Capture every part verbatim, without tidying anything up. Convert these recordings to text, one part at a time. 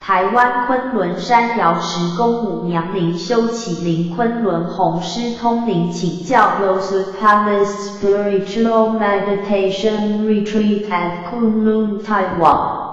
台湾昆仑山瑶池宫母娘灵修启灵昆仑弘师通灵请教 Rosewood Palace Spiritual Meditation Retreat at Kunlun, Taiwan.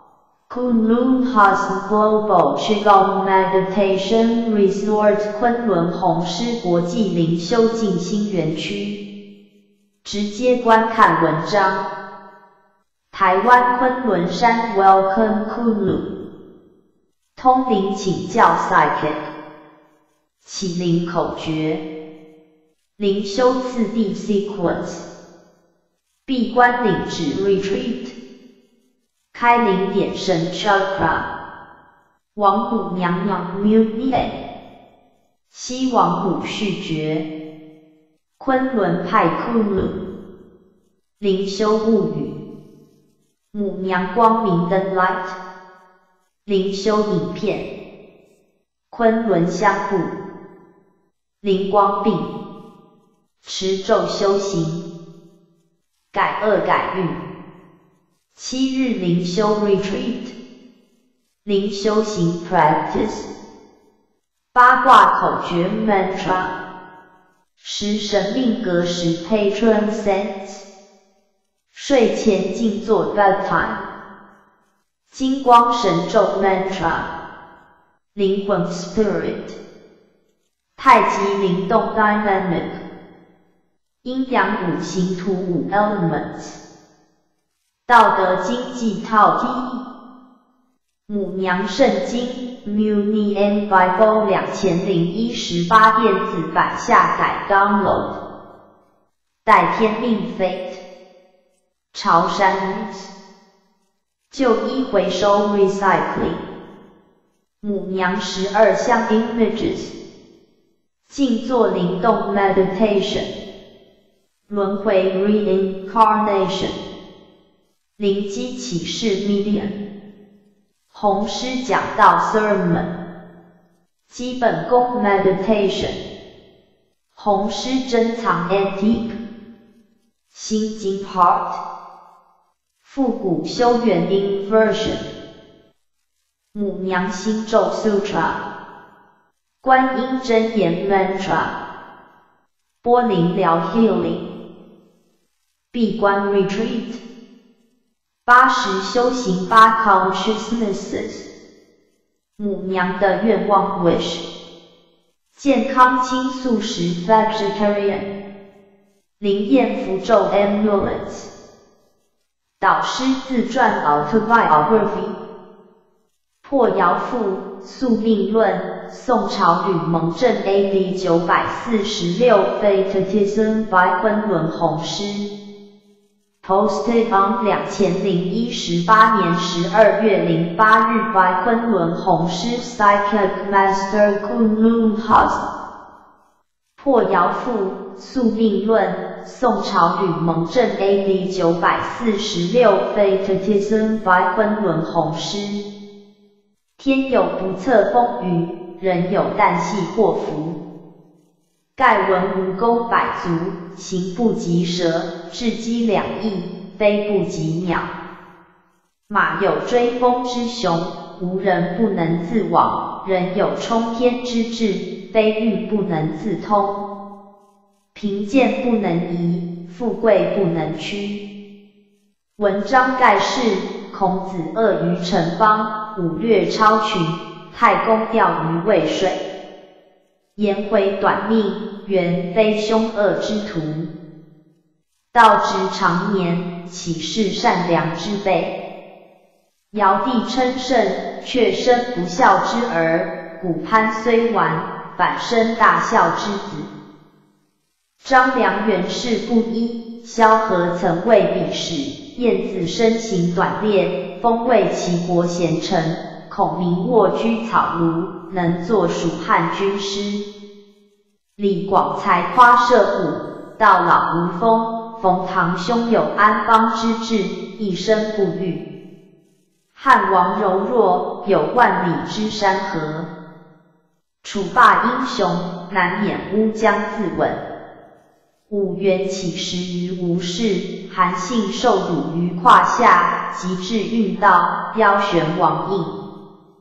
Kunlun has a global Qigong meditation resort 昆仑弘师国际灵修静心园区。直接观看文章。台湾昆仑山 Welcome Kunlun。通灵请教 Psychic 启灵口诀灵修次第 Sequence 闭关领旨 Retreat 开灵点神 Chakra 王母娘娘 Mutnie 西王母续诀昆仑派 Kunlun 灵修物语母娘光明灯 Light灵修影片，昆仑香布，灵光病，持咒修行，改恶改运，七日灵修 retreat， 灵修行 practice， 八卦口诀 mantra， 十神命格时 patron saints， 睡前静坐 bedtime。金光神咒 mantra 灵魂 spirit 太极灵动 dynamic 阴阳五行图五 elements 道德经记套 D 母娘圣经 Mutnie and Bible 两千零一十八电子版下载 download 带天命 fate 潮山旧衣回收 recycling 母娘十二相 images 静坐灵动 meditation 轮回 reincarnation 灵机启示 medium 弘师讲道 sermon 基本功 meditation 弘师珍藏 antique 心经 heart复古修缘 inversion 母娘心咒 sutra 观音真言 mantra 波灵疗 healing 闭关 retreat 八十修行八 consciousnesses 母娘的愿望 wish 健康轻素食 vegetarian 灵验符咒 amulets导师自传 autobiography 破爻赋宿命论宋朝吕蒙正 A D 九百四十六 Fatism by 昆仑弘师 Posted on 两千零一十八年十二月零八日 by 昆仑弘师 Psychic Master Kunlun House 破爻赋宿命论宋朝吕蒙正 A D 九百四十六 Fatism by 昆仑弘师天有不测风雨，人有旦夕祸福。盖闻蜈蚣百足，行不及蛇，雉鸡两翼，飞不及鸟。马有追风之雄，无人不能自往；人有冲天之志，非运不能自通。贫贱不能移，富贵不能屈。文章盖世，孔子鳄于城邦，武略超群，太公钓鱼未遂。颜回短命，原非凶恶之徒。道直长年，岂是善良之辈？尧帝称圣，却生不孝之儿；古潘虽顽，反生大孝之子。张良原是不一，萧何曾为比使。晏子身形短劣，封为齐国贤臣。孔明卧居草庐，能作蜀汉军师。李广才夸射虎，到老无风。冯唐兄有安邦之志，一生不遇。汉王柔弱，有万里之山河。楚霸英雄，难免乌江自刎。五元起时于无事，韩信受辱于胯下，及至运道，腰悬王印。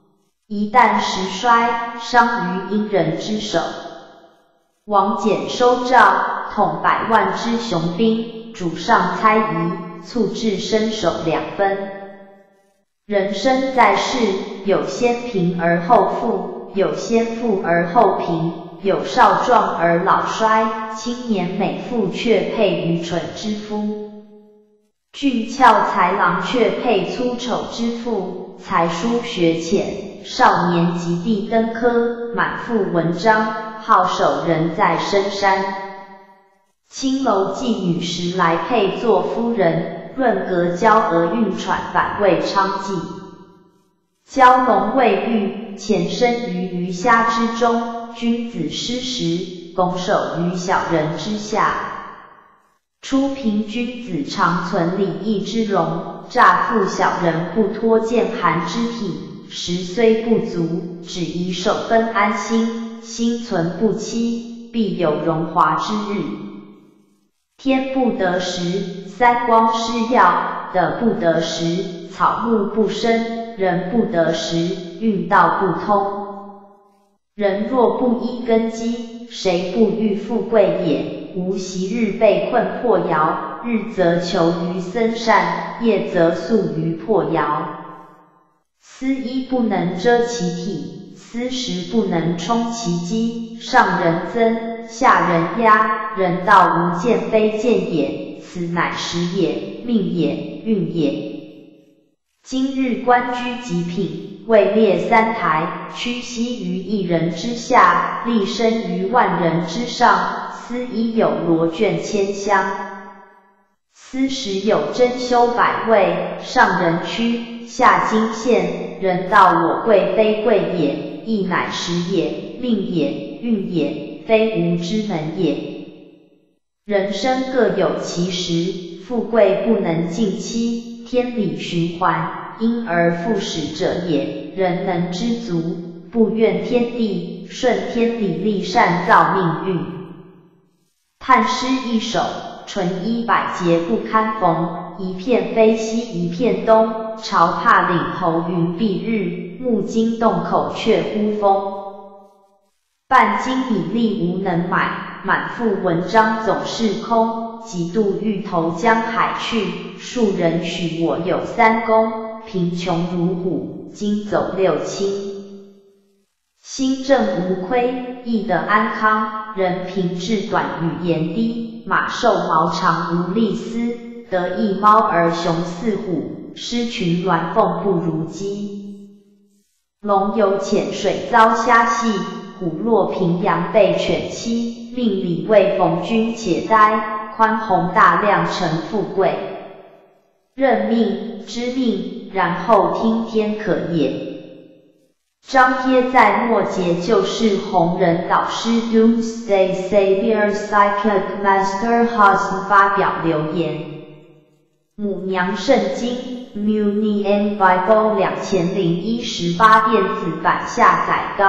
一旦时衰，伤于阴人之手。王翦收诏，统百万之雄兵，主上猜疑，促至身首两分。人生在世，有先贫而后富，有先富而后贫，有少壮而老衰，青年美妇却配愚蠢之夫。俊俏才郎却配粗丑之妇，才疏学浅，少年及第登科，满腹文章，好守人在深山。青楼妓女时来配作夫人，润阁娇娥运喘反为娼妓。蛟龙未遇，潜身于鱼虾之中，君子失时，拱手于小人之下。初贫君子常存礼义之容，乍富小人不脱贱寒之体，时虽不足，只以守分安心，心存不欺，必有荣华之日。天不得时，三光失耀，德不得时，草木不生，人不得时，运道不通。人若不依根基，谁不欲富贵也？吾昔日被困破窑，日则求于僧善，夜则宿于破窑。丝衣不能遮其体，丝食不能充其饥。上人增，下人压，人道无见非见也，此乃时也，命也，运也。今日官居极品，位列三台，屈膝于一人之下，立身于万人之上。丝衣有罗卷千香，丝食有珍馐百味。上人屈，下金线，人道我贵非贵也，亦乃时也，命也，运也，非吾之能也。人生各有其时，富贵不能尽期，天理循环，因而复始者也。人能知足，不怨天地，顺天理，立善造命运。叹诗一首，纯衣百结不堪缝，一片飞西一片东，朝怕岭侯云蔽日，目惊洞口却呼风。半斤米粒无能买，满腹文章总是空，几度欲投江海去，数人许我有三公，贫穷如虎，今走六亲。心正无亏，易得安康，人贫志短语言低，马瘦毛长无力丝，得一猫而雄似虎，失群鸾凤不如鸡。龙游浅水遭虾戏，虎落平阳被犬欺，命里未逢君且哉，宽宏大量成富贵。认命知命，然后听天可也。张贴在末节就是红人导师 Doomsday Savior Psychic Master Hus 发表留言。母娘圣经 Muni and Bible 两千零一十八电子版下载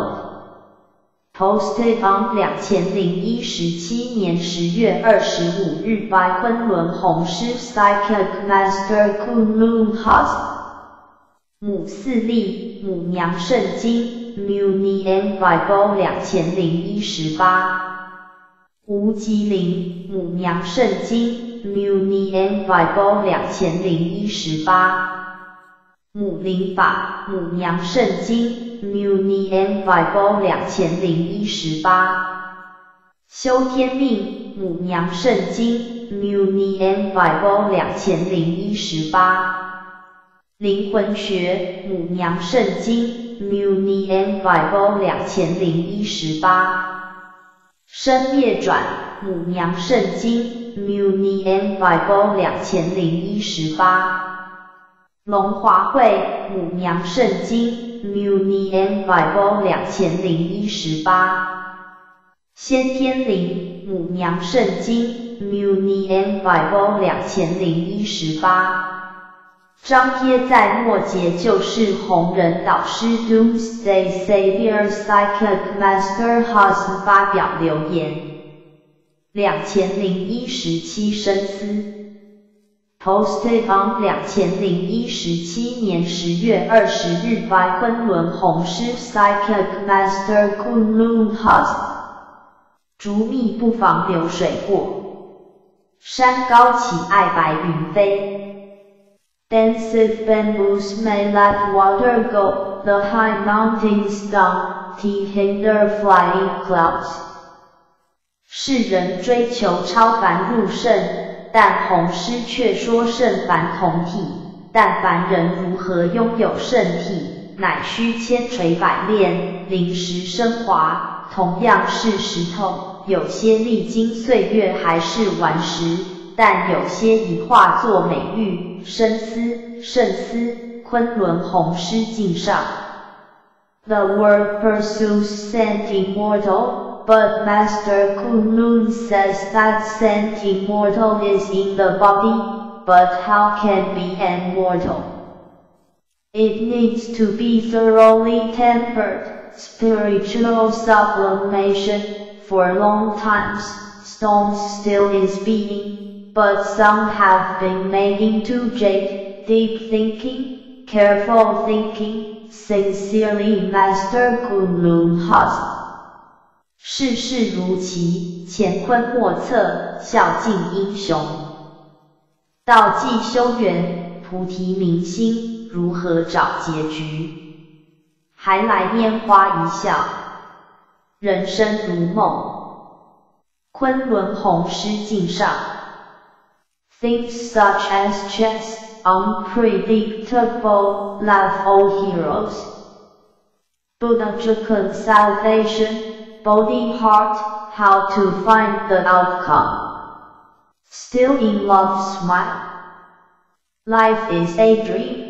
download。Posted on 两千零一十七年十月二十五日 by 昆仑红师 Psychic Master Kunlun Hus。母四力，母娘圣经 Muni and Bible 两千零一十八。无极灵，母娘圣经 Muni and Bible 两千零一十八。母灵法，母娘圣经 Muni and Bible 两千零一十八。修天命，母娘圣经 Muni and Bible 两千零一十八。灵魂学，母娘圣经 Muni and Bible 两千零一十八。生灭转，母娘圣经 Muni and Bible 两千零一十八。龙华会，母娘圣经 Muni and Bible 两千零一十八。先天灵，母娘圣经 Muni and Bible 两千零一十八。张贴在末节就是红人导师 Doomsday Savior Psychic Master Hus 发表留言。两千零一十七深思。 Posted on 二千零一十七年十月二十日 by 昆仑弘师 Psychic Master Kunlun Hus。竹密不妨流水过，山高岂爱白云飞。Dense bamboos may let water go, the high mountains down, to hinder flying clouds。世人追求超凡入圣，但弘师却说圣凡同体。但凡人如何拥有圣体，乃需千锤百炼，灵石升华。同样是石头，有些历经岁月还是顽石，但有些已化作美玉、深丝、圣丝。昆仑弘师镜上 ，The world pursues scent immortal, but Master Kunlun says that scent immortal is in the body, but how can be immortal? It needs to be thoroughly tempered. Spiritual sublimation, for long times, stone still is beating, but some have been made into jade. Deep thinking, careful thinking, sincerely Master Kunlun Hus。世事如棋，乾坤莫测，孝敬英雄。道既修缘，菩提明心，如何找结局？还来拈花一笑，人生如梦。昆仑弘师镜上 ，Things such as chess, unpredictable, laugh old heroes. Buddha Jukun salvation, body heart, how to find the outcome. Still in love smile. Life is a dream.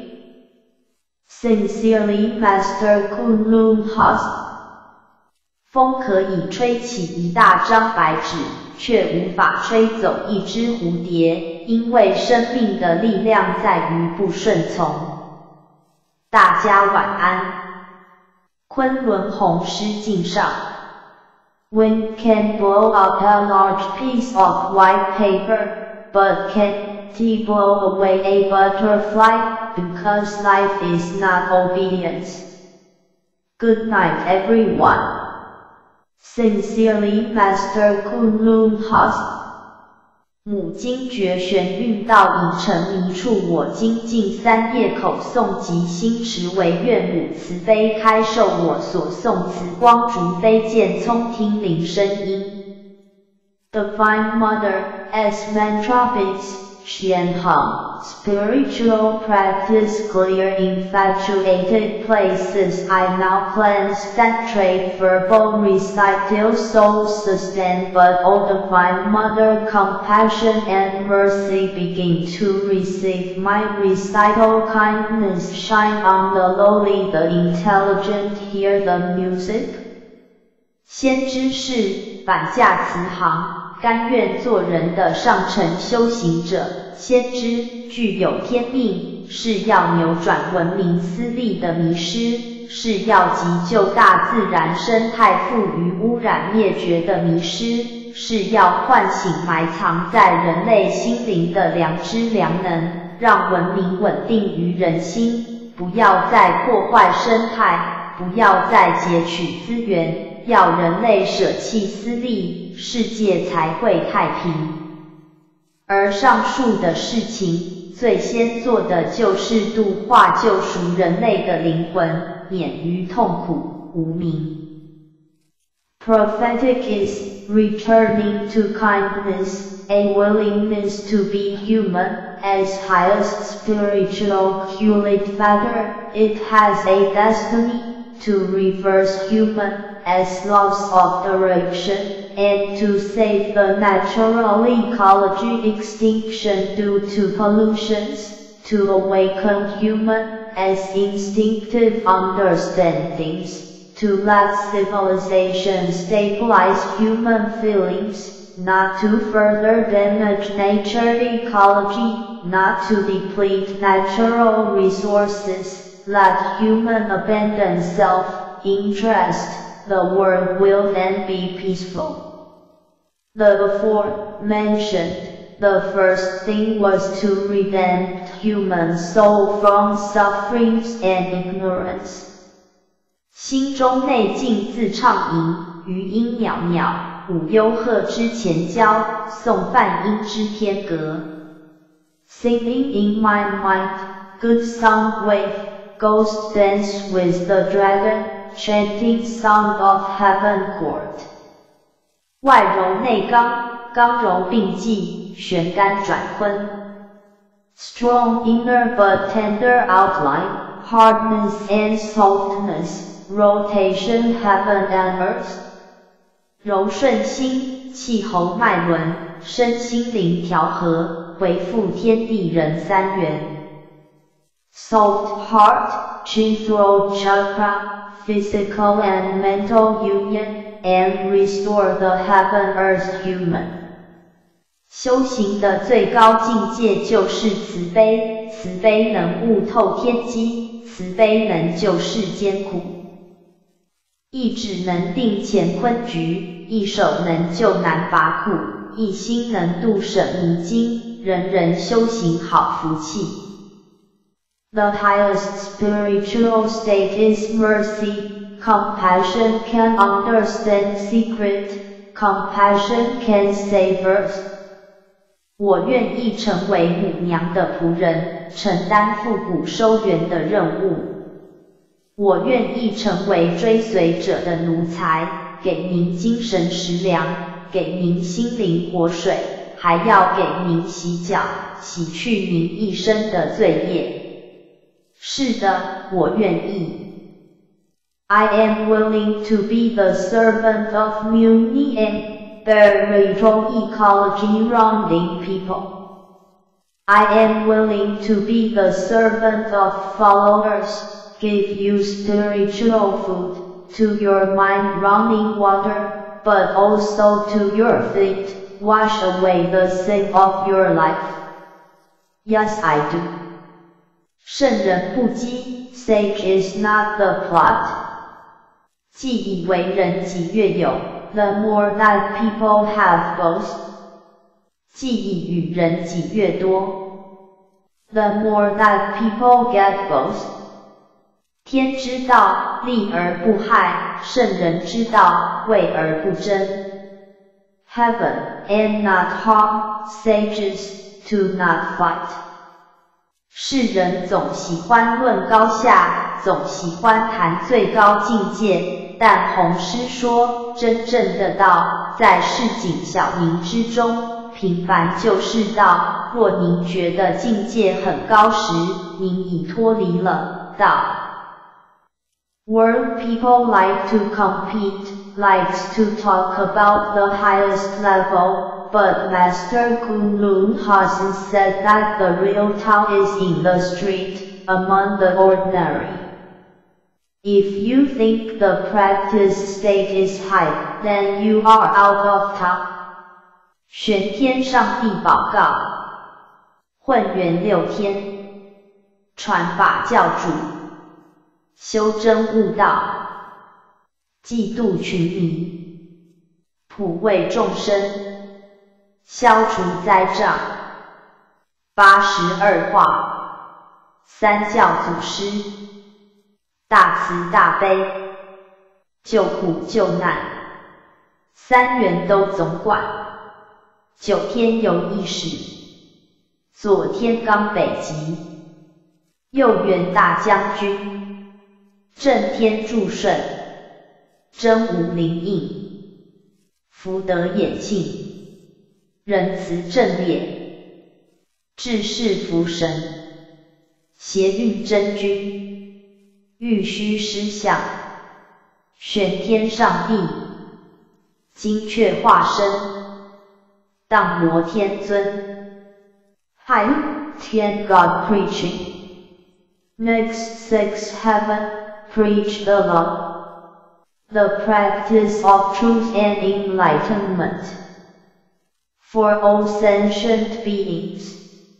Sincerely Master Kunlun Hus。 风可以吹起一大张白纸，却无法吹走一只蝴蝶，因为生命的力量在于不顺从。大家晚安。昆仑弘师镜上 ，Wind can blow up a large piece of white paper, but can't it blow away a butterfly? Because life is not obedience. Good night, everyone. Sincerely, Master Kunlun Hus。 母经绝玄运道已成迷处，我今尽三业口诵及心持为愿母慈悲开授我所诵慈光烛飞剑聪听灵声音。Divine Mother, as Mantropids, Xian Hong, spiritual practice clear infatuated places. I now cleanse that trade verbal recital soul sustain, but O Divine Mother, compassion and mercy begin to receive my recital. Kindness shine on the lowly, the intelligent hear the music. 先知是板架慈航。 甘愿做人的上乘修行者，先知具有天命，是要扭转文明私利的迷失，是要急救大自然生态富于污染灭绝的迷失，是要唤醒埋藏在人类心灵的良知良能，让文明稳定于人心，不要再破坏生态，不要再截取资源，要人类舍弃私利，世界才会太平。而上述的事情，最先做的就是度化救赎人类的灵魂，免于痛苦无明。Prophetic is returning to kindness, a willingness to be human, as highest spiritual Hewlett Feather. It has a destiny to reverse human as loss of direction, and to save the natural ecology extinction due to pollutions, to awaken human as instinctive understandings, to let civilization stabilize human feelings, not to further damage nature ecology, not to deplete natural resources, let human abandon self-interest. The world will then be peaceful. The aforementioned the first thing was to prevent human soul from sufferings and ignorance. 心中内静自畅吟，余音袅袅，五幽壑之前交，诵梵音之天阁。Singing in my mind, good sound wave, ghost dance with the dragon, chanting sound of heaven court. 外柔内刚，刚柔并济，旋干转坤。Strong inner but tender outline, hardness and softness, rotation heaven and earth. 柔顺心，气候脉轮，身心灵调和，回复天地人三元。Soft heart, chin throat chakra, physical and mental union, and restore the heaven-earth human. 修行的最高境界就是慈悲，慈悲能悟透天机，慈悲能救世艰苦。一指能定乾坤局，一手能救难拔苦，一心能度省迷津，人人修行好福气。The highest spiritual state is mercy. Compassion can understand secret. Compassion can save earth. 我愿意成为母娘的仆人，承担复古收园的任务。我愿意成为追随者的奴才，给您精神食粮，给您心灵活水，还要给您洗脚，洗去您一生的罪业。是的，我愿意。I am willing to be the servant of Muni and spiritual ecology rounding people. I am willing to be the servant of followers, give you spiritual food, to your mind running water, but also to your feet, wash away the sin of your life. Yes, I do. 圣人不积 ，sage is not the plot. 既以为人己越有 ，the more that people have boast. 既以与人己越多 ，the more that people get boast. 天之道，利而不害；圣人之道，为而不争。Heaven and not harm, sages to not fight. 世人总喜欢论高下，总喜欢谈最高境界，但弘师说，真正的道，在市井小民之中，平凡就是道。若您觉得境界很高时，您已脱离了道。World people like to compete, likes to talk about the highest level, but Master Kunlun Hasan said that the real Tao is in the street, among the ordinary. If you think the practice state is high, then you are out of Tao. 玄天上帝宝告，混元六天，传法教主。修真悟道，济度群迷，普惠众生，消除灾障。八十二话，三教祖师，大慈大悲，救苦救难，三元都总管。九天游一时，左天罡北极，右元大将军。正天助顺，真无灵应，福德演庆，仁慈正烈，治世福神，邪运真君，玉虚施相，玄天上帝，金阙化身，荡摩天尊。Hi, Tian God preaching. Next six heaven. Preach the law, the practice of truth and enlightenment. For all sentient beings,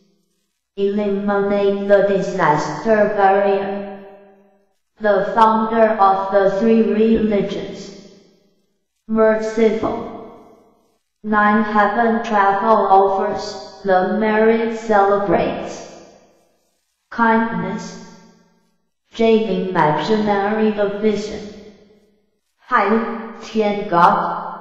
eliminate the disaster barrier. The founder of the three religions, merciful. Nine heaven travel offers, the merit celebrates kindness, J imaginary the vision, Hai Tian God,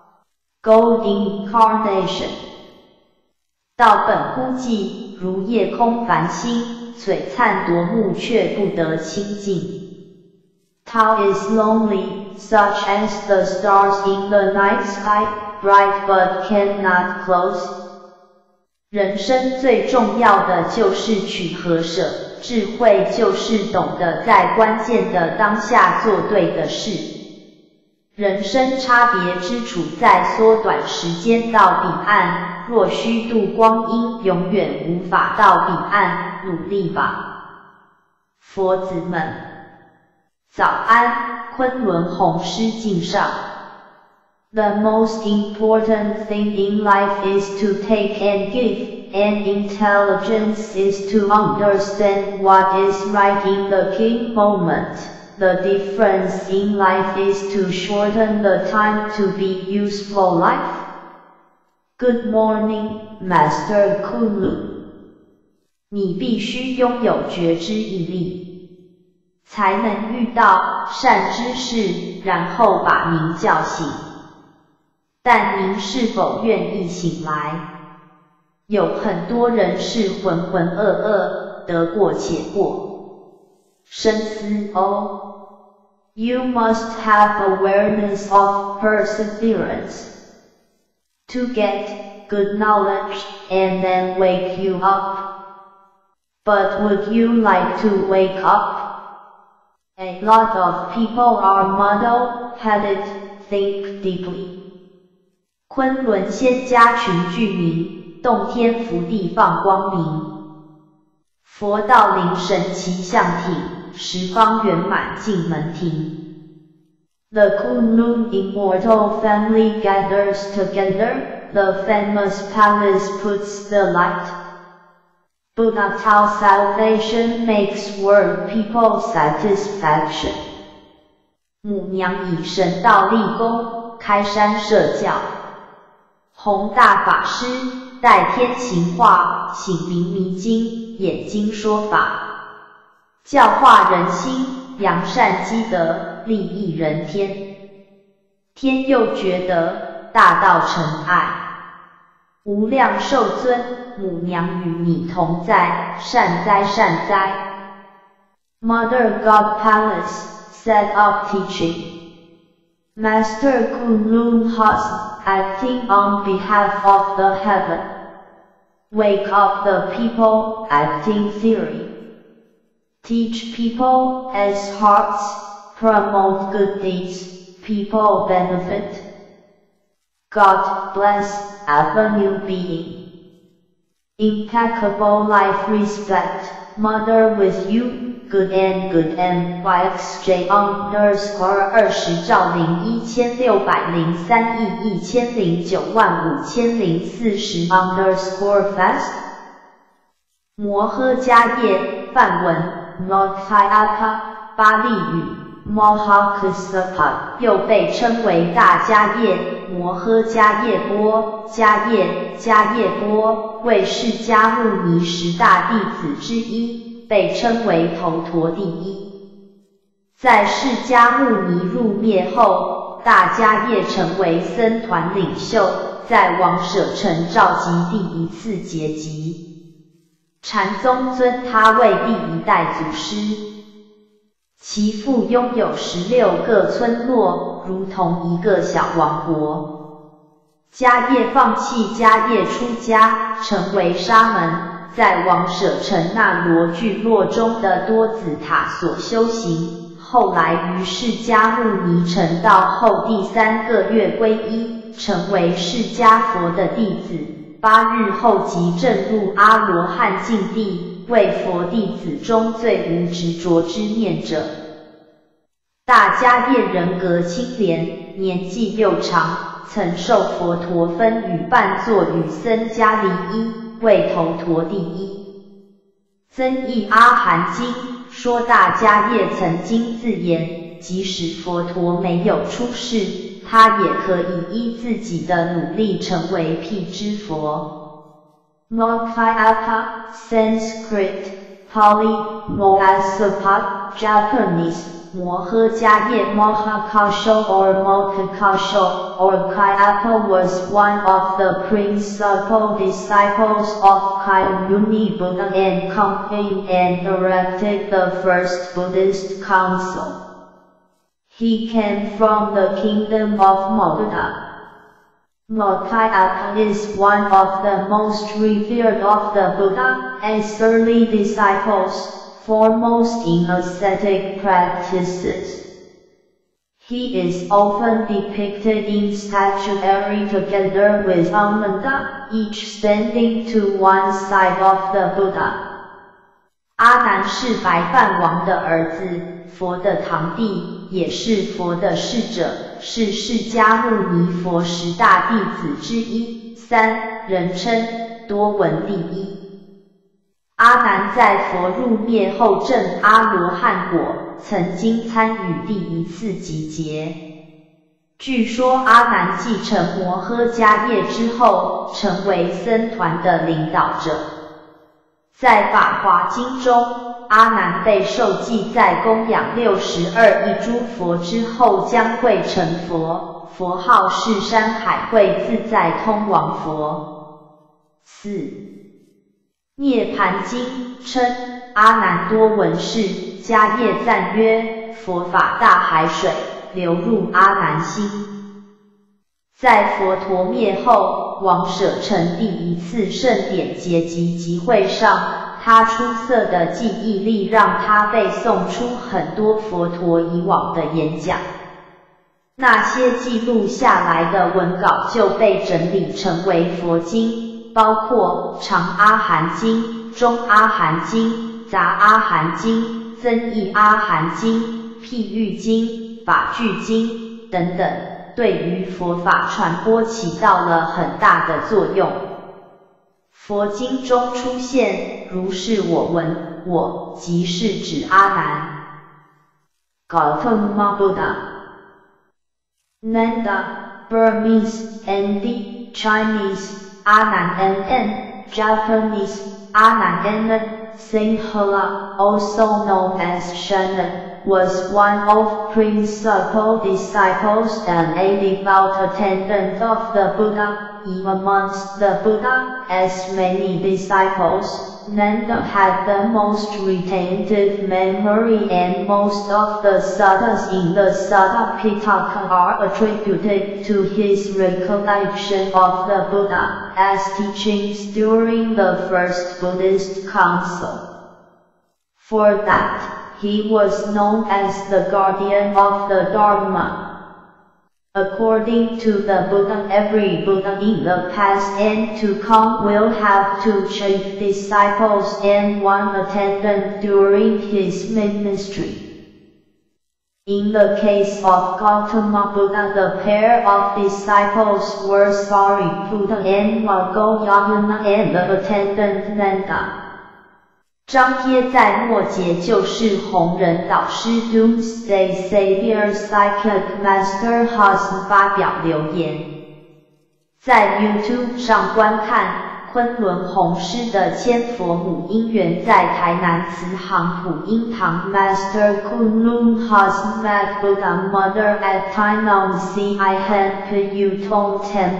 Gold incarnation, 道本孤寂，如夜空繁星，璀璨夺目却不得清净。Tao is lonely, such as the stars in the night sky, bright but cannot close. 人生最重要的就是取和舍，智慧就是懂得在关键的当下做对的事。人生差别之处在缩短时间到彼岸，若虚度光阴，永远无法到彼岸，努力吧，佛子们！早安，昆仑红师敬上。The most important thing in life is to take and give, and intelligence is to understand what is right in the king moment. The difference in life is to shorten the time to be useful life. Good morning, Master Kunlun. 你必须拥有觉知毅力，才能遇到善知识，然后把您叫醒。但您是否愿意醒来？有很多人是浑浑噩噩，得过且过。深思哦。You must have awareness of perseverance to get good knowledge and then wake you up. But would you like to wake up? A lot of people are muddle-headed. Think deeply. 昆仑仙家群聚明，洞天福地放光明。佛道灵神齐相挺，十方圆满进门庭。The Kunlun immortal family gathers together, the famous palace puts the light. Buddha Tao salvation makes world people satisfaction. 母娘以神道立功，开山设教。弘大法师代天行化，醒灵迷津，演经说法，教化人心，扬善积德，利益人天。天佑觉得大道尘埃，无量寿尊，母娘与你同在，善哉善哉。Mother God Palace set up teaching. Master Kunlun Has acting on behalf of the heaven. Wake up the people, acting theory. Teach people as hearts, promote good deeds, people benefit. God bless Avenue Being. Impeccable life respect, mother with you. Good and good M Y X J underscore 二十兆零一千六百零三亿一千零九万五千零四十 underscore fast 摩诃迦叶梵文 Notayaka 巴利语 Mahakasapa 又被称为大迦叶摩诃迦叶波迦叶迦叶波为释迦牟尼十大弟子之一，被称为头陀第一。在释迦牟尼入灭后，大迦叶成为僧团领袖，在王舍城召集第一次结集。禅宗尊他为第一代祖师，其父拥有十六个村落，如同一个小王国。迦叶放弃迦叶出家，成为沙门。在王舍城那罗聚落中的多子塔所修行，后来于释迦牟尼成道后第三个月皈依，成为释迦佛的弟子。八日后即证入阿罗汉境地，为佛弟子中最无执着之念者。大迦叶人格清廉，年纪又长，曾受佛陀分与伴作与僧迦离衣。为头陀第一。增益阿含经说大迦叶曾经自言，即使佛陀没有出世，他也可以依自己的努力成为辟支佛。 Mokkayapa, Sanskrit, Pali, Moasapat, Japanese, Mohajaya Mohakasho or Mokkakasho or Kayapa was one of the principal disciples of Kyauni Buddha and convened and erected the first Buddhist council. He came from the kingdom of Magadha. Mokkayapa is one of the most revered of the Buddha and early disciples, foremost in ascetic practices. He is often depicted in statuary together with Ananda, each standing to one side of the Buddha. 阿难是白饭王的儿子，佛的堂弟，也是佛的侍者，是释迦牟尼佛十大弟子之一。三人称多闻第一。阿难在佛入灭后证阿罗汉果，曾经参与第一次集结。据说阿难继承摩诃迦叶之后，成为僧团的领导者。在《法华经》中，阿难被受记在供养六十二亿诸佛之后将会成佛，佛号是山海会自在通王佛。四涅盘经称阿难多闻是，迦叶赞曰：佛法大海水，流入阿难心。在佛陀灭后，王舍城第一次盛典结集集会上，他出色的记忆力让他背诵出很多佛陀以往的演讲。那些记录下来的文稿就被整理成为佛经，包括长阿含经、中阿含经、杂阿含经、增益阿含经、譬喻经、法句经等等，对于佛法传播起到了很大的作用。佛经中出现如是我闻，我即是指阿难。Gautama Buddha Nanda, Burmese, N D, Chinese, 阿难 N N, Japanese, 阿难 N N, Sinhala, also known as Shannon, was one of principal disciples and a devout attendant of the Buddha. Even amongst the Buddha, as many disciples, Nanda had the most retentive memory, and most of the suttas in the Sutta Pitaka are attributed to his recollection of the Buddha as teachings during the first Buddhist council. For that, he was known as the guardian of the Dharma. According to the Buddha, every Buddha in the past and to come will have two chief disciples and one attendant during his ministry. In the case of Gautama Buddha, the pair of disciples were Sariputta and Madhyayana and the attendant Nanda. 张贴在末节就是弘忍导师 Doomsday Savior Psychic Master Husn 发表留言。在 YouTube 上观看昆仑弘师的千佛母因缘在台南慈航普音堂 Master Kunlun Husn Mat Buddha Mother at Tainan Si I Han Puyutong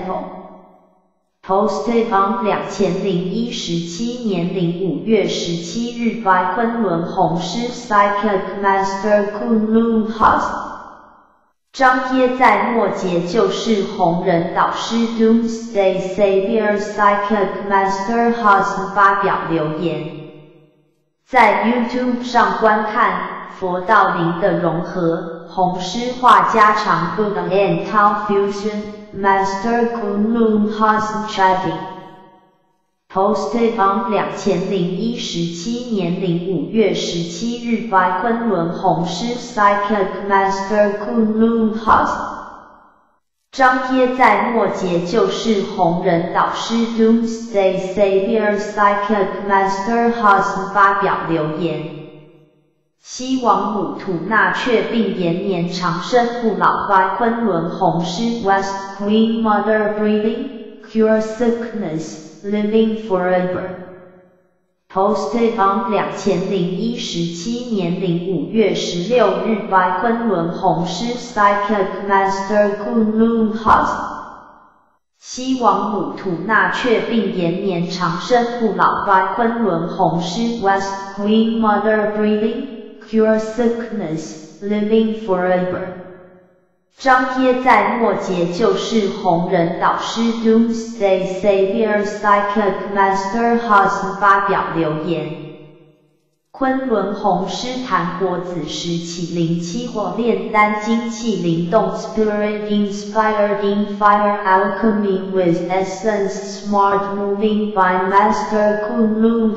Temple。Posted on 二千零一十七年零五月十七日 by 昆仑弘师 Psychic Master Kunlun Husn。张贴在末节就是弘忍导师 Doomsday Savior Psychic Master Husn 发表留言。在 YouTube 上观看佛道灵的融合，弘师话家常 Buddha and Tao Fusion。Master Kunlun Husn Chatting Posted on 二千零一十七年零五月十七日 by 昆仑弘师 Psychic Master Kunlun Husn。张贴在末节就是弘忍导师 Doomsday Savior Psychic Master Husn 发表留言。西王母吐纳却并延年长生不老 by 昆仑弘师 West Queen Mother Breathing Cure Sickness living forever. Posted on 二千零一十七年五月十六日 by 昆仑弘师 Psychic Master Kunlun House。希王母吐纳却并延年长生不老 by 昆仑弘师 West Queen Mother Breathing, cure sickness, living forever。张贴在末节就是弘仁导师 Doomsday Savior Psychic Master House 发表留言。昆仑弘师檀果子时起灵七火炼丹精气灵动 Spirit Inspired in Fire Alchemy with Essence Smart Moving by Master Kunlun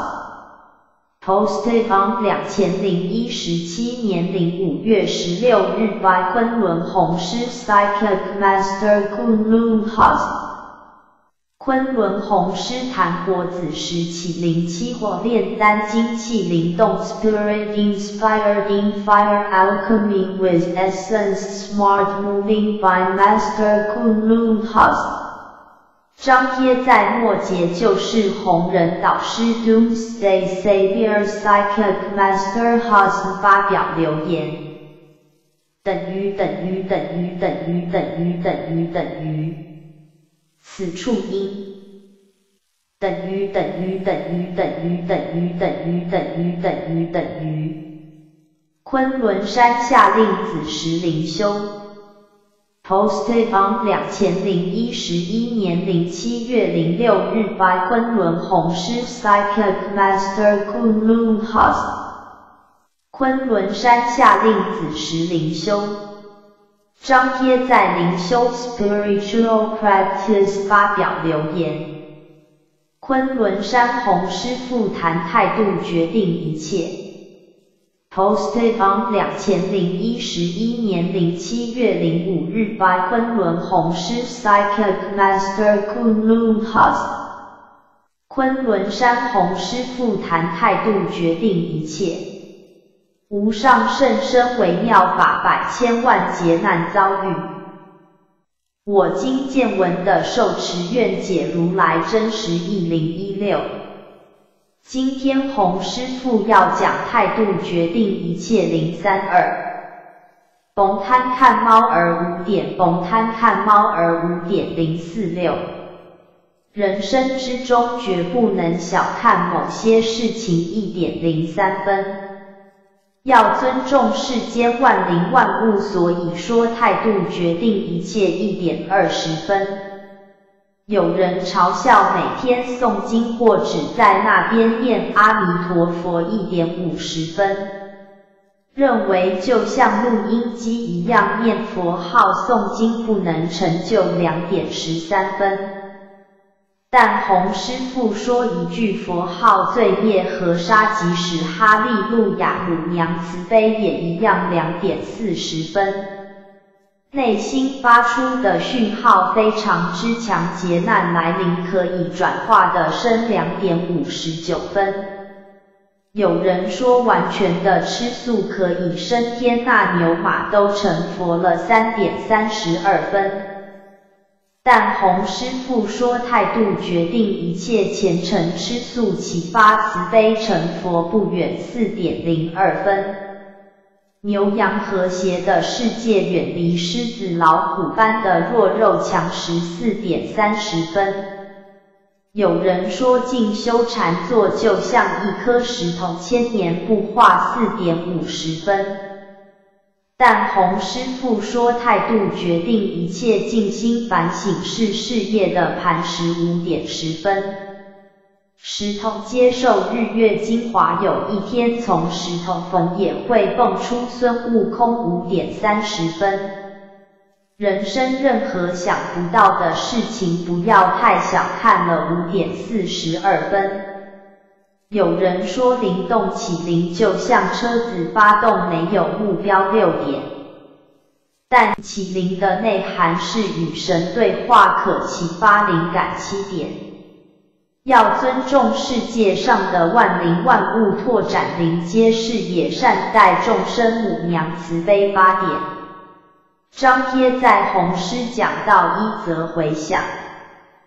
House。Posted on 二千零一十七年五月十六日 by 昆仑弘师 Psychic Master Kunlun House。昆仑弘师檀果子时起灵七火炼丹精气灵动 Spirit Inspired in Fire Alchemy with Essence Smart Moving by Master Kunlun House。张贴在末节就是弘仁导师 Doomsday Savior Psychic Master House 发表留言。等于等于等于等于等于等于等于此处因等于等于等于等于等于等于等于等于等于昆仑山下令子时灵修。Posted on 二千零一十一年七月六日 by 昆仑弘师 Psychic Master Kunlun House。昆仑山下令子时灵修。张贴在灵修 Spiritual Practice 发表留言。昆仑山弘师复谈态度决定一切。Posted on 二千零一十一年七月五日 by 昆仑弘师 Psychic Master Kunlun House。昆仑山弘师复谈态度决定一切。无上甚深微妙法，百千万劫难遭遇。我今见闻的受持愿解如来真实义零一六。今天洪师父要讲态度决定一切零三二。甭贪看猫儿五点，甭贪看猫儿五点零四六。人生之中绝不能小看某些事情一点零三分。要尊重世间万灵万物，所以说态度决定一切一点二十分。有人嘲笑每天诵经或只在那边念阿弥陀佛一点五十分，认为就像录音机一样念佛号诵经不能成就两点十三分。但洪师父说一句佛号罪业和沙，即使哈利路亚母娘慈悲也一样两点四十分。内心发出的讯号非常之强，劫难来临可以转化的升两点五十九分。有人说完全的吃素可以升天，那牛马都成佛了三点三十二分。但洪师父说态度决定一切，虔诚吃素启发慈悲成佛不远四点零二分。牛羊和谐的世界远离狮子老虎般的弱肉强食四点三十分。有人说静修禅坐就像一颗石头，千年不化四点五十分。但洪师父说态度决定一切，静心反省是事业的磐石五点十分。石头接受日月精华，有一天从石头缝也会蹦出孙悟空五点三十分。人生任何想不到的事情不要太小看了五点四十二分。有人说灵动起灵就像车子发动没有目标六点，但起灵的内涵是与神对话，可启发灵感七点。要尊重世界上的万灵万物，拓展灵阶视野，善待众生，母娘慈悲八点。张贴在洪师讲道一则回响。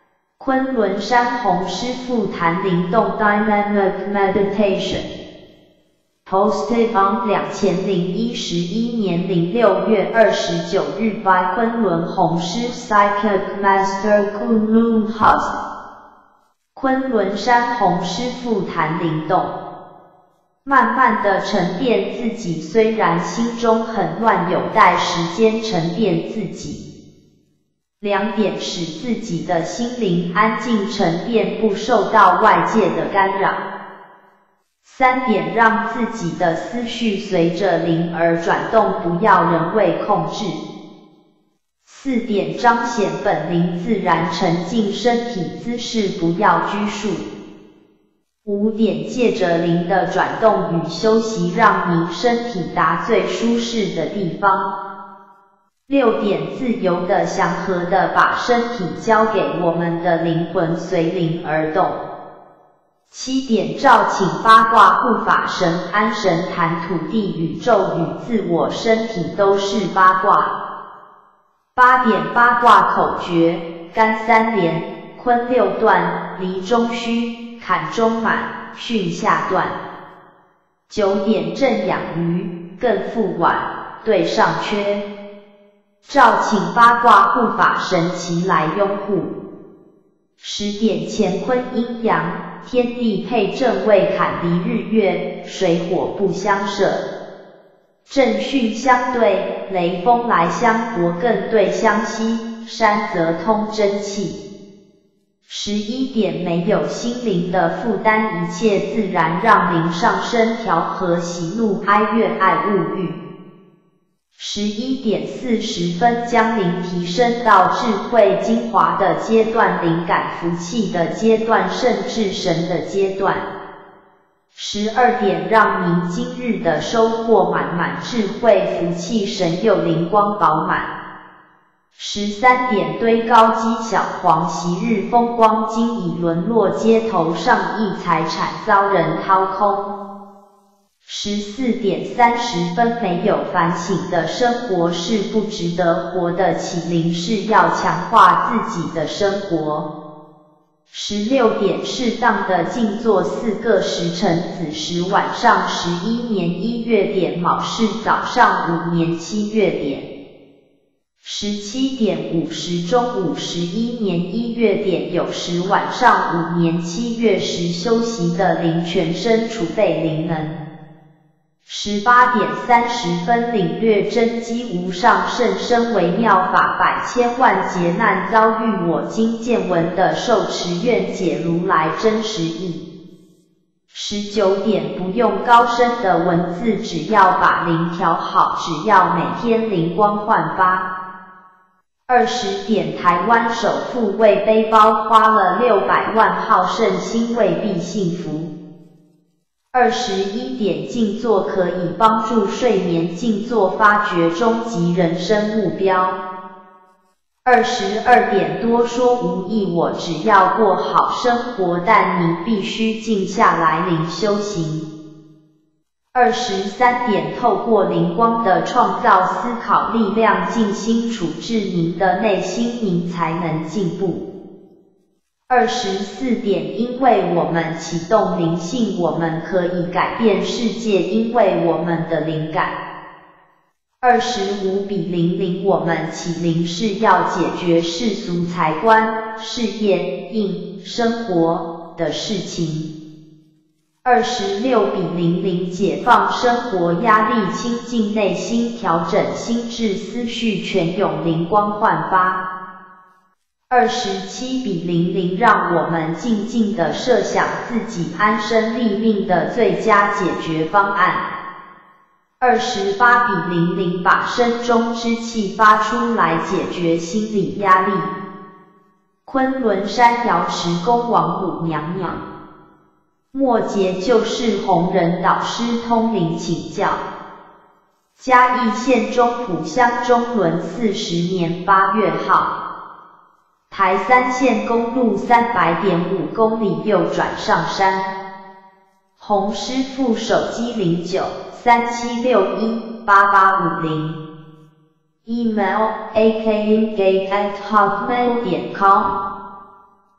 昆仑山洪师傅谈灵动 Dynamic Meditation Posted on 二零一一年六月二十九日 by 昆仑洪师 Psychic Master Kunlun House 昆仑山洪师傅谈灵动，慢慢地沉淀自己，虽然心中很乱，有待时间沉淀自己。两点使自己的心灵安静沉淀，不受到外界的干扰。三点让自己的思绪随着灵而转动，不要人为控制。四点彰显本灵，自然沉浸身体姿势，不要拘束。五点借着灵的转动与休息，让您身体达最舒适的地方。六点自由的、祥和的把身体交给我们的灵魂，随灵而动。七点召请八卦护法神、安神坛、土地、宇宙与自我身体都是八卦。八点八卦口诀：干三连，坤六段，离中虚，坎中满，巽下段。九点正养鱼，艮复晚，兑上缺。召请八卦护法神齐来拥护。十点乾坤阴阳，天地配正位，坎离日月，水火不相涉。正巽相对，雷风来相搏，艮对相吸，山则通真气。十一点没有心灵的负担，一切自然，让灵上升，调和喜怒哀乐爱物欲。十一点四十分将灵提升到智慧精华的阶段，灵感福气的阶段，甚至神的阶段。十二点让您今日的收获满满，智慧福气神佑灵光饱满。十三点堆高机小黄，昔日风光今已沦落，街头上亿财产遭人掏空。十四点三十分没有反省的生活是不值得活的，起灵是要强化自己的生活。十六点适当的静坐四个时辰，子时晚上十一年一月点，卯时早上五年七月点。十七点五十中午十一年一月点，酉时晚上五年七月时休息的灵，全身储备灵能。十八点三十分领略真机无上甚深微妙法，百千万劫难遭遇我今见闻的受持愿解如来真实义。十九点不用高深的文字，只要把灵调好，只要每天灵光焕发。二十点台湾首富为背包花了六百万，好胜心未必幸福。二十一点静坐可以帮助睡眠，静坐发掘终极人生目标。二十二点多说无益，我只要过好生活，但你必须静下来灵修行。二十三点透过灵光的创造思考力量，静心处置您的内心，您才能进步。二十四点因为我们启动灵性，我们可以改变世界，因为我们的灵感。二十五比零零我们起灵是要解决世俗财官、事业、应生活的事情。二十六比零零解放生活压力，清净内心，调整心智思绪，全涌灵光焕发。二十七比零零让我们静静地设想自己安身立命的最佳解决方案。二十八比零零把身中之气发出来，解决心理压力。昆仑山瑶池宫王母娘娘，末节就是弘仁导师通灵请教。嘉义县中埔乡中仑四十年八月号。台三线公路三百点五公里右转上山。洪师傅手机零九三七六一八八五零 ，email a k u gate at hotmail 点 com。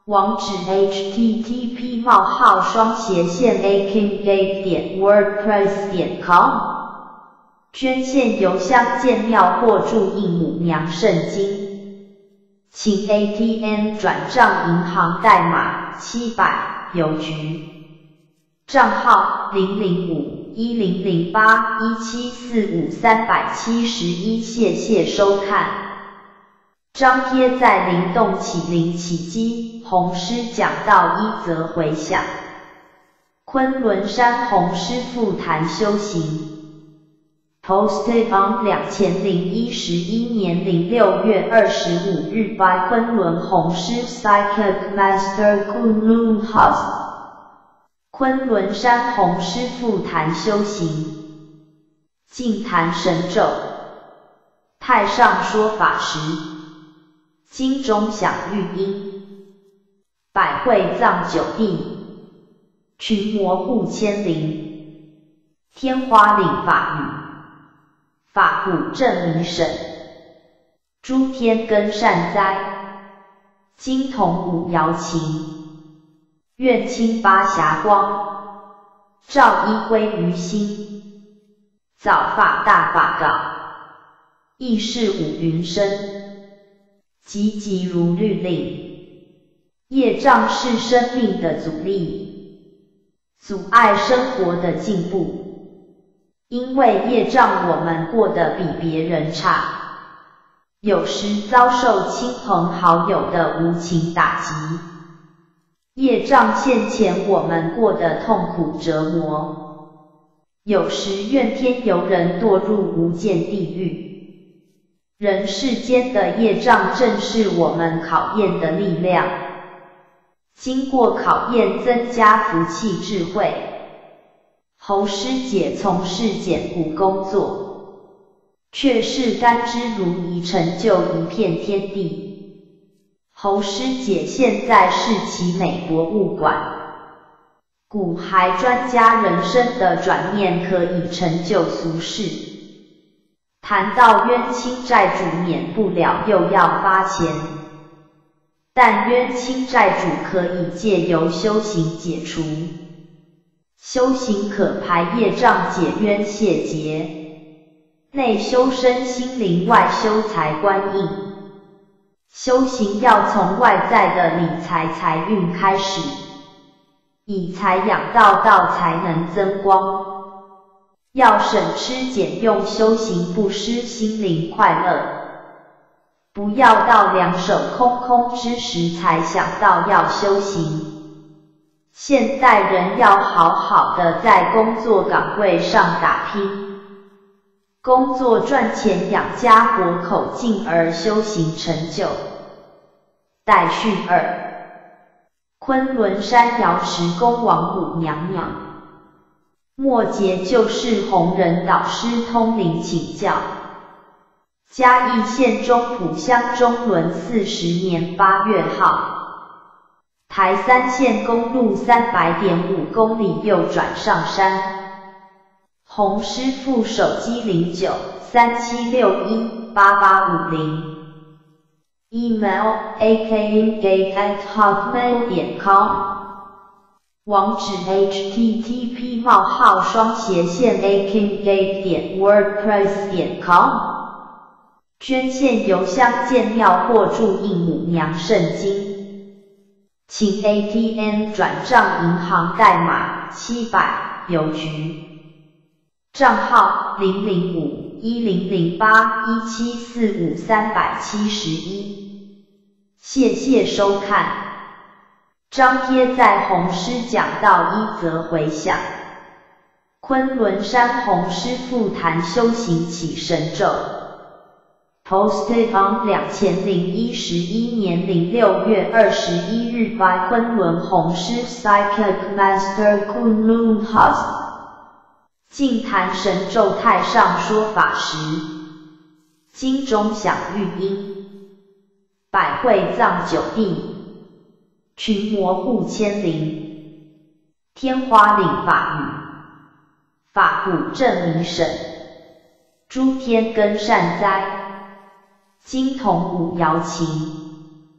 网址 h t t p 冒号双斜线 a king gate 点 wordpress 点 com。 捐献邮箱建庙或注印母娘圣经，请 A T M 转账银行代码七百邮局，账号零零五一零零八一七四五三七一，谢谢收看。张贴在灵动起灵起机红师讲道一则回响。昆仑山红师复坛修行。Posted on 二千一十一年六月二十五日 by 昆仑红师 Psychic Master Kunlun House。昆仑山红师复坛修行，净坛神咒，太上说法时，经中响玉音，百会藏九地，群魔护千灵，天花领法语。法普正明神，诸天根善哉，金铜五瑶琴，愿清八霞光，照一归于心，早发大法告，意是五云生，急急如律令，业障是生命的阻力，阻碍生活的进步。因为业障我们过得比别人差，有时遭受亲朋好友的无情打击，业障现前我们过得痛苦折磨，有时怨天尤人堕入无间地狱。人世间的业障正是我们考验的力量，经过考验增加福气智慧。侯师姐从事简古工作，却是甘之如饴，成就一片天地。侯师姐现在是奇美博物馆古骸专家，人生的转念可以成就俗世。谈到冤亲债主，免不了又要发钱，但冤亲债主可以借由修行解除。修行可排业障，解冤解结，内修身心灵，外修财官印。修行要从外在的理财财运开始，以财养道，道才能增光。要省吃俭用修行，不失心灵快乐。不要到两手空空之时才想到要修行。现代人要好好的在工作岗位上打拼，工作赚钱养家活口，进而修行成就。待续二，昆仑山瑶池宫王母娘娘，末节就是弘仁导师通灵请教。嘉义县中埔乡中仑四十年八月号。台三线公路三百点五公里右转上山。洪师傅手机零九三七六一八八五零 ，email a k i n gate at hotmail 点 com， 网址 h t t p 冒号双斜线 a k i n gate 点 wordpress 点 com。捐献邮箱建庙或注印母娘圣经。请 A T M 转账银行代码七百邮局，账号零零五一零零八一七四五三七一。谢谢收看。张贴在红师讲道一则回响。昆仑山红师复坛修行起神咒。Posted on 二千一十一年六月二十一日 by 昆仑红师 Psychic Master Kunlun House。净坛神咒太上说法时，经中响玉音，百会藏九地，群魔护千灵，天花领法语，法普正明神，诸天根善哉。金铜五瑶琴，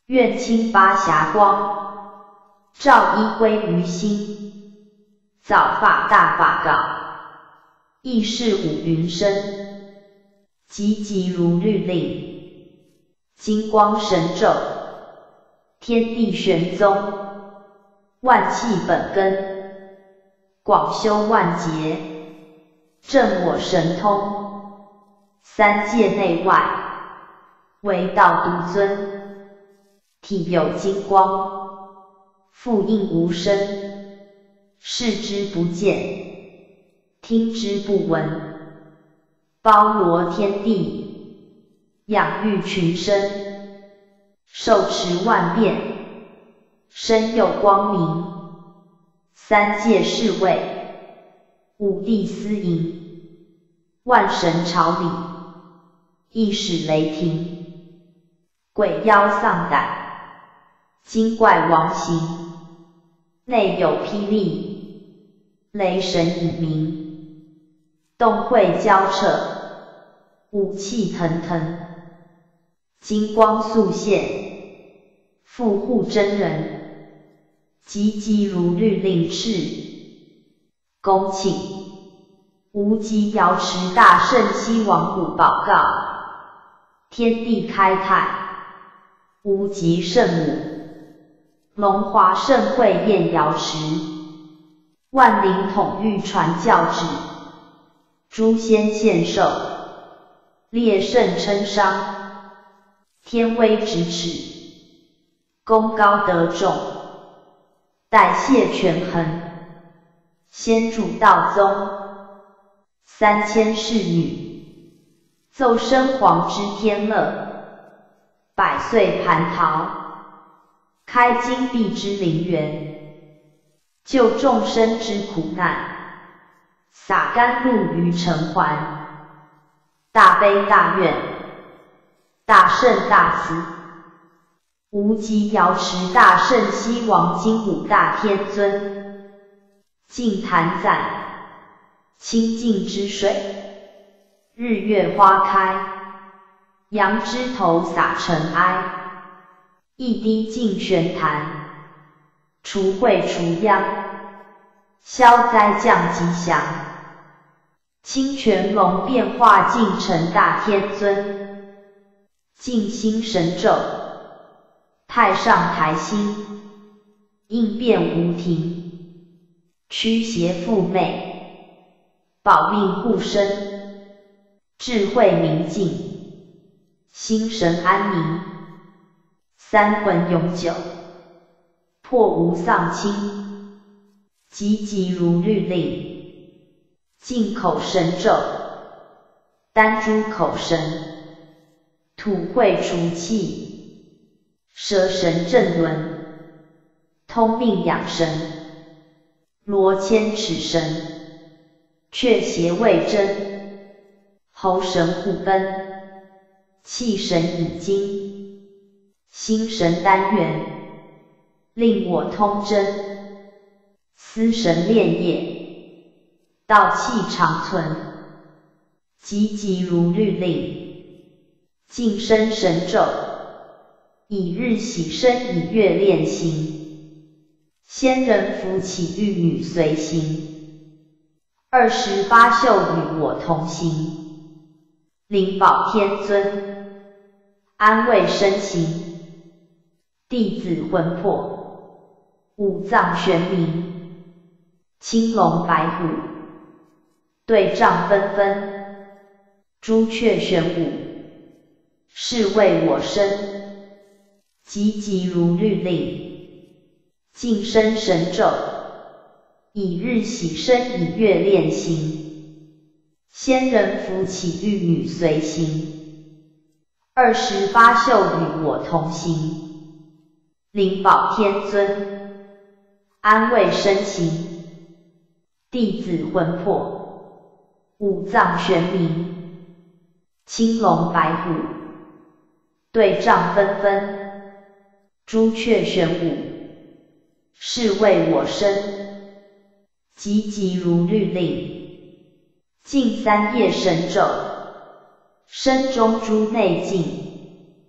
愿清八霞光，照一归于心。早发大法告，亦是五云生。急急如律令，金光神咒，天地玄宗，万气本根，广修万劫，正我神通，三界内外，唯道独尊，体有金光，复应无声，视之不见，听之不闻，包罗天地，养育群生，受持万变，身有光明，三界侍卫，五帝司迎，万神朝礼，亦使雷霆，鬼妖丧胆，精怪亡形，内有霹雳，雷神以鸣，动会交彻，武气腾腾，金光速现，复护真人，急急如律令敕，恭请无极瑶池大圣西王母报告，天地开泰，无极圣母，龙华盛会宴瑶池，万灵统御传教旨，诸仙献寿，列圣称商，天威咫尺，功高德重，代谢权衡，先主道宗，三千侍女，奏生皇之天乐，百岁蟠桃，开金碧之灵源，救众生之苦难，洒甘露于尘寰，大悲大愿，大圣大慈，无极瑶池大圣西王金武大天尊，净坛赞，清净之水，日月花开，杨枝头洒尘埃，一滴净玄坛，除秽除殃，消灾降吉祥，清泉龙变化净成大天尊，静心神咒，太上台心，应变无停，驱邪附魅，保命护身，智慧明净，心神安宁，三魂永久，破无丧亲，急急如律令，净口神咒，丹珠口神，吐秽除气，蛇神正轮，通命养神，罗千尺神，却邪未真，猴神护根，气神引经，心神丹元，令我通真，思神炼业，道气长存，急急如律令，净身神咒，以日洗身，以月炼形，仙人扶起玉女随行，二十八宿与我同行，灵宝天尊，安慰身形，弟子魂魄，五脏玄冥，青龙白虎，对仗纷纷，朱雀玄武，是为我身，急急如律令，净身神咒，以日洗身，以月炼形，仙人扶起玉女随行，二十八宿与我同行，灵宝天尊，安慰身形，弟子魂魄，五脏玄冥，青龙白虎，对仗纷纷，朱雀玄武，是为我身，急急如律令，净三业神咒，身中诸内境，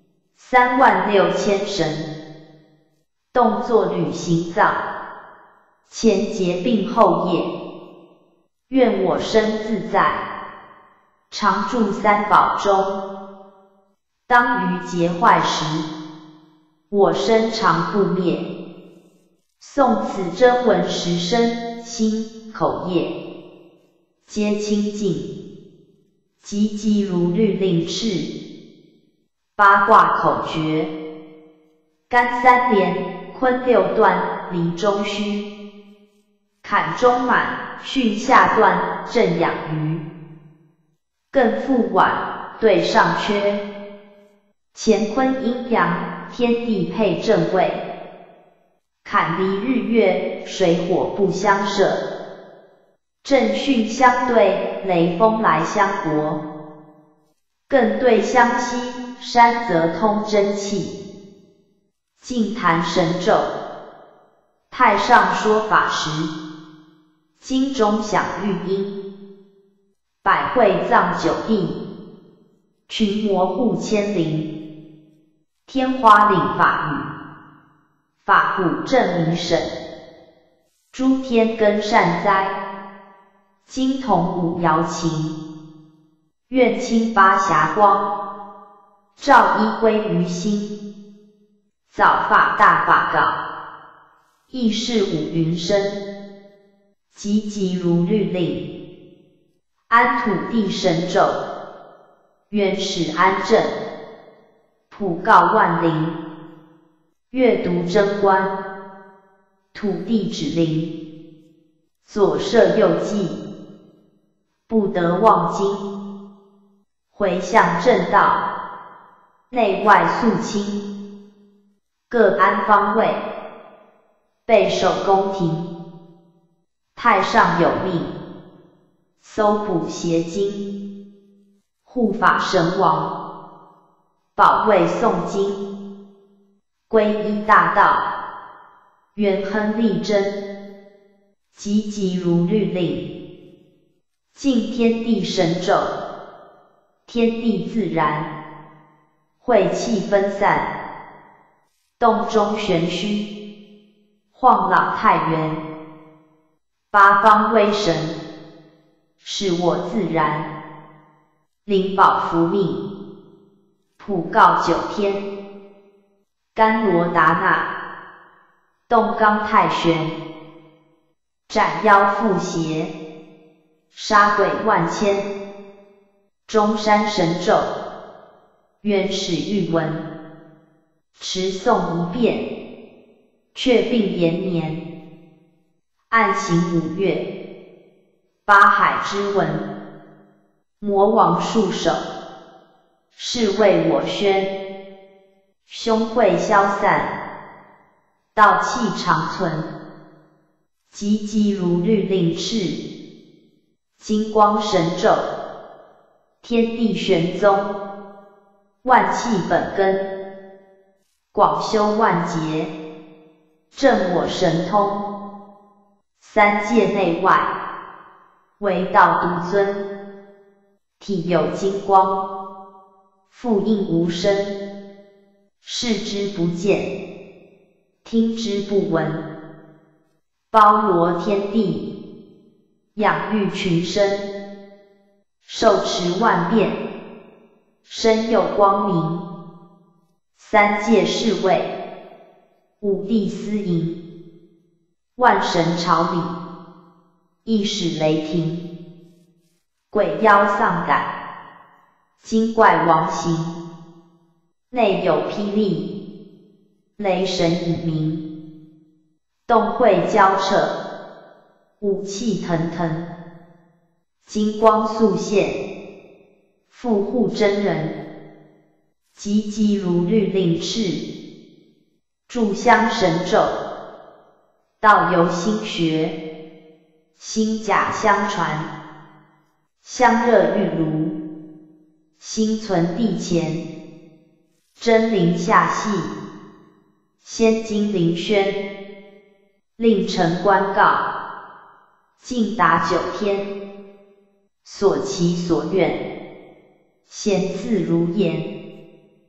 三万六千神，动作履行藏，前结并后业，愿我身自在，常住三宝中。当于劫坏时，我身常不灭。诵此真文时，身心口业皆清净，急急如律令敕。八卦口诀：干三连，坤六段，离中虚，坎中满，巽下段，震养鱼。艮复晚，兑上缺，乾坤阴阳，天地配正位。坎离日月，水火不相涉，震巽相对，雷风来相搏。艮兑相吸，山则通真气。净坛神咒，太上说法时，经中响玉音。百会藏九地，群魔护千灵。天花领法语，法鼓正明审。诸天根善哉，金铜五瑶琴。愿清八霞光，照一归于心。早发大法告，意是五云生。急急如律令，安土地神咒。愿使安正，普告万灵。阅读贞观，土地指灵。左摄右记，不得忘经。回向正道，内外肃清。各安方位，备守宫廷。太上有命，搜捕邪经。护法神王，保卫诵经。皈依大道，元亨利贞。急急如律令，敬天地神咒。天地自然，晦气分散。洞中玄虚，晃朗太元。八方威神，是我自然。灵宝福命，普告九天。甘罗达那，洞罡太玄。斩妖伏邪，杀鬼万千。中山神咒，愿使欲闻。持诵一遍，却并延年。暗行五岳，八海之文。魔王束手，是为我宣。凶秽消散，道气长存。急急如律令敕，金光神咒。天地玄宗，万气本根。广修万劫，正我神通。三界内外，唯道独尊。体有金光，复应无声。视之不见，听之不闻。包罗天地，养育群生。受持万变，身有光明。三界侍卫，五帝司营。万神朝礼，一使雷霆。鬼妖丧胆，精怪亡形。内有霹雳，雷神以鸣。洞会交彻，武气腾腾。金光速现，复护真人。急急如律令敕，炷香神咒。道由心学，心甲相传。香热玉炉，心存地前。真灵下系，仙金灵轩。令臣官告，尽达九天。所祈所愿，咸赐如言。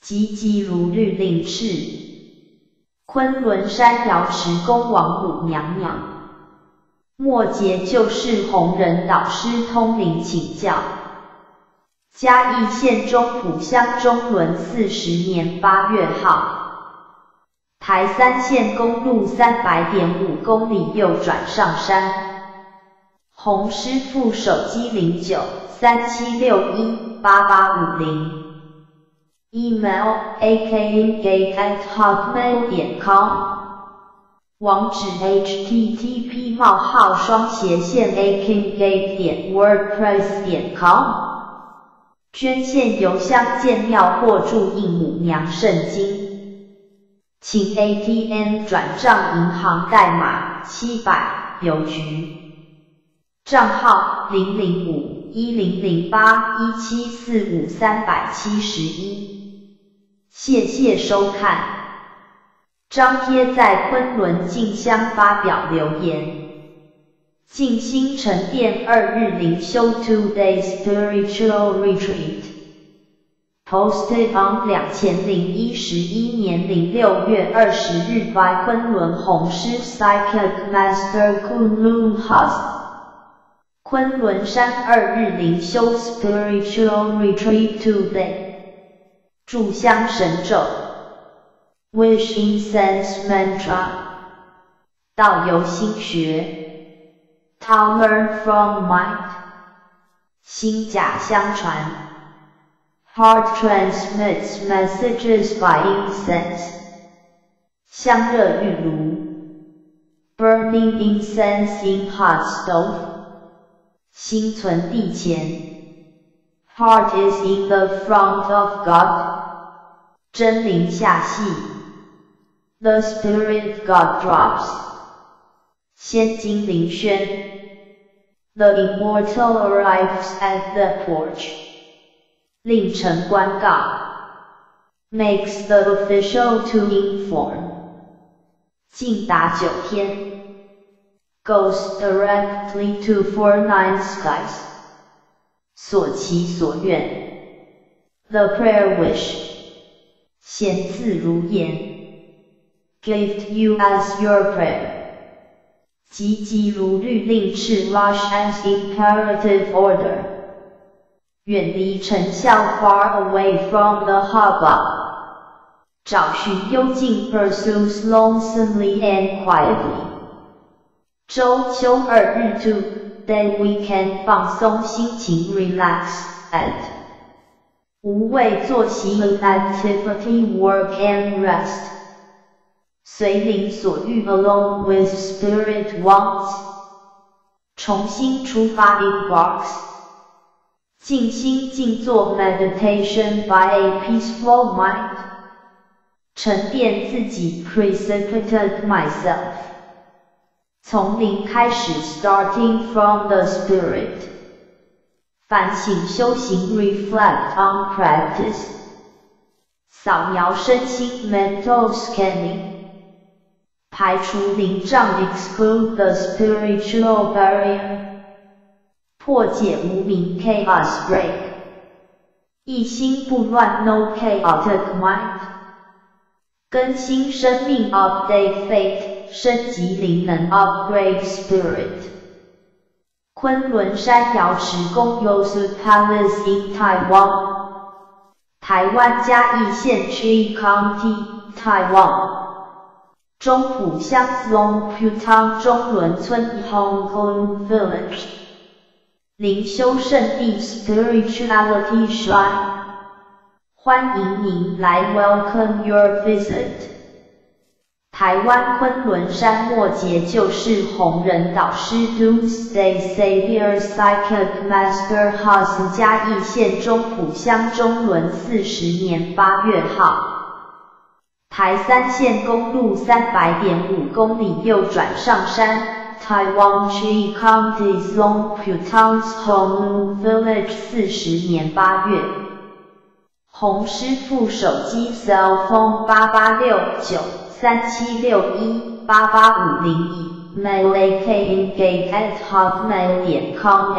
急急如律令敕。昆仑山瑶池宫王母娘娘，末节就事弘仁导师通灵请教。嘉义县中埔乡中仑四十年八月号，台三线公路三百点五公里右转上山。洪师傅手机零九三七六一八八五零。email a k n gate at hotmail 点 com， 网址 h t t p 冒号双斜线 a k n gate 点 wordpress 点 com， 捐献邮箱建庙或注印母娘圣经，请 A T M 转账银行代码七百邮局，账号零零五一零零八一七四五三七一。谢谢收看。张贴在昆仑静香发表留言。静心沉淀二日灵修 two day spiritual retreat posted on 二千零一十一年零六月二十日 by 昆仑弘师 Psychic Master Kunlun Hus。昆仑山二日灵修 spiritual retreat two day。炷香神咒 Wish Incense Mantra 道由心学 To learn from mind 心假相传 Heart transmits messages by incense 香热玉炉 Burning incense in hot stove 心存地前Heart is in the front of God 真灵下系 The Spirit God drops 仙精灵宣 The Immortal arrives at the porch 令臣官告 Makes the official to inform 进达九天 Goes directly to four nine skies 所祈所愿 The prayer wish 显自如言 Gift you as your prayer 急急如律令敕 Rush as imperative order 远离尘嚣 Far away from the hubbub 找寻幽静 Pursues lonesomely and quietly 周休二日 two day weekend 放松心情 Relax at 无为作息 Activity work and rest 随灵所欲 Alone with spirit wants 重新出发 Embarks 静心静坐 Meditation by a peaceful mind 沉淀自己 Precipitate myself 从零开始 Starting from the spirit 反省修行 Reflect on practice 扫描身心 Mental scanning 排除灵障 Exclude the spiritual barrier 破解无明 Chaos break 一心不乱 No chaotic mind 更新生命 Update faith 升级灵能 Upgrade spirit 昆仑山瑶池宫 Yosu Palace in Taiwan 台湾嘉义县 Chi County Taiwan 中埔乡 Long Putang 中仑村 Hong Kong Village 灵修圣地 Spirituality Shrine 欢迎您来 Welcome your visit 台湾昆仑山末节就事弘仁导师 Doomsday Savior Psychic Master Hus 嘉义县中埔乡中仑四十年八月号，台三线公路三百点五公里右转上山 Taiwan Chi County's Long Putang's Hong Village 四十年八月，洪师傅手机 cell phone 八八六九三七六一八八五零一。 mailengate at hotmail 点 com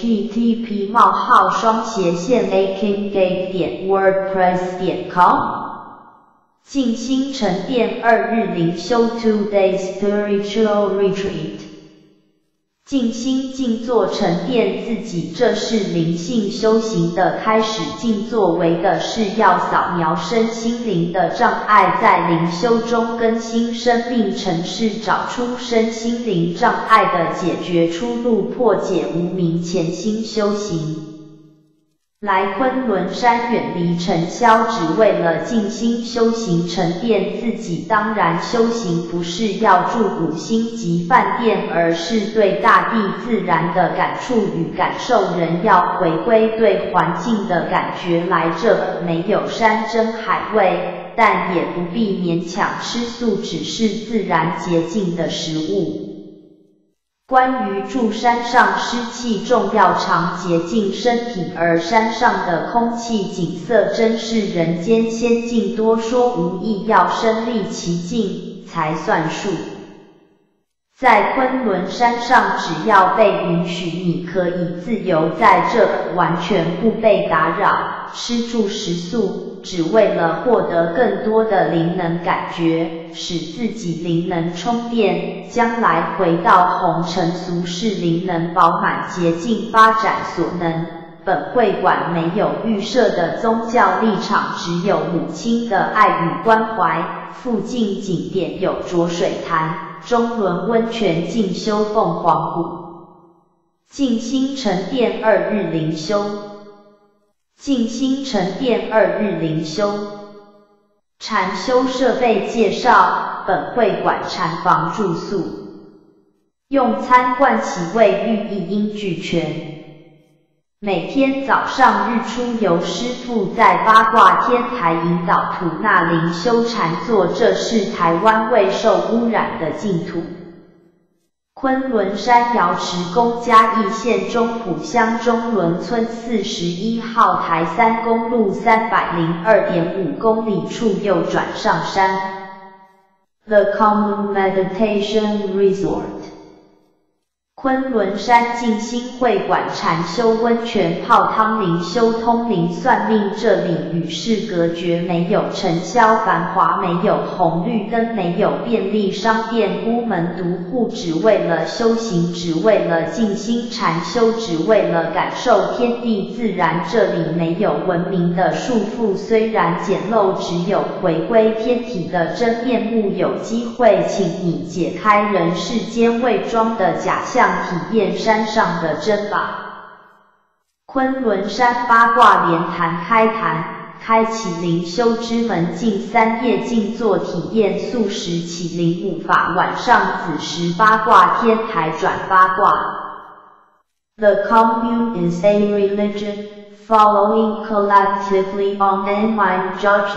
http 冒号双斜线 akingate 点 wordpress 点 com 静心沉淀二日灵修 two day spiritual retreat 静心静坐沉淀自己，这是灵性修行的开始。静坐为的是要扫描身心灵的障碍，在灵修中更新生命程式，找出身心灵障碍的解决出路，破解无明，潜心修行。来昆仑山远离尘嚣，只为了静心修行沉淀自己。当然修行不是要住五星级饭店，而是对大地自然的感触与感受，人要回归对环境的感觉。来这没有山珍海味，但也不必勉强吃素，只是自然洁净的食物。关于住山上湿气重要，常洁净身体，而山上的空气景色真是人间仙境，多说无益，要身历其境才算数。在昆仑山上，只要被允许，你可以自由在这，完全不被打扰，吃住食素，只为了获得更多的灵能感觉，使自己灵能充电，将来回到红尘俗世，灵能饱满洁净，发展所能。本会馆没有预设的宗教立场，只有母亲的爱与关怀。附近景点有浊水潭、中仑温泉、静修凤凰谷。静心沉淀二日灵修，静心沉淀二日灵修。禅修设备介绍：本会馆禅房住宿，用餐盥洗卫浴一应俱全。每天早上日出，由师父在八卦天台引导吐纳灵修禅坐，这是台湾未受污染的净土。昆仑山瑶池宫嘉义县中埔乡中仑村四十一号台三公路三百零二点五公里处右转上山。The Common Meditation Resort，昆仑山静心会馆禅修温泉泡汤灵修通灵算命，这里与世隔绝，没有尘嚣繁华，没有红绿灯，没有便利商店，孤门独户，只为了修行，只为了静心禅修，只为了感受天地自然。这里没有文明的束缚，虽然简陋，只有回归天体的真面目。有机会请你解开人世间伪装的假象，体验山上的真吧。昆仑山八卦莲潭开坛，开启灵修之门，近三夜静坐体验素食起灵五法，晚上子时八卦天台转八卦。The commune is a religion, following collectively on and mind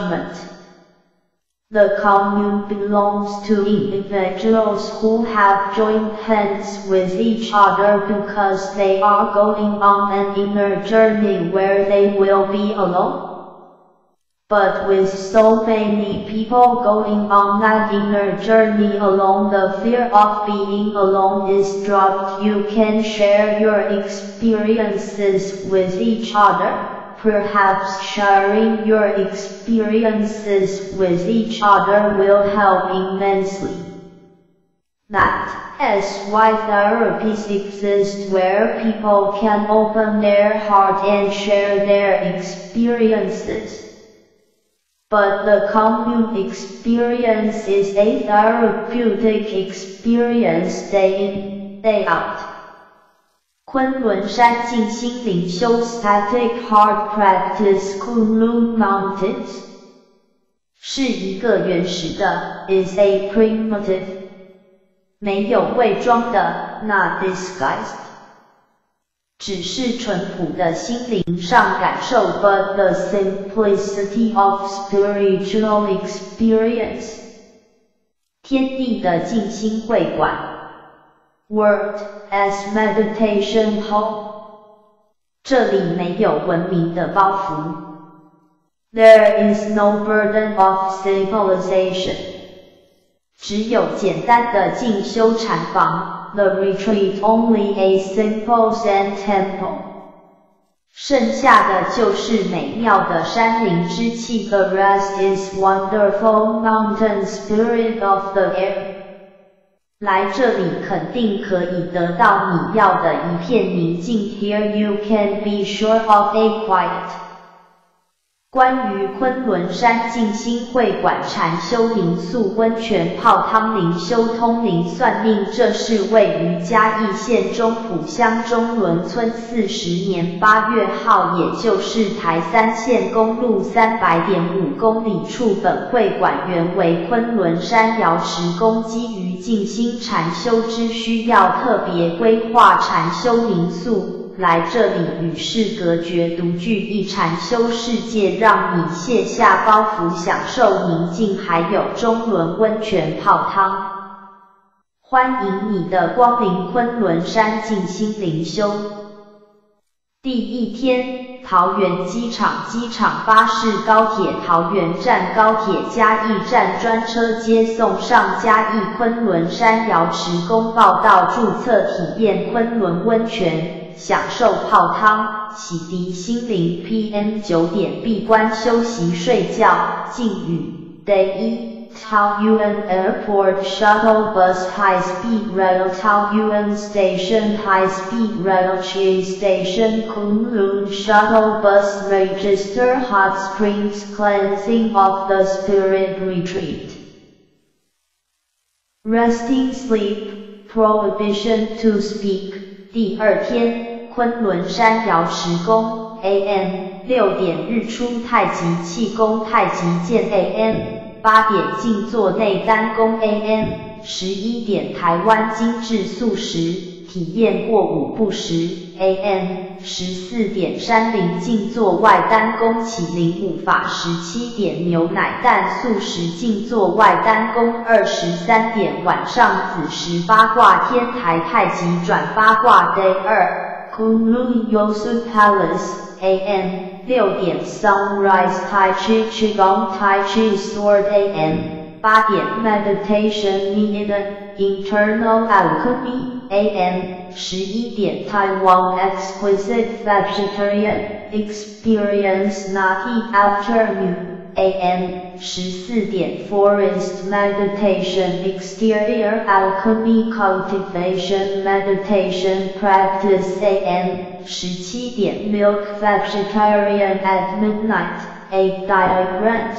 judgment.The commune belongs to individuals who have joined hands with each other because they are going on an inner journey where they will be alone. But with so many people going on that inner journey alone, the fear of being alone is dropped. You can share your experiences with each other.Perhaps sharing your experiences with each other will help immensely. That is why therapies exist, where people can open their heart and share their experiences. But the commune experience is a therapeutic experience day in, day out.昆仑山静心灵修 Static Heart Practice Kunlun Mountains 是一个原始的 is a primitive 没有伪装的 not disguised 只是淳朴的心灵上感受 but the simplicity of spiritual experience 天地的静心会馆Worked as meditation hall. 这里没有文明的包袱。There is no burden of civilization. 只有简单的进修禅房 ，The retreat only a simple Zen temple。剩下的就是美妙的山林之气 ，The rest is wonderful mountain spirit of the air。来这里肯定可以得到你要的一片宁静 ，Here you can be sure of a quiet。关于昆仑山静心会馆禅修灵素温泉泡汤灵修通灵算命，这是位于嘉义县中埔乡中仑村四十年八月号，也就是台三线公路 三百点五公里处。本会馆原为昆仑山瑶池宫，基于静心禅修之需要，特别规划禅修灵素。来这里与世隔绝，独具一禅修世界，让你卸下包袱，享受宁静，还有中仑温泉泡汤。欢迎你的光临昆仑山静心灵修。第一天，桃园机场机场巴士高铁桃园站高铁嘉义站专车接送上嘉义昆仑山瑶池宫报到，注册体验昆仑温泉。享受泡汤，洗涤心灵。P M 九点闭关休息睡觉。敬语 Day 一 Taoyuan Airport Shuttle Bus High Speed Rail Taoyuan Station High Speed Rail Chi Station Kunlun Shuttle Bus Register Hot Springs Cleansing of the Spirit Retreat Resting Sleep Prohibition to Speak。第二天，昆仑山瑶池宫 A M 六点日出太极气功太极剑 A M 八点静坐内丹功 A M 十一点台湾精致素食体验过午不食 A M 十四点山林静坐外丹功起灵舞法十七点牛奶蛋素食静坐外丹功二十三点晚上子时八卦天台太极转八卦 Day 二 Kunlun Yosu Palace A M 六点 Sunrise Tai Chi Qigong Tai Chi Sword A M八点 Meditation Needed Internal Alchemy A M 十一点 Taiwan Exquisite Vegetarian Experience Nati Afternoon A M 十四点 Forest Meditation Exterior Alchemy Cultivation Meditation Practice A M 十七点 Milk Vegetarian at Midnight eight Diagrams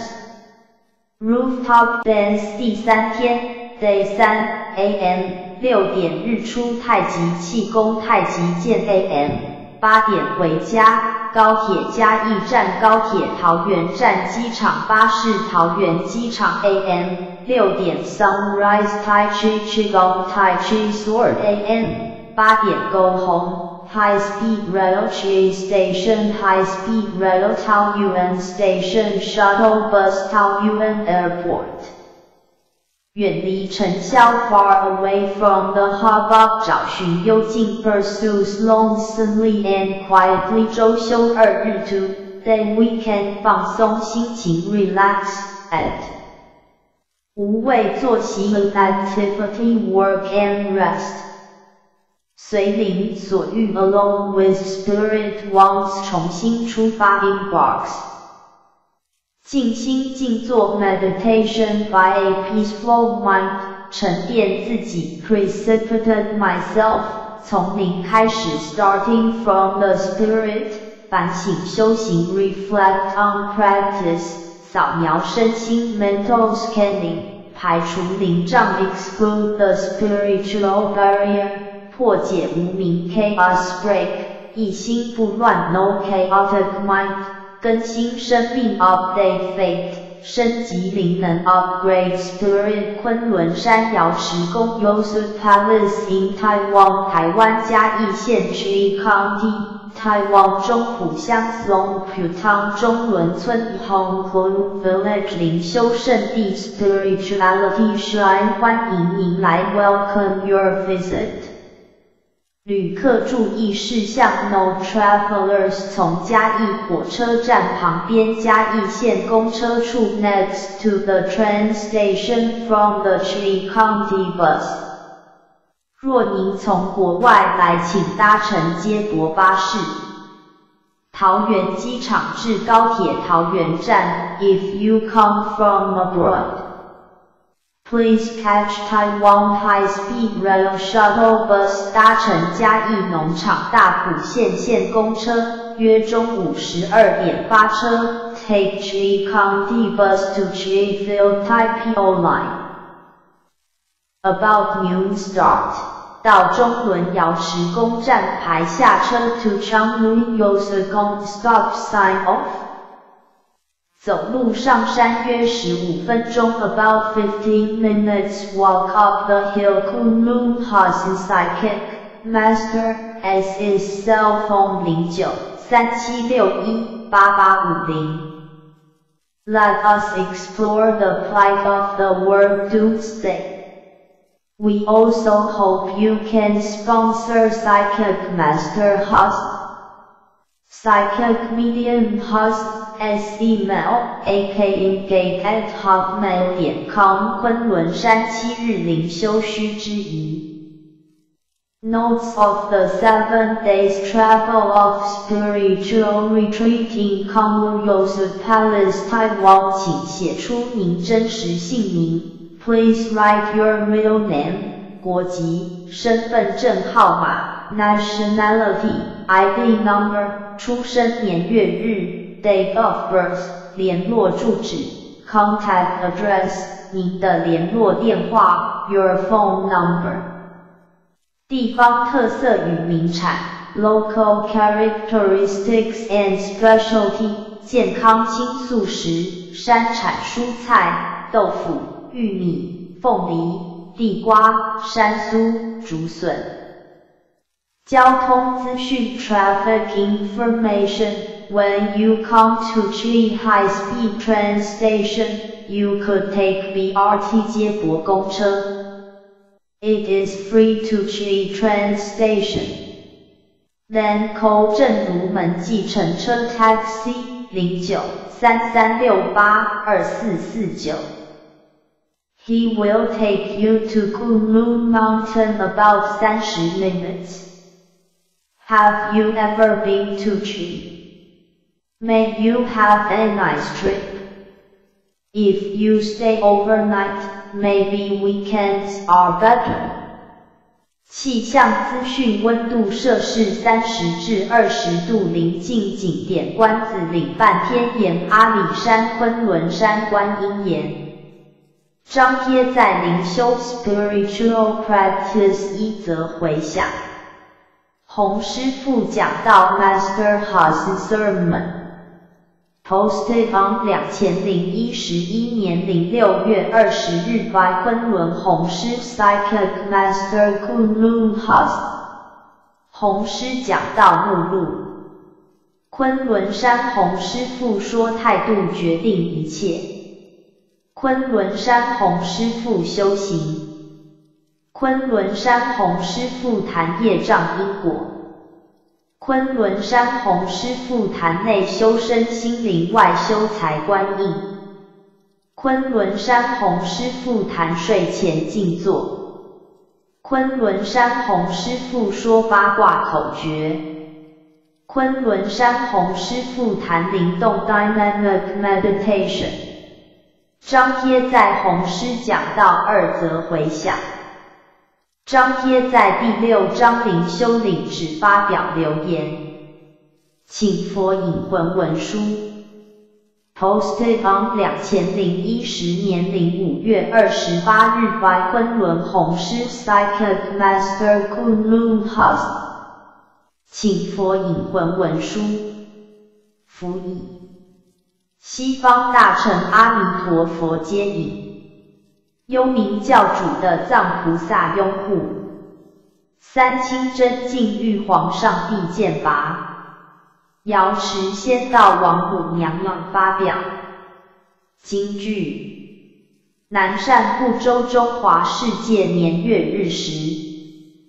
Rooftop Dance 第三天 Day 三 A M 六点日出太极气功太极剑 A M 八点回家高铁嘉义站高铁桃园站机场巴士桃园机场 A M 六点 Sunrise Tai Chi Qigong Tai Chi Sword A M 八点 Go Home High Speed Rail Chi Station High Speed Rail Taoyuan Station Shuttle Bus Taoyuan Airport远离尘嚣 far away from the hubbub 找寻幽静 pursues lonesomely and quietly 周休二日 to day weekend 放松心情 relax at 无为作息 activity work and rest 随灵所欲 alone with spirit wants 重新出发 embarks静心静坐 meditation by a peaceful mind 沉淀自己 precipitate myself 从零开始 starting from the spirit 反省修行 reflect on practice 扫描身心 mental scanning 排除灵障 exclude the spiritual barrier 破解无明 chaos break 一心不乱 no chaotic mind更新生命 update faith 升级灵能 upgrade spirit 昆仑山瑶池宫 Yosu Palace in Taiwan 台湾嘉义县 Chi County Taiwan 中埔乡 Long Putang 中仑村 Hong Kong Village 灵修圣地 Spirituality Shrine 欢迎您来 Welcome your visit 旅客注意事项 No travelers 从嘉义火车站旁边嘉义县公车处 Next to the train station from the Chi County bus。 若您从国外来，请搭乘接驳巴士。桃园机场至高铁桃园站 If you come from abroad。Please catch Taiwan High-Speed Rail Shuttle Bus 搭乘嘉义农场大埔线线公车，约中午十二点发车 Take Chi County Bus to Chi Field Taipei Line。 About noon start， 到中仑瑶池公站牌下车 To Changlun Yosakong Stop Sign Off。走路上山约十五分钟 About fifteen minutes walk up the hill Kunlun Hasen Psychic Master S is cell phone 零九 三七六一 八八五零。 Let us explore the plight of the world doomsday. We also hope you can sponsor Psychic Master Hasen。Psychic Medium Hasen，S email a k engage at hotmail 点 com。 昆仑山七日灵修须之仪。Notes of the seven days travel of spiritual retreat in Konglun Palace Taiwan， 请写出您真实姓名。Please write your middle name， 国籍、身份证号码 ，nationality，I D number， 出生年月日 ，date of birth， 联络住址 ，contact address， 您的联络电话 ，your phone number。地方特色与名产 ，local characteristics and specialty， 健康轻素食，山产蔬菜，豆腐、玉米、凤梨、地瓜、山苏、竹笋。交通资讯 Traffic information。When you come to Chi High-Speed Train Station, you could take B R T 接驳公车。It is free to Chi Train Station. Then call 正如门计程车 Taxi 零九 三三六八 二四四九。He will take you to Kunlun Mountain about thirty minutes. Have you ever been to Chi? May you have a nice trip. If you stay overnight, maybe weekends are better. 气象资讯温度摄氏三十至二十度，临近景点关子岭半天岩、阿里山、昆仑山、观音岩。张贴在灵修 Spiritual Practice 一则回响。洪师傅讲道 Master Hasen Sermon。Posted on 二零一一年六月二十日 by 昆仑洪师 Psychic Master Kunlun Hasen。洪师讲道目录。昆仑山洪师傅说态度决定一切。昆仑山洪师傅修行。昆仑山洪师傅谈业障因果。昆仑山洪师傅谈内修身心灵，外修财观应。昆仑山洪师傅谈睡前静坐。昆仑山洪师傅说八卦口诀。昆仑山洪师傅谈灵动 Dynamic Meditation。张贴在洪师讲道二则回响。张贴在第六章灵修领旨发表留言，请佛引魂文书。Posted on 二零一零年五月二十八日 by 昆仑洪师 Psychic Master Kunlun Hasen。请佛引魂文书。辅以西方大乘阿弥陀佛接引。幽冥教主的藏菩萨拥护。三清真境玉皇上帝剑拔。瑶池仙道王母娘娘发表。金句。南赡部洲中华世界年月日时。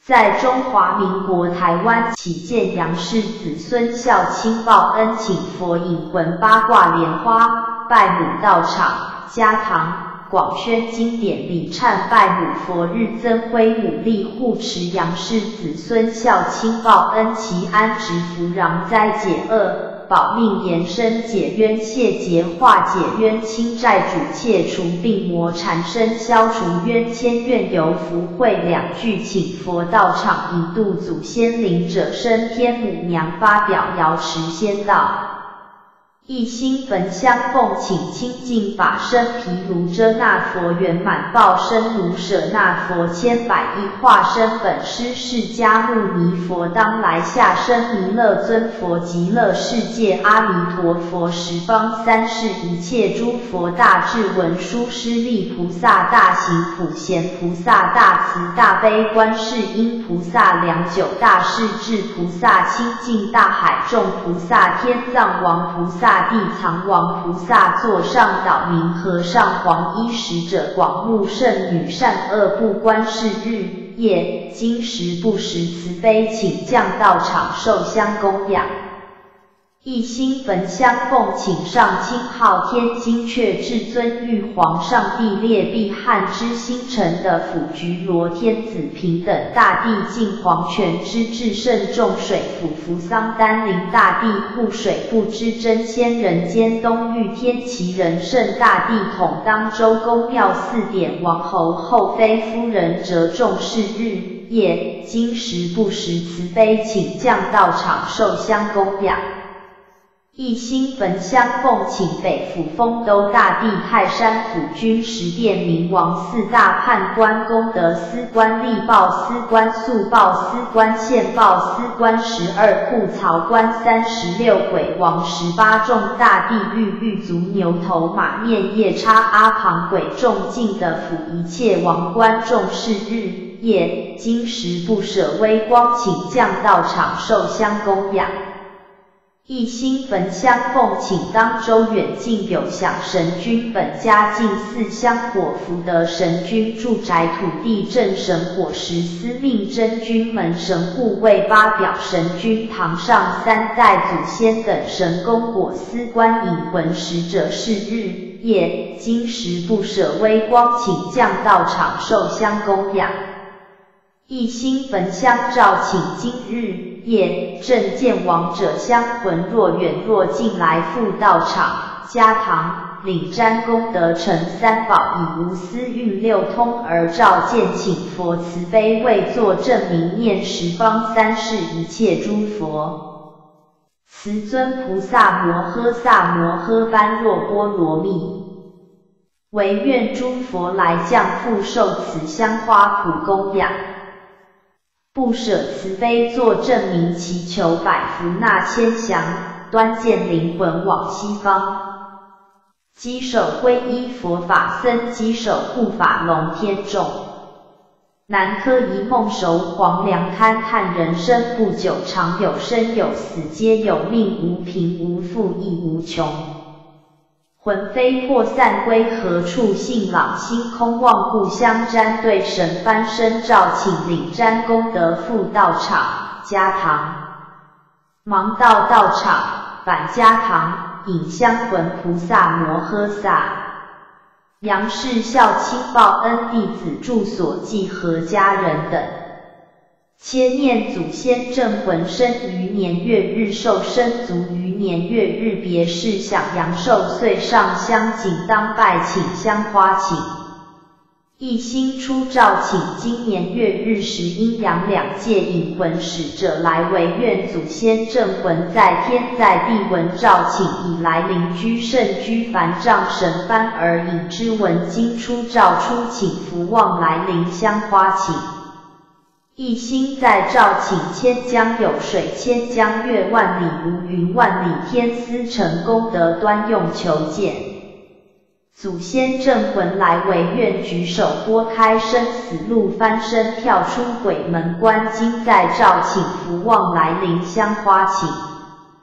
在中华民国台湾起建杨氏子孙孝亲报恩请佛引魂八卦莲花拜母道场加堂广宣经典礼忏拜母佛日增辉武力护持杨氏子孙孝亲报恩祈安植福攘灾解厄保命延伸解冤谢结化解冤亲债主切除病魔缠身消除冤千愿由福慧两句请佛道场引渡祖先灵者升天母娘发表瑶池仙道一心焚香奉请清净法身毗卢遮那佛圆满报身卢舍那佛千百亿化身本师释迦牟尼佛当来下生弥勒尊佛极乐世界阿弥陀佛十方三世一切诸佛大智文殊师利菩萨大行普贤菩萨大慈大悲观世音菩萨良久大势至菩萨清净大海众菩萨天藏王菩萨地藏王菩萨座上岛明和尚黄衣使者广目圣女善恶不观世日夜今时不时慈悲请降道场受香供养一心焚香奉请上清昊天金阙至尊玉皇上帝列壁汉之星辰的辅菊罗天子平等大帝净皇权之至圣众水府扶桑丹灵大帝护水不知真仙人间东域天齐人圣大帝统当周公庙四典王侯后妃夫人折众世日夜今时不时慈悲请降道场受香供养一心焚香奉请北府丰都大帝泰山府君十殿明王四大判官功德司官吏报司官速报司官宪报司官十二库曹官三十六鬼王十八众大地狱狱卒牛头马面夜叉阿旁鬼众尽的府一切王官众世日夜今时不舍微光请降道场受香供养一心焚香奉请当周远近有享神君本家境四香火福德神君住宅土地镇神火石司命真君门神护卫八表神君堂上三代祖先等神功果司官引魂使者是日夜今时不舍微光请降道场受香供养一心焚香照请今日夜正见亡者香魂若远若近来复道场加堂领瞻功德成三宝以无私运六通而照见请佛慈悲为作证明念十方三世一切诸佛慈尊菩萨摩诃萨摩诃般若波罗蜜唯愿诸佛来降复受此香花普供养不舍慈悲作证明祈求百福纳千祥端见灵魂往西方稽首皈依佛法僧稽首护法龙天众南柯一梦熟黄粱勘探人生不久常有生有死皆有命无贫无富亦无穷魂飞魄散归何处性朗星空望故乡瞻对神翻身照请领瞻功德复道场加堂忙到道场返加堂引香魂菩萨摩诃萨杨氏孝亲报恩弟子住所记合家人等切念祖先正魂生于年月日寿生卒于年月日别世享阳寿岁上香谨当拜请香花请一心出照请今年月日时阴阳两界引魂使者来为愿祖先正魂在天在地闻照请以来邻居圣居凡丈神幡而引之闻今出照出请福望来临香花请一心在照请千江有水千江月万里无云万里天司成功德端用求见祖先正魂来为愿举手拨开生死路翻身跳出鬼门关今在照请福望来临香花请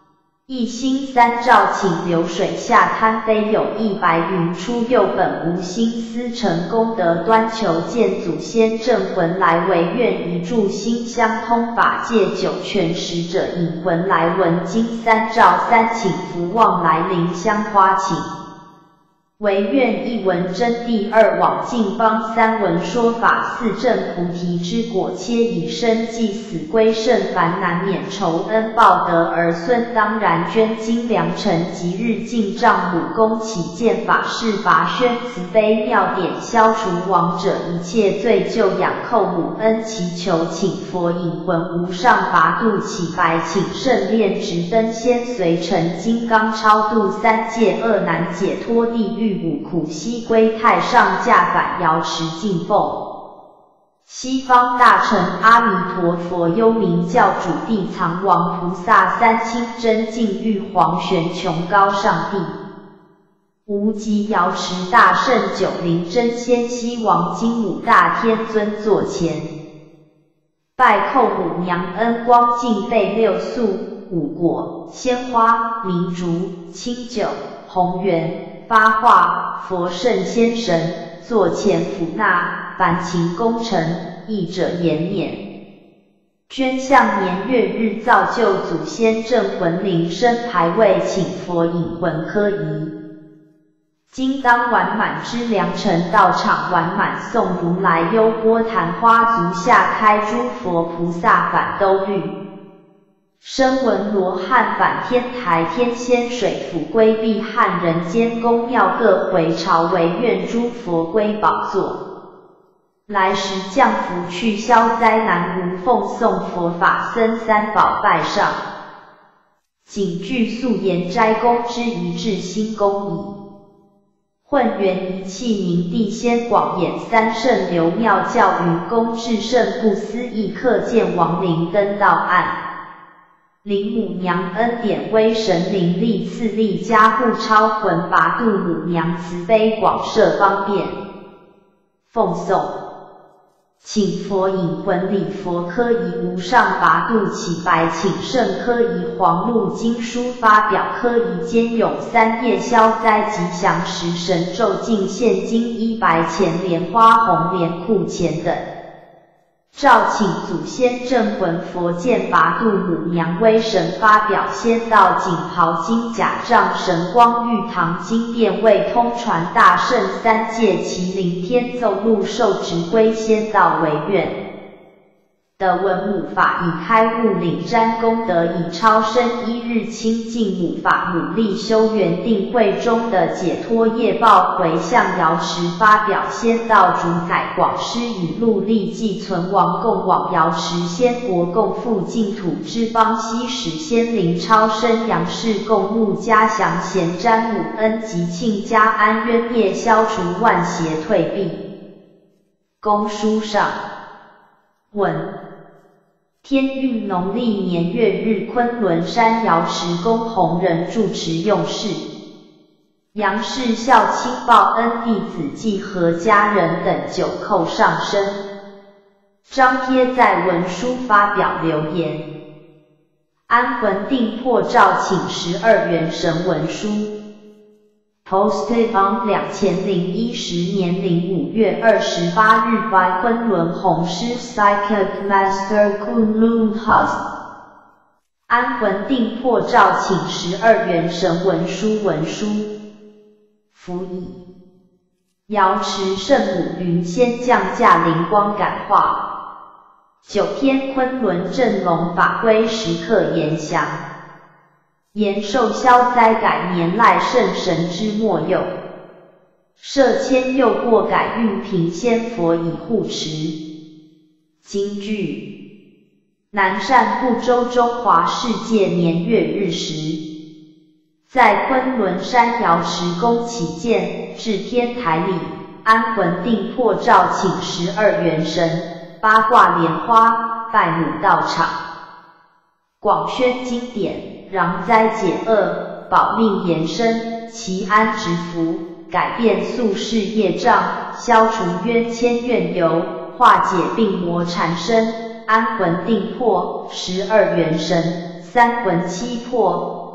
一心三照请流水下滩飞有一白云出右本无心思成功德端求见祖先正魂来为愿一炷心相通法界九泉使者引魂来闻经三照三请福望来临香花请。唯愿一闻真谛二往净邦三闻说法四证菩提之果切以身祭死归圣凡难免仇恩报德儿孙当然捐精良辰吉日进账母宫起见法事拔宣慈悲妙典消除亡者一切罪救养叩母恩祈求请佛引魂无上拔度起白请圣炼直灯先随成金刚超度三界恶难解脱地狱五苦西归太上驾返瑶池敬奉西方大乘阿弥陀佛幽冥教主地藏王菩萨三清真净玉皇玄穹高上帝无极瑶池大圣九灵真仙西王金武大天尊座前拜叩母娘恩光敬备六素五果鲜花明烛清酒红圆发化佛圣先神座前抚纳凡勤功臣义者延免捐向年月日造就祖先正魂灵身牌位请佛引魂科仪今当完满之良辰道场完满送如来优波昙花足下开诸佛菩萨反兜率声闻罗汉返天台天仙水府归避汉人间宫庙各回朝为愿诸佛归宝座来时降福去消灾难无奉送佛法僧三宝拜上谨具素颜斋公之一致心公矣混元一气凝地仙广演三圣流妙教云公至圣不思议克见亡灵登道岸灵母娘恩典威神灵力赐力加护超魂拔度母娘慈悲广摄方便奉送请佛引魂礼佛科仪无上拔度起白请圣科仪黄鹿经书发表科仪兼咏三业消灾吉祥时神咒敬现金一白钱莲花红莲库钱等召请祖先正魂佛见拔度母娘威神发表仙道锦袍金甲仗神光玉堂金殿为通传大圣三界麒麟天奏录受直归仙道为愿的文母法以开悟领瞻功德以超生一日清净母法努力修缘定慧中的解脱业报回向瑶池发表仙道主宰广施以路力寄存亡共往瑶池仙国共赴净土之邦西使仙灵超生阳世共沐加祥贤瞻母恩吉庆加安冤业消除万邪退避公书上问天运农历年月日昆仑山瑶池宫弘仁住持用事杨氏孝亲报恩弟子暨和家人等九叩上身张贴在文书发表留言安魂定魄照请十二元神文书 Posted on 二千零一十年零五月二十八日 by 昆仑弘师 Psychic Master Kunlun Hus 安魂定魄照请十二元神文书文书辅以瑶池圣母云仙降驾灵光感化九天昆仑正龙法规时刻延祥延寿消灾改年赖圣神之末佑摄千佑过改运平仙佛以护持金句南赡部洲中华世界年月日时在昆仑山瑶池宫起见至天台里安魂定魄照请十二元神八卦莲花拜母道场广宣经典攘灾解厄保命延生祈安植福改变宿世业障消除冤牵怨尤化解病魔缠身安魂定魄十二元神三魂七魄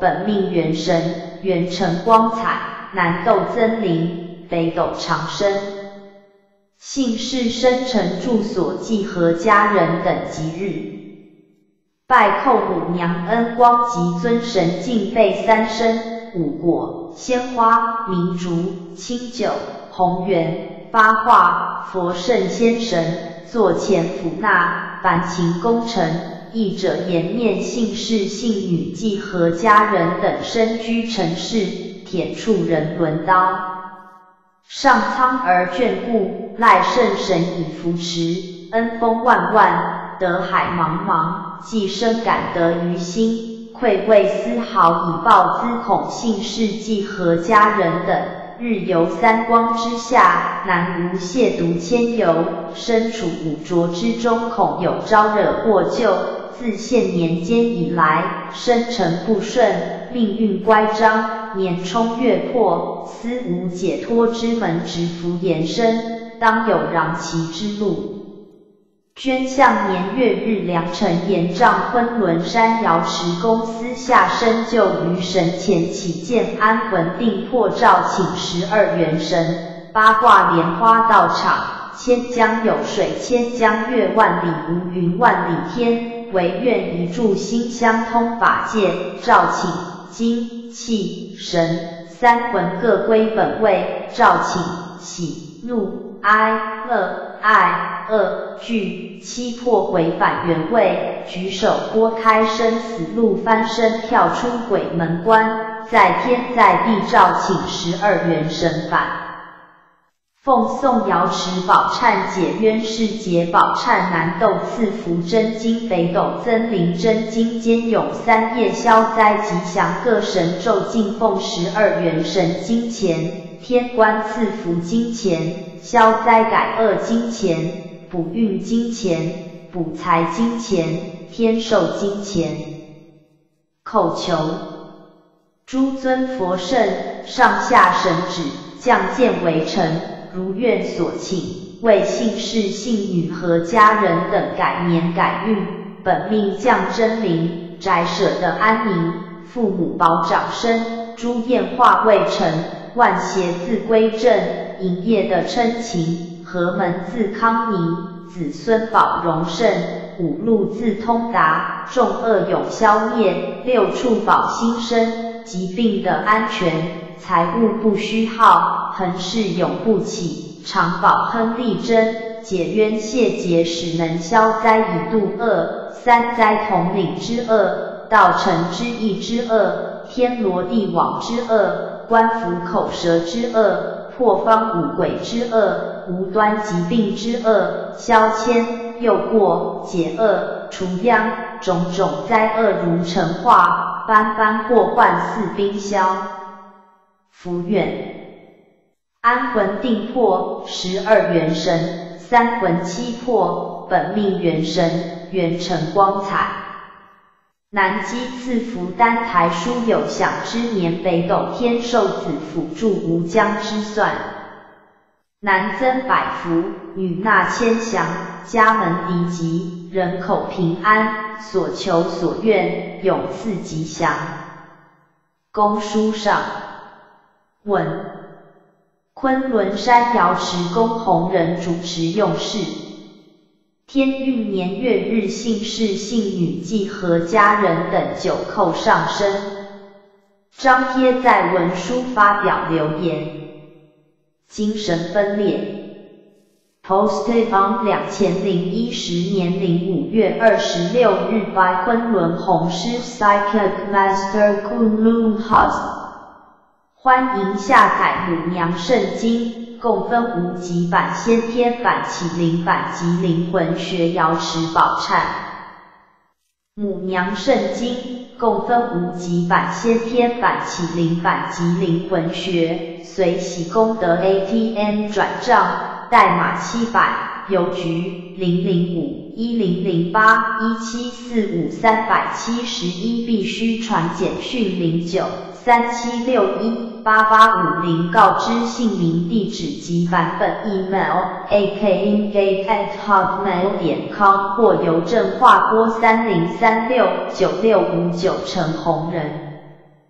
本命元神，元辰光彩，南斗增灵，北斗长生。姓氏生辰住所忌合家人等吉日。拜叩母娘恩光及尊神敬备三牲、五果、鲜花、明烛、清酒、红圆、发化、佛圣仙神，座前辅纳，凡勤功臣。译者颜面姓氏姓女忌合家人等身居尘世，铁处人轮刀。上苍而眷顾，赖圣神以扶持，恩丰万万，德海茫茫，既深感得于心，愧畏丝毫以报兹恐姓氏忌合家人等，日游三光之下，难无亵渎牵游，身处五浊之中，恐有招惹过咎。自现年间以来，生辰不顺，命运乖张，年冲月破，思无解脱之门，直伏延伸，当有攘其之路。捐向年月日良辰延丈昆仑山瑶池公私下深究于神前起见安魂定魄照请十二元神，八卦莲花道场，千江有水千江月，万里无云万里天。唯愿一炷心相通法界，照请精气神三魂各归本位，照请喜怒哀乐爱恶惧七魄回返原位，举手拨开生死路，翻身跳出鬼门关，在天在地照请十二元神返。奉送瑶池宝忏解冤释结宝忏南斗赐福真经北斗增灵真经兼咏三业消灾吉祥各神咒敬奉十二元神金钱，天官赐福金钱，消灾改恶金钱，补运金钱，补财金钱，天寿金钱。叩求诸尊佛圣上下神旨，降剑为臣，如愿所请，为姓氏姓女和家人等改年改运，本命降真灵，宅舍的安宁，父母保长生，诸宴化未成，万邪自归正，营业的称勤，和门自康宁，子孙保荣盛，五路自通达，众恶永消灭，六处保新生，疾病的安全，财物不虚耗，恒事永不起，常保亨利贞，解冤谢结使能消灾以度恶，三灾统领之恶，道成之意之恶，天罗地网之恶，官府口舌之恶，破方五鬼之恶，无端疾病之恶，消迁诱过解厄除殃，种种灾厄如尘化，般般祸患似冰消。福愿安魂定魄十二元神，三魂七魄本命元神，元辰光彩。南基赐福丹台书有享之年，北斗天寿子辅助无疆之算。男增百福，女纳千祥，家门迪吉，人口平安，所求所愿，永赐吉祥。公书上问：昆仑山瑶池宫弘仁主持用事，天运年月日姓氏姓女忌合家人等九叩上升，张贴在文书发表留言。精神分裂 Posted on 二千零一十年零五月二十六日 by 昆仑弘师 Psychic Master Kunlun House。欢迎下载母娘圣经，共分无极版、先天版、启灵版及灵魂学瑶池宝忏。母娘圣经共分无极版、先天版、启灵版及灵魂学，随喜功德 A T M 转账，代码七百，邮局零零五一零零八一七四五三百七十一，必须传简讯零九三七六一八八五零，告知姓名、地址及版本 email a k engage at hotmail 点 com 或邮政划拨三零三六九六五九陈弘仁。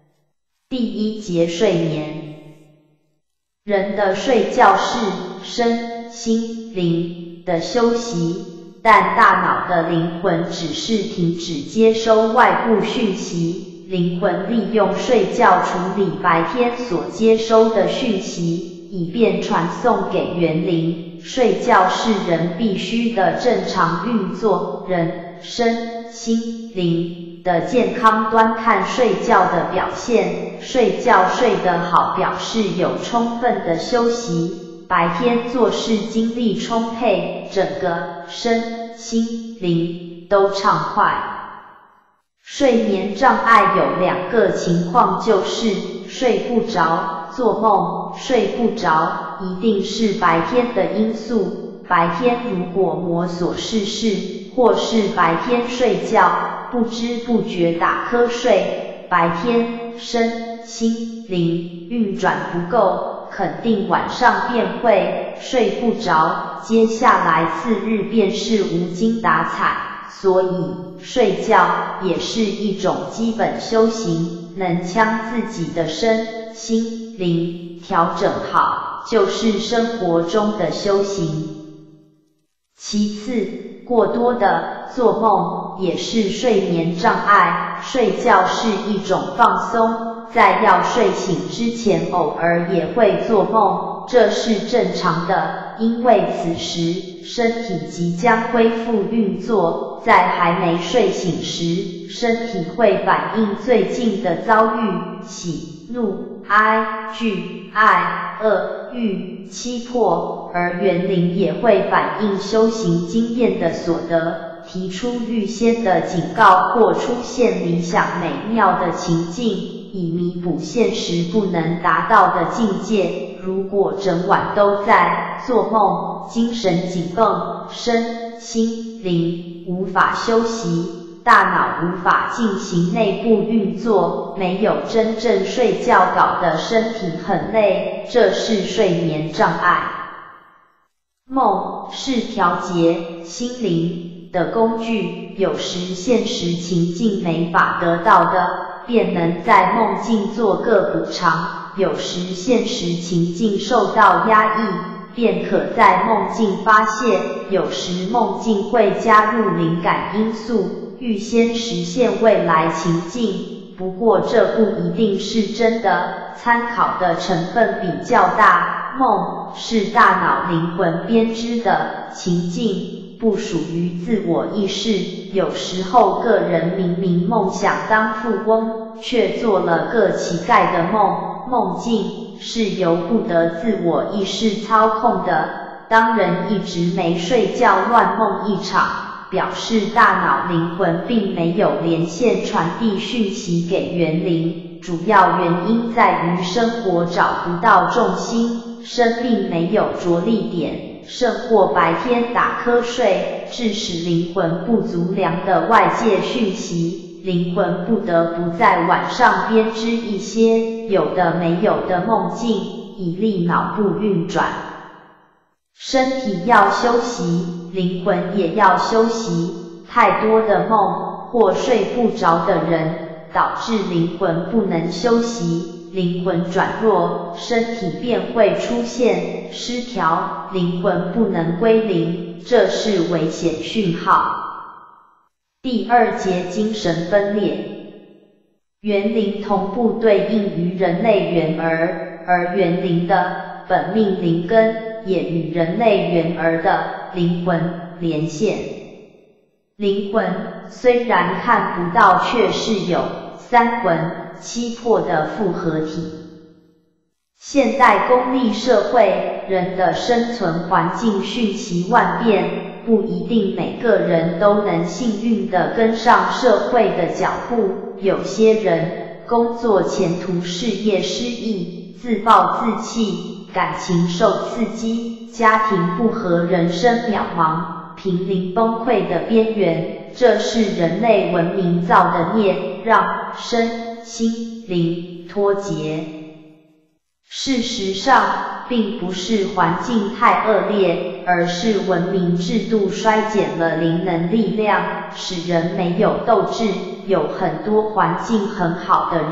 第一节睡眠。人的睡觉是身心灵的休息，但大脑的灵魂只是停止接收外部讯息，灵魂利用睡觉处理白天所接收的讯息，以便传送给元灵。睡觉是人必须的正常运作，人身心灵的健康端看睡觉的表现。睡觉睡得好表示有充分的休息，白天做事精力充沛，整个身心灵都畅快。睡眠障碍有两个情况，就是睡不着、做梦。睡不着一定是白天的因素，白天如果摩琐事事，或是白天睡觉不知不觉打瞌睡，白天身心灵运转不够，肯定晚上便会睡不着，接下来次日便是无精打采。所以睡觉也是一种基本修行，能将自己的身心灵调整好，就是生活中的修行。其次，过多的做梦也是睡眠障碍。睡觉是一种放松，在要睡醒之前偶尔也会做梦，这是正常的，因为此时身体即将恢复运作，在还没睡醒时，身体会反映最近的遭遇，喜、怒、哀、惧、爱、恶、欲、七魄，而元灵也会反映修行经验的所得，提出预先的警告或出现理想美妙的情境，以弥补现实不能达到的境界。如果整晚都在做梦，精神紧绷，身心灵无法休息，大脑无法进行内部运作，没有真正睡觉，搞得身体很累，这是睡眠障碍。梦是调节心灵的工具，有时现实情境没法得到的，便能在梦境做个补偿，有时现实情境受到压抑，便可在梦境发泄，有时梦境会加入灵感因素，预先实现未来情境，不过这不一定是真的，参考的成分比较大。梦是大脑灵魂编织的情境，不属于自我意识，有时候个人明明梦想当富翁，却做了个乞丐的梦，梦境是由不得自我意识操控的。当人一直没睡觉乱梦一场，表示大脑灵魂并没有连线传递讯息给元灵，主要原因在于生活找不到重心，生命没有着力点，甚或白天打瞌睡，致使灵魂不足量的外界讯息，灵魂不得不在晚上编织一些有的没有的梦境，以利脑部运转。身体要休息，灵魂也要休息，太多的梦或睡不着的人，导致灵魂不能休息，灵魂转弱，身体便会出现失调，灵魂不能归零，这是危险讯号。第二节精神分裂。元灵同步对应于人类元儿，而元灵的本命灵根也与人类元儿的灵魂连线。灵魂虽然看不到，却是有三魂七魄的复合体。现代功利社会，人的生存环境瞬息万变，不一定每个人都能幸运地跟上社会的脚步。有些人工作前途事业失意，自暴自弃，感情受刺激，家庭不和，人生渺茫，濒临崩溃的边缘，这是人类文明造的孽，让身心灵脱节。事实上，并不是环境太恶劣，而是文明制度衰减了灵能力量，使人没有斗志。有很多环境很好的人，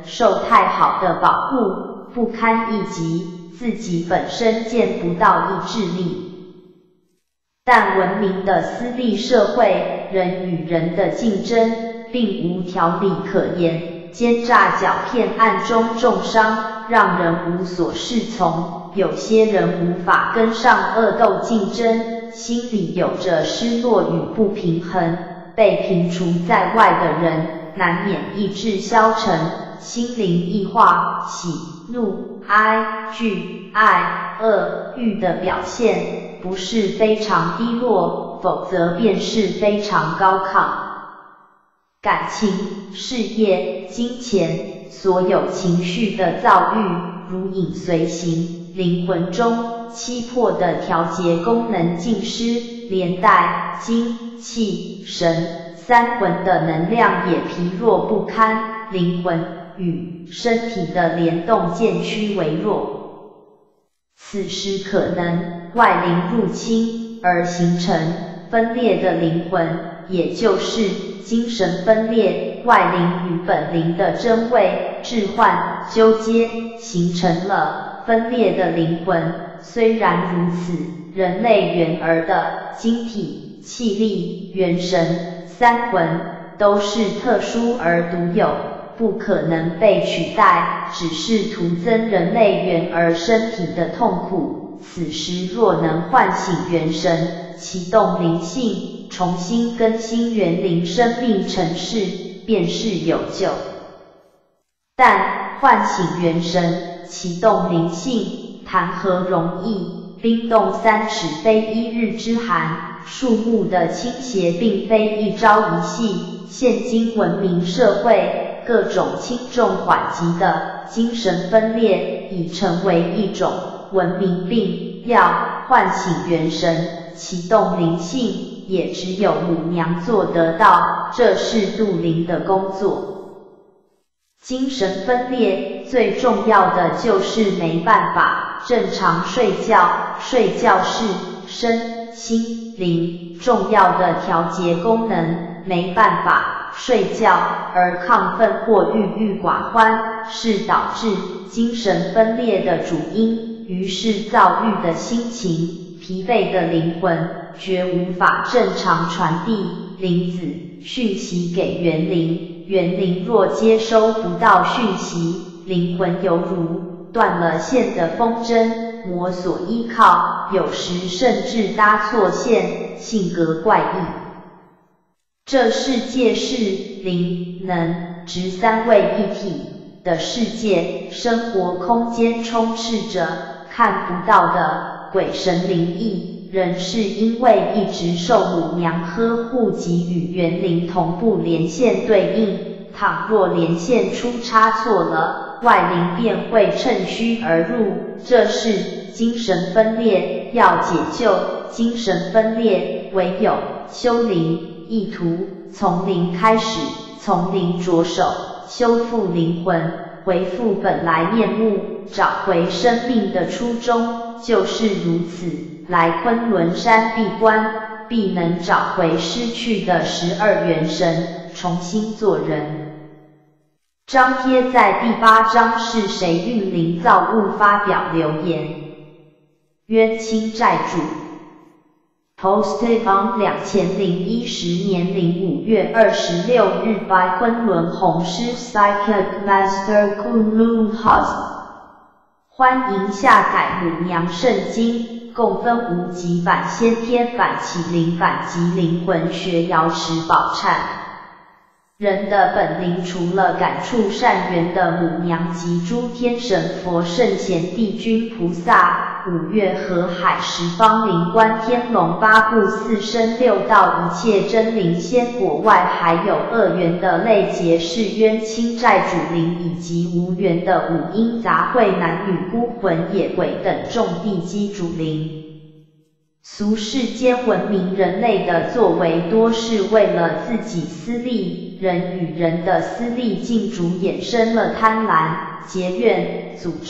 受太好的保护，不堪一击，自己本身见不到意志力。但文明的私立社会，人与人的竞争，并无条理可言，奸诈狡骗暗中重伤，让人无所适从。有些人无法跟上恶斗竞争，心里有着失落与不平衡，被屏除在外的人，难免意志消沉，心灵异化，喜、怒、哀、惧、爱、恶、欲的表现，不是非常低落，否则便是非常高亢。感情、事业、金钱，所有情绪的躁郁，如影随形，灵魂中七魄的调节功能尽失，连带精、气、神三魂的能量也疲弱不堪，灵魂与身体的联动渐趋微弱。此时可能外灵入侵而形成分裂的灵魂，也就是精神分裂，外灵与本灵的真伪置换纠结，形成了分裂的灵魂。虽然如此，人类原儿的精体、气力、元神、三魂都是特殊而独有，不可能被取代，只是徒增人类原儿身体的痛苦。此时若能唤醒元神，启动灵性，重新更新元灵生命程式，便是有救。但唤醒元神，启动灵性，谈何容易？冰冻三尺非一日之寒，树木的倾斜并非一朝一夕。现今文明社会，各种轻重缓急的精神分裂已成为一种文明病。要唤醒元神，启动灵性，也只有母娘做得到，这是度灵的工作。精神分裂最重要的就是没办法正常睡觉，睡觉是身心灵重要的调节功能，没办法睡觉而亢奋或郁郁寡欢，是导致精神分裂的主因。于是躁郁的心情，疲惫的灵魂，绝无法正常传递灵子讯息给元灵。元灵若接收不到讯息，灵魂犹如断了线的风筝，摩索依靠，有时甚至搭错线，性格怪异。这世界是灵、能、质三位一体的世界，生活空间充斥着看不到的鬼神灵异，人是因为一直受母娘呵护及与元灵同步连线对应，倘若连线出差错了，外灵便会趁虚而入，这是精神分裂。要解救精神分裂，唯有修灵，意图从零开始，从零着手，修复灵魂，恢复本来面目，找回生命的初衷，就是如此。来昆仑山闭关，必能找回失去的十二元神，重新做人。张贴在第八章是谁运灵造物发表留言。冤亲债主 Posted on 二千零一十年零五月二十六日 by 昆仑红狮 Psychic Master Kunlun House。欢迎下载母娘圣经，共分无极版、先天版、麒麟版及灵魂学瑶池宝忏。人的本灵除了感触善缘的母娘及诸天神佛圣贤帝君菩萨，五岳河海十方灵官天龙八部四生六道一切真灵仙果外，还有恶缘的类结是冤亲债主灵，以及无缘的五阴杂秽男女孤魂野鬼等众地基主灵。俗世间文明人类的作为多是为了自己私利，人与人的私利竞逐衍生了贪婪、结怨、诅咒、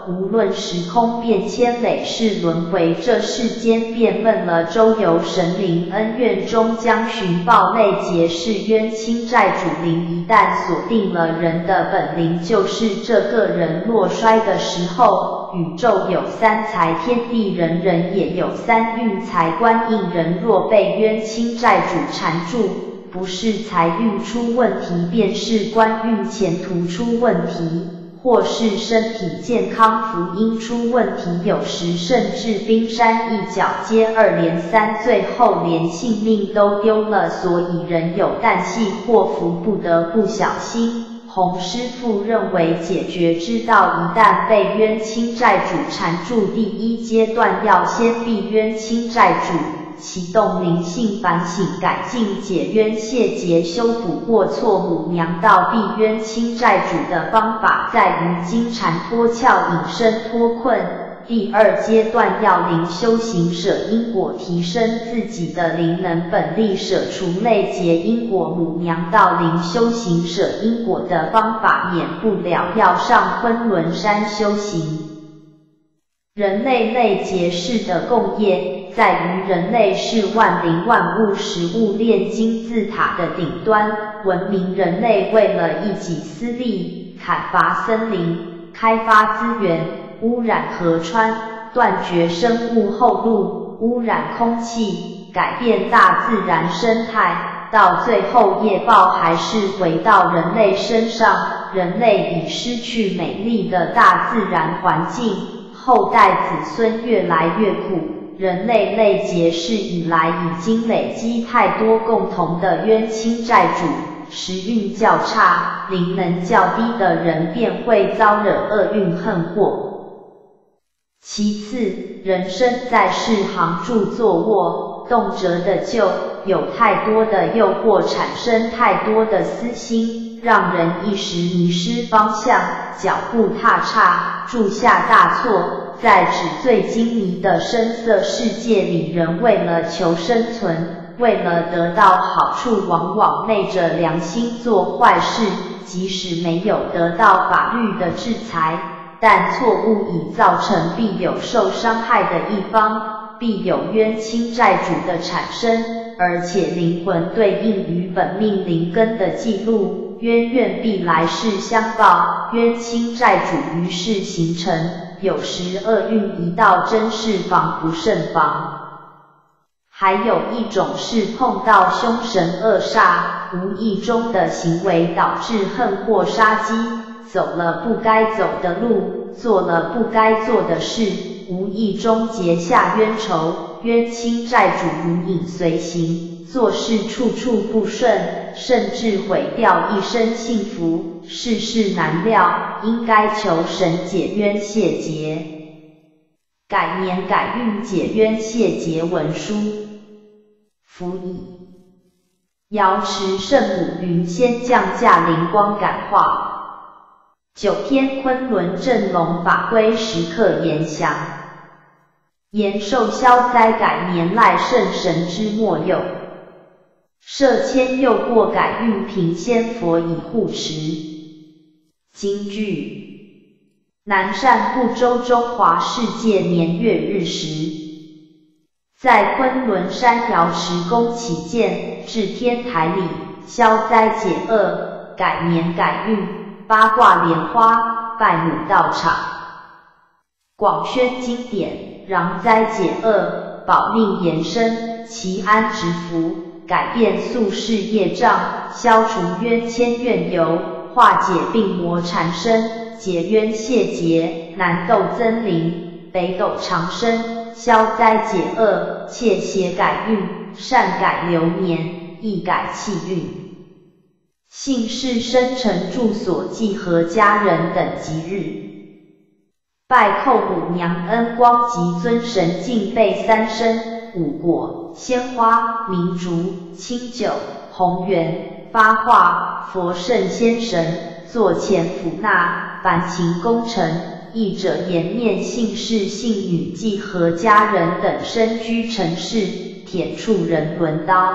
无论时空变迁累世轮回，这世间便问了周游神灵恩怨终将寻报类结是冤亲债主灵，一旦锁定了人的本灵，就是这个人落衰的时候，宇宙有三才，天地人人也有三运才，官印人若被冤亲债主缠住，不是财运出问题，便是官运前途出问题，或是身体健康福音出问题，有时甚至冰山一角，接二连三，最后连性命都丢了。所以人有旦夕祸福，不得不小心。洪师傅认为解决之道，一旦被冤亲债主缠住，第一阶段要先避冤亲债主，启动灵性反省改进，解冤谢结，修补过错。母娘道避冤亲债主的方法在于金蝉脱壳，引申脱困。第二阶段要灵修行舍因果，提升自己的灵能本力，舍除类结因果。母娘道灵修行舍因果的方法，免不了要上昆仑山修行。人类类结式的共业，在于人类是万灵万物食物链金字塔的顶端，文明人类为了一己私利，砍伐森林，开发资源，污染河川，断绝生物后路，污染空气，改变大自然生态，到最后业报还是回到人类身上。人类已失去美丽的大自然环境，后代子孙越来越苦。人类类结世以来已经累积太多共同的冤亲债主，时运较差、灵能较低的人便会遭惹厄运横祸。其次，人生在世行住坐卧，动辄的就有太多的诱惑，产生太多的私心，让人一时迷失方向，脚步踏差，铸下大错。在纸醉金迷的声色世界里，人为了求生存，为了得到好处，往往昧着良心做坏事，即使没有得到法律的制裁，但错误已造成，必有受伤害的一方，必有冤亲债主的产生，而且灵魂对应于本命灵根的记录，冤怨必来世相报，冤亲债主于是形成，有时厄运一到，真是防不胜防。还有一种是碰到凶神恶煞，无意中的行为导致恨祸杀机，走了不该走的路，做了不该做的事，无意中结下冤仇，冤亲债主如影随形，做事处处不顺，甚至毁掉一生幸福，世事难料，应该求神解冤谢结。改年改运解冤谢结文书。辅以瑶池圣母云仙降驾灵光感化，九天昆仑镇龙法规时刻延祥，延寿消灾改年赖圣神之莫佑，摄千佑过改运平仙佛以护持。金句：南赡部洲中华世界年月日时，在昆仑山瑶池宫起建，至天台里，消灾解厄，改年改运，八卦莲花，拜母道场，广宣经典，攘灾解厄，保命延生，祈安植福，改变宿世业障，消除冤牵怨尤，化解病魔缠身，解冤谢结，南斗增灵，北斗长生，消灾解厄，切邪改运，善改流年，易改气运。姓氏生辰住所忌和家人等吉日，拜叩母娘恩光及尊神敬备三牲五果鲜花明烛清酒红圆发化佛圣仙神座前辅纳凡勤功臣，译者颜面姓氏姓女忌和家人等身居尘世，铁触人轮刀。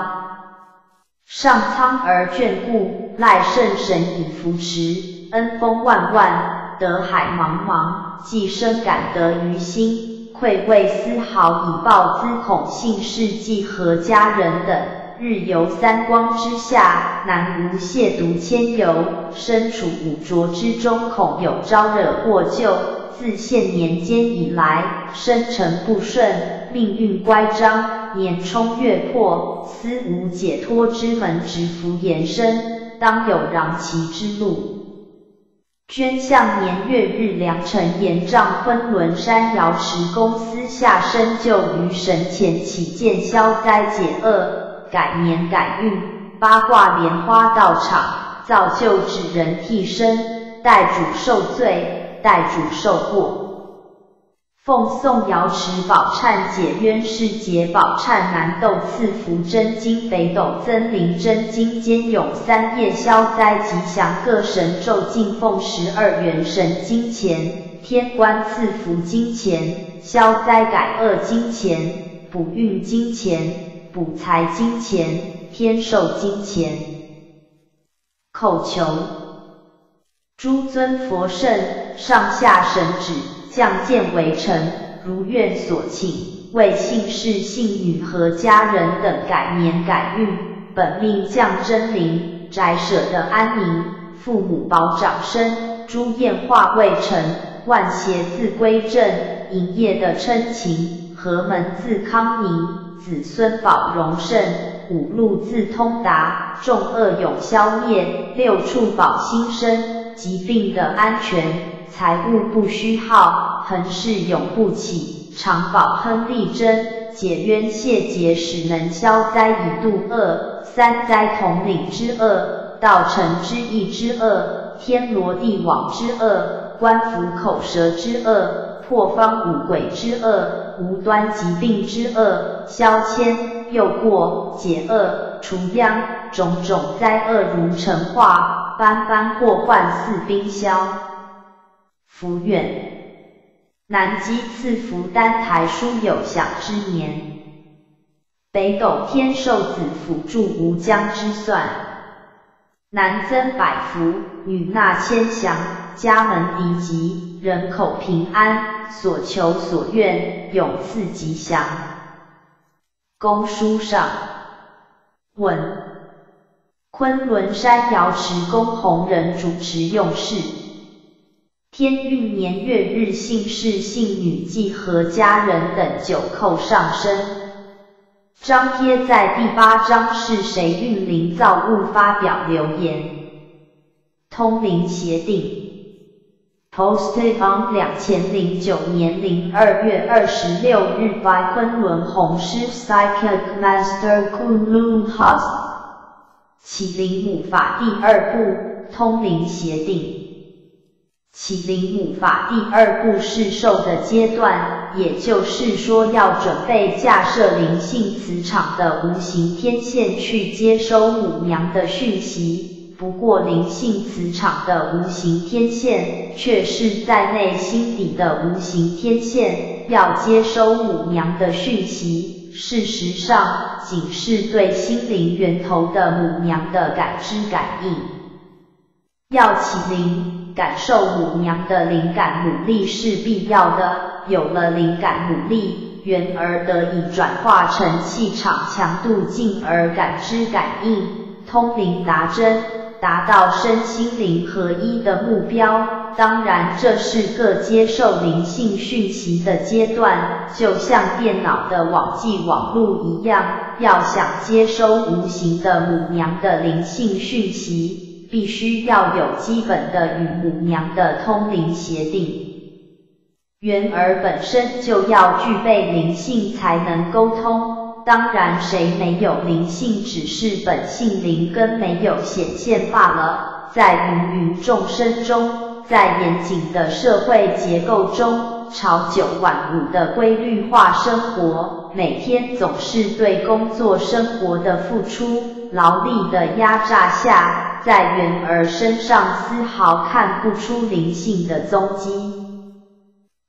上苍而眷顾，赖圣神以扶持，恩丰万万， 德海茫茫，既深感得于心，愧畏丝毫以报兹恐幸事迹何家人等。日游三光之下，难无亵渎牵游；身处五浊之中，恐有招惹过咎。自现年间以来，生辰不顺，命运乖张，年冲月破，思无解脱之门，直伏延伸，当有攘其之路。捐向年月日良辰延丈昆仑山瑶池公私下深究于神前起见消灾解厄，改年改运，八卦莲花道场，造就指人替身，代主受罪，代主受过。奉送瑶池宝忏解冤释解宝忏南斗赐福真经北斗增灵真经兼咏三业消灾吉祥各神咒敬奉十二元神金钱，天官赐福金钱，消灾改厄金钱，补运金钱，补财金钱，天寿金钱。叩求诸尊佛圣，上下神旨，降见为臣，如愿所请，为姓氏姓女和家人等改年改运，本命降真灵，宅舍的安宁，父母保长生，诸宴化未成，万邪自归正，营业的称勤，和门自康宁，子孙保荣盛，五路自通达，众恶永消灭，六畜保新生，疾病的安全，财物不虚耗，恒事永不起，常保亨利贞，解冤谢结使能消灾以度恶，三灾统领之恶，道成之意之恶，天罗地网之恶，官府口舌之恶，破方五鬼之恶，无端疾病之恶，消迁诱过解厄除殃，种种灾厄如尘化，般般祸患似冰消。福愿南极赐福丹台书有享之年，北斗天寿子辅助无疆之算，男增百福，女纳千祥，家门迪吉，人口平安，所求所愿，永赐吉祥。公书上问：昆仑山瑶池公弘仁主持用事，天运年月日姓氏姓女祭和家人等九叩上升。张贴在第八章是谁运灵造物发表留言。通灵协定 Posted on 二千零九年零二月二十六日 by 昆仑弘师 Psychic Master Kunlun Has 启灵母法第二部通灵协定。启灵母法第二步是受的阶段，也就是说要准备架设灵性磁场的无形天线去接收母娘的讯息。不过灵性磁场的无形天线却是在内心底的无形天线，要接收母娘的讯息，事实上仅是对心灵源头的母娘的感知感应。要启灵感受母娘的灵感努力是必要的，有了灵感努力，缘而得以转化成气场强度，进而感知感应，通灵达真，达到身心灵合一的目标。当然这是个接受灵性讯息的阶段，就像电脑的网际网路一样，要想接收无形的母娘的灵性讯息，必须要有基本的与母娘的通灵协定。缘儿本身就要具备灵性才能沟通，当然谁没有灵性只是本性灵根没有显现罢了。在芸芸众生中，在严谨的社会结构中，朝九晚五的规律化生活，每天总是对工作生活的付出劳力的压榨下，在缘儿身上丝毫看不出灵性的踪迹。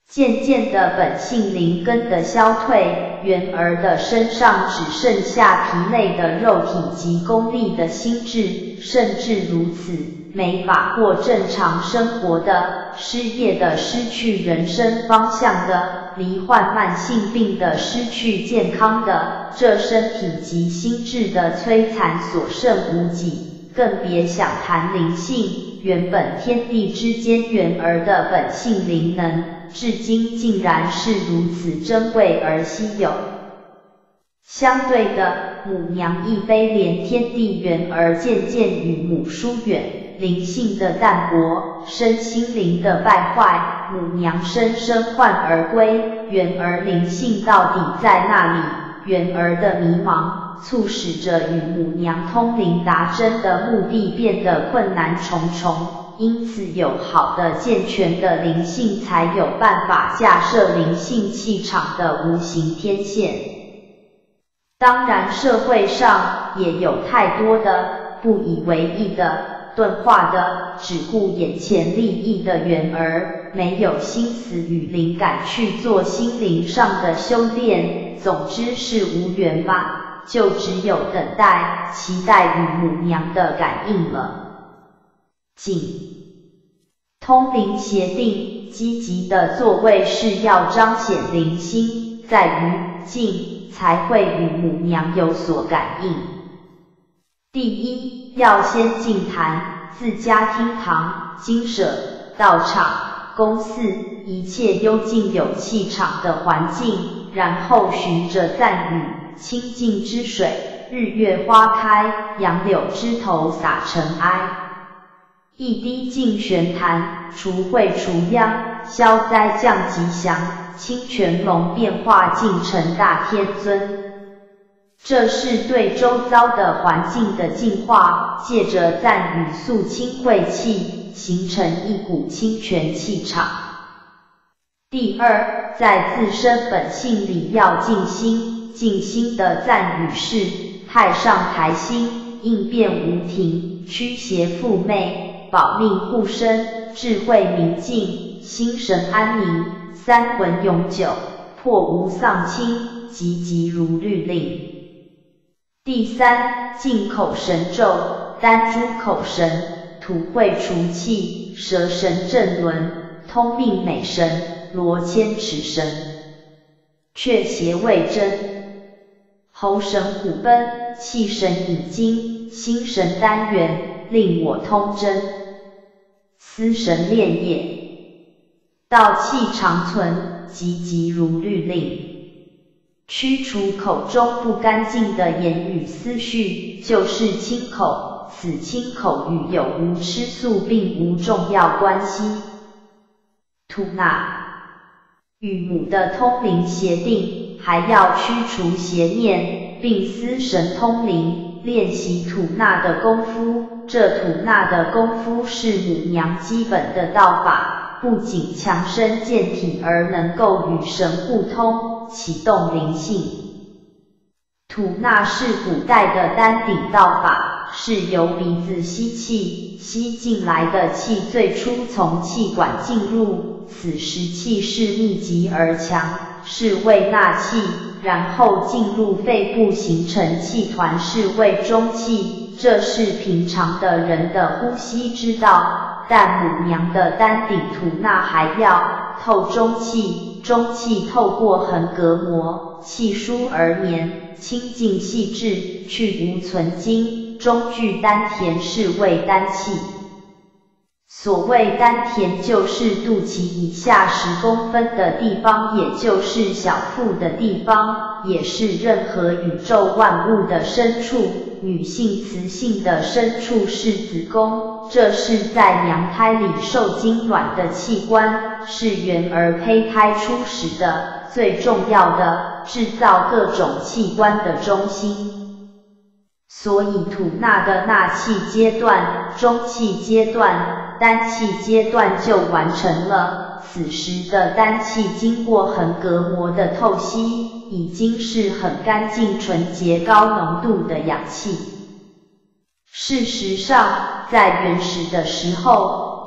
渐渐的本性灵根的消退，元儿的身上只剩下疲累的肉体及功利的心智，甚至如此，没法过正常生活的，失业的，失去人生方向的，罹患慢性病的，失去健康的，这身体及心智的摧残所剩无几，更别想谈灵性。原本天地之间元儿的本性灵能，至今竟然是如此珍贵而稀有。相对的，母娘一悲怜天地元儿渐渐与母疏远，灵性的淡薄，身心灵的败坏，母娘深深唤而归，元儿灵性到底在那里？元儿的迷茫，促使着与母娘通灵达真的目的变得困难重重，因此有好的健全的灵性，才有办法架设灵性气场的无形天线。当然社会上也有太多的不以为意的钝化的，只顾眼前利益的元儿，没有心思与灵感去做心灵上的修炼，总之是无缘吧，就只有等待，期待与母娘的感应了。谨通灵协定，积极的作为是要彰显灵心，在于静才会与母娘有所感应。第一，要先净坛，自家厅堂、精舍、道场、公寺，一切幽静有气场的环境，然后循着赞语，清净之水，日月花开，杨柳枝头洒尘埃。一滴净玄坛，除秽除殃，消灾降吉祥，清泉龙变化尽成大天尊。这是对周遭的环境的净化，借着赞语肃清晦气，形成一股清泉气场。第二，在自身本性里要静心，静心的赞语是太上台心，应变无停，驱邪附媚，保命护身，智慧明净，心神安宁，三魂永久，破无丧亲，急急如律令。第三，净口神咒，丹珠口神，吐秽除气，蛇神正轮，通命美神，罗千尺神，却邪未真，喉神虎奔，气神引经，心神单元，令我通真，思神炼业，道气长存，急急如律令。驱除口中不干净的言语思绪，就是清口，此清口与有无吃素并无重要关系。吐纳与母的通灵协定，还要驱除邪念，并思神通灵，练习吐纳的功夫。这吐纳的功夫是母娘基本的道法，不仅强身健体，而能够与神互通，启动灵性。吐纳是古代的丹顶道法，是由鼻子吸气，吸进来的气最初从气管进入，此时气势密集而强，是为纳气，然后进入肺部形成气团，是为中气，这是平常的人的呼吸之道，但母娘的丹顶吐纳还要透中气，中气透过横膈膜，气疏而绵，清净细致，去无存精，中具丹田，是谓丹气。所谓丹田，就是肚脐以下十公分的地方，也就是小腹的地方，也是任何宇宙万物的深处。女性雌性的深处是子宫，这是在娘胎里受精卵的器官，是元儿胚胎初始的最重要的制造各种器官的中心。所以吐纳的纳气阶段、中气阶段、丹气阶段就完成了，此时的丹气经过横膈膜的透析，已经是很干净纯洁高浓度的氧气。事实上，在原始的时候，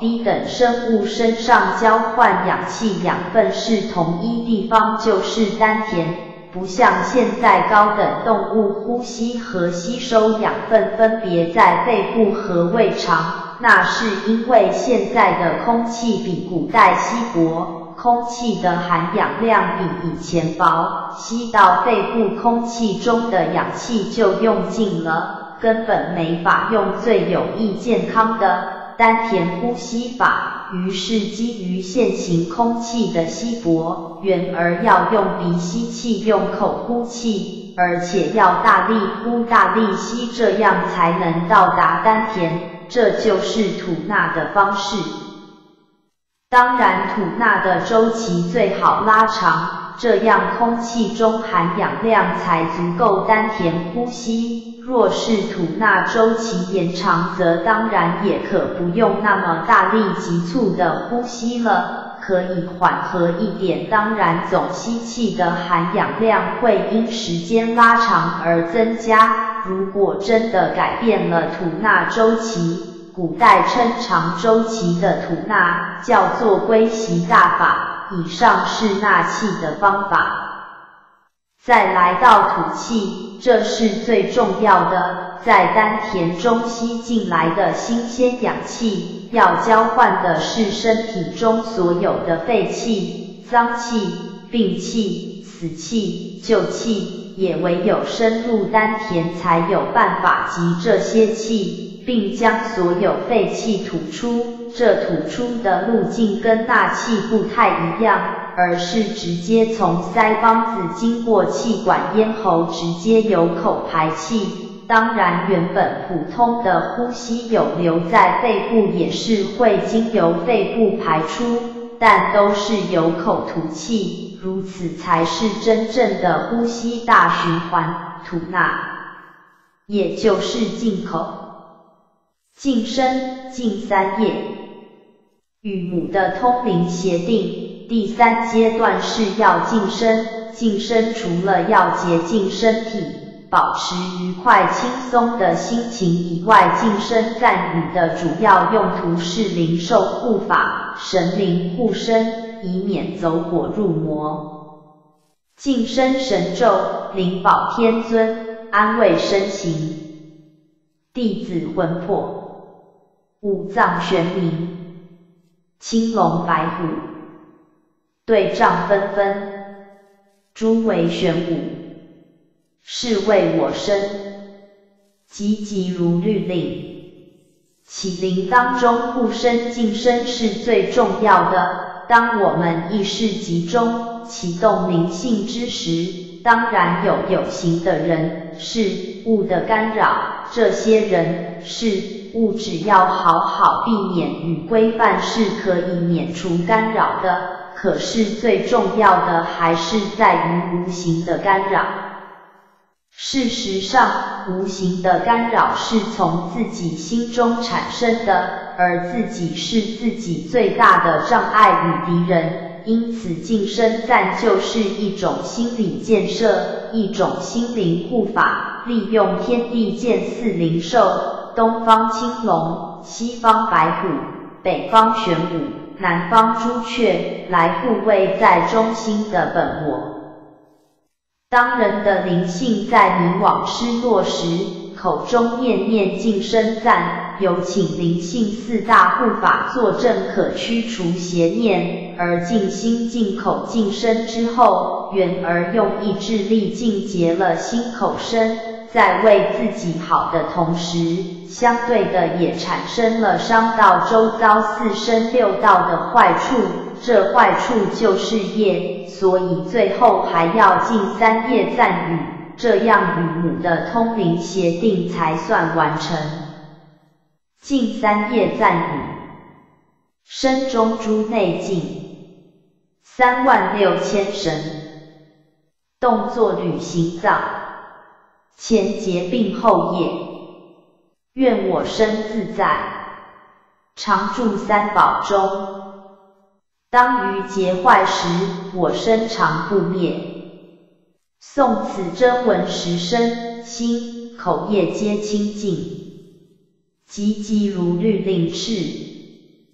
低等生物身上交换氧气养分是同一地方，就是丹田，不像现在高等动物呼吸和吸收养分分别在肺部和胃肠，那是因为现在的空气比古代稀薄，空气的含氧量比以前薄，吸到肺部空气中的氧气就用尽了，根本没法用最有益健康的丹田呼吸法，于是基于现行空气的稀薄，原而要用鼻吸气，用口呼气，而且要大力呼大力吸，这样才能到达丹田，这就是吐纳的方式。当然吐纳的周期最好拉长，这样空气中含氧量才足够丹田呼吸。若是吐纳周期延长，则当然也可不用那么大力急促的呼吸了，可以缓和一点，当然总吸气的含氧量会因时间拉长而增加。如果真的改变了吐纳周期，古代称长周期的吐纳叫做归息大法，以上是纳气的方法。再来到吐气，这是最重要的，在丹田中吸进来的新鲜氧气，要交换的是身体中所有的废气、脏气、病气、死气、旧气，也唯有深入丹田才有办法集这些气，并将所有废气吐出。这吐出的路径跟纳气不太一样，而是直接从腮帮子经过气管咽喉，直接由口排气。当然原本普通的呼吸有留在肺部，也是会经由肺部排出，但都是由口吐气，如此才是真正的呼吸大循环吐纳，也就是进口、净身、净三业。与母的通灵协定，第三阶段是要净身。净身除了要洁净身体，保持愉快轻松的心情以外，净身赞语的主要用途是灵兽护法、神灵护身，以免走火入魔。净身神咒，灵宝天尊，安慰身形，弟子魂魄，五脏玄冥，青龙白虎，对仗纷纷，诸为玄武，是为我身，急急如律令。起灵当中护身净身是最重要的，当我们意识集中，启动灵性之时，当然有有形的人、事物的干扰，这些人、事物只要好好避免与规范是可以免除干扰的，可是最重要的还是在于无形的干扰。事实上，无形的干扰是从自己心中产生的，而自己是自己最大的障碍与敌人。因此净身赞就是一种心理建设，一种心灵护法，利用天地间四灵兽，东方青龙，西方白虎，北方玄武，南方朱雀，来护卫在中心的本我。当人的灵性在迷惘失落时，口中念念净身赞，有请灵性四大护法作证，可驱除邪念，而净心净口净身之后，原而用意志力净洁了心口身，在为自己好的同时，相对的也产生了伤到周遭四身六道的坏处，这坏处就是业，所以最后还要净三业赞语，这样与母的通灵协定才算完成。净三业赞语，身中诸内净，三万六千神，动作履行藏，前结并后业，愿我身自在，常住三宝中。当于劫坏时，我身常不灭。诵此真文时，身、心、口业皆清净，急急如律令敕，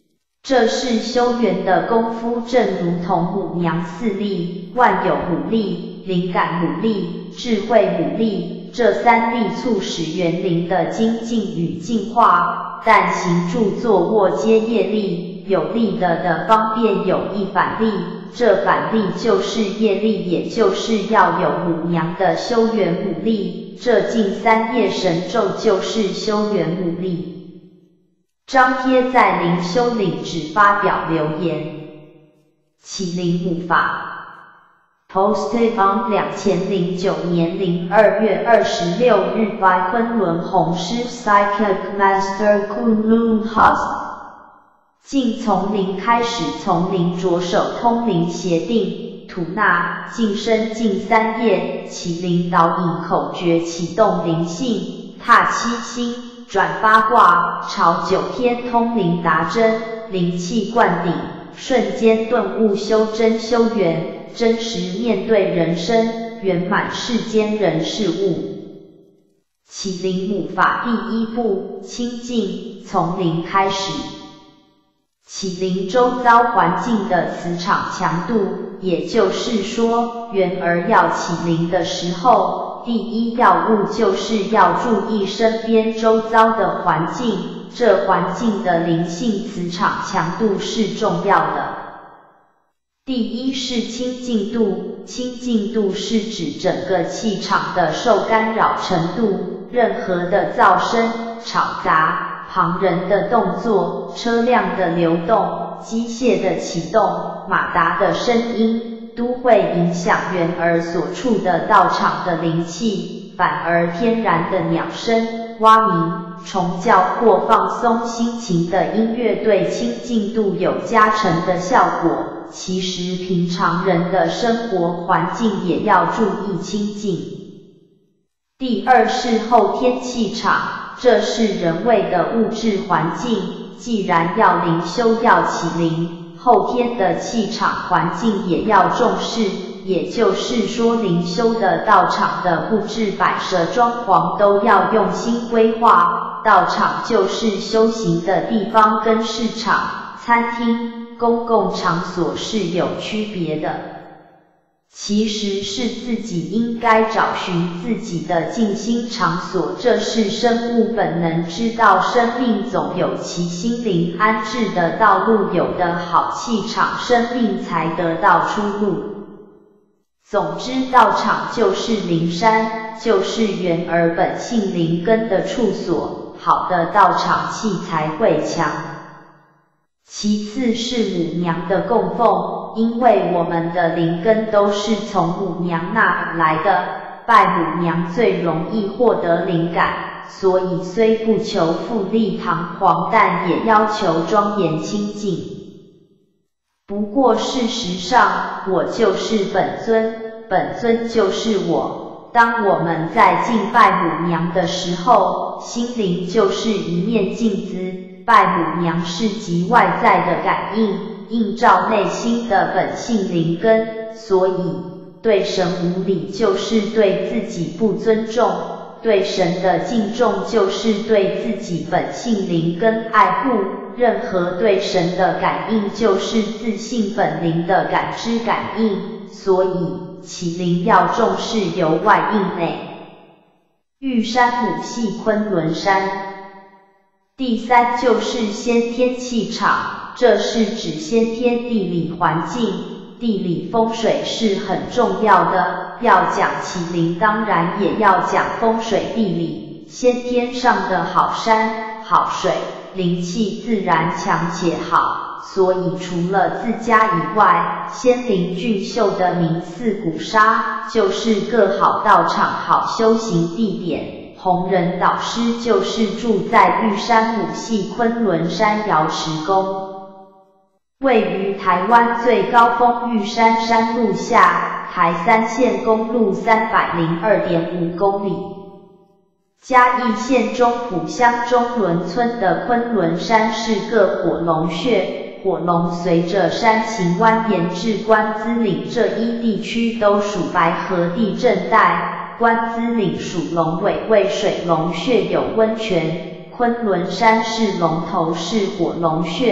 这是修缘的功夫，正如同母娘四力，万有母力、灵感母力、智慧母力，这三力促使园林的精进与进化。但行住坐卧皆业力，有力的的方便有一反力，这反力就是业力，也就是要有母娘的修缘母力，这近三业神咒就是修缘母力。张贴在灵修领旨发表留言，启灵母法 Posted on 二零零九年零二月二十六日 by 昆仑弘师 Psychic Master Kunlun Has。 竟从零开始，从零着手，通灵协定，吐纳净身净三业，启灵导引口诀，启动灵性，踏七星，转八卦，朝九天通灵达真，灵气灌顶，瞬间顿悟修真修缘，真实面对人生，圆满世间人事物。启灵母法第一步，清净，从零开始。启灵周遭环境的磁场强度，也就是说，缘儿要启灵的时候，第一要务就是要注意身边周遭的环境，这环境的灵性磁场强度是重要的。第一是清净度，清净度是指整个气场的受干扰程度，任何的噪声、吵杂、旁人的动作、车辆的流动、机械的启动、马达的声音，都会影响缘儿所处的道场的灵气，反而天然的鸟声、蛙鸣、虫叫或放松心情的音乐对清净度有加成的效果。其实平常人的生活环境也要注意清净。第二是后天气场，这是人为的物质环境，既然要灵修要启灵，后天的气场环境也要重视，也就是说灵修的道场的布置摆设装潢都要用心规划，道场就是修行的地方，跟市场、餐厅、公共场所是有区别的。其实是自己应该找寻自己的静心场所，这是生物本能，知道生命总有其心灵安置的道路，有的好气场，生命才得到出路。总之，道场就是灵山，就是缘儿本性灵根的处所，好的道场气才会强。其次是母娘的供奉，因为我们的灵根都是从母娘那而来的，拜母娘最容易获得灵感，所以虽不求富丽堂皇，但也要求庄严清净。不过事实上，我就是本尊，本尊就是我。当我们在敬拜母娘的时候，心灵就是一面镜子，拜母娘是及外在的感应，映照内心的本性灵根，所以对神无礼就是对自己不尊重，对神的敬重就是对自己本性灵根爱护，任何对神的感应就是自性本灵的感知感应，所以启灵要重视由外应内。玉山母系昆仑山。第三就是先天气场，这是指先天地理环境，地理风水是很重要的，要讲启灵当然也要讲风水地理，先天上的好山、好水，灵气自然强且好，所以除了自家以外，仙灵俊秀的名寺古刹就是个好道场、好修行地点。弘仁导师就是住在玉山母系昆仑山瑶池宫，位于台湾最高峰玉山山路下，台三线公路 三百零二点五公里。嘉义县中埔乡中仑村的昆仑山是个火龙穴，火龙随着山形蜿蜒至关子岭这一地区都属白河地震带。关子岭属龙尾为水龙穴有温泉，昆仑山是龙头是火龙穴，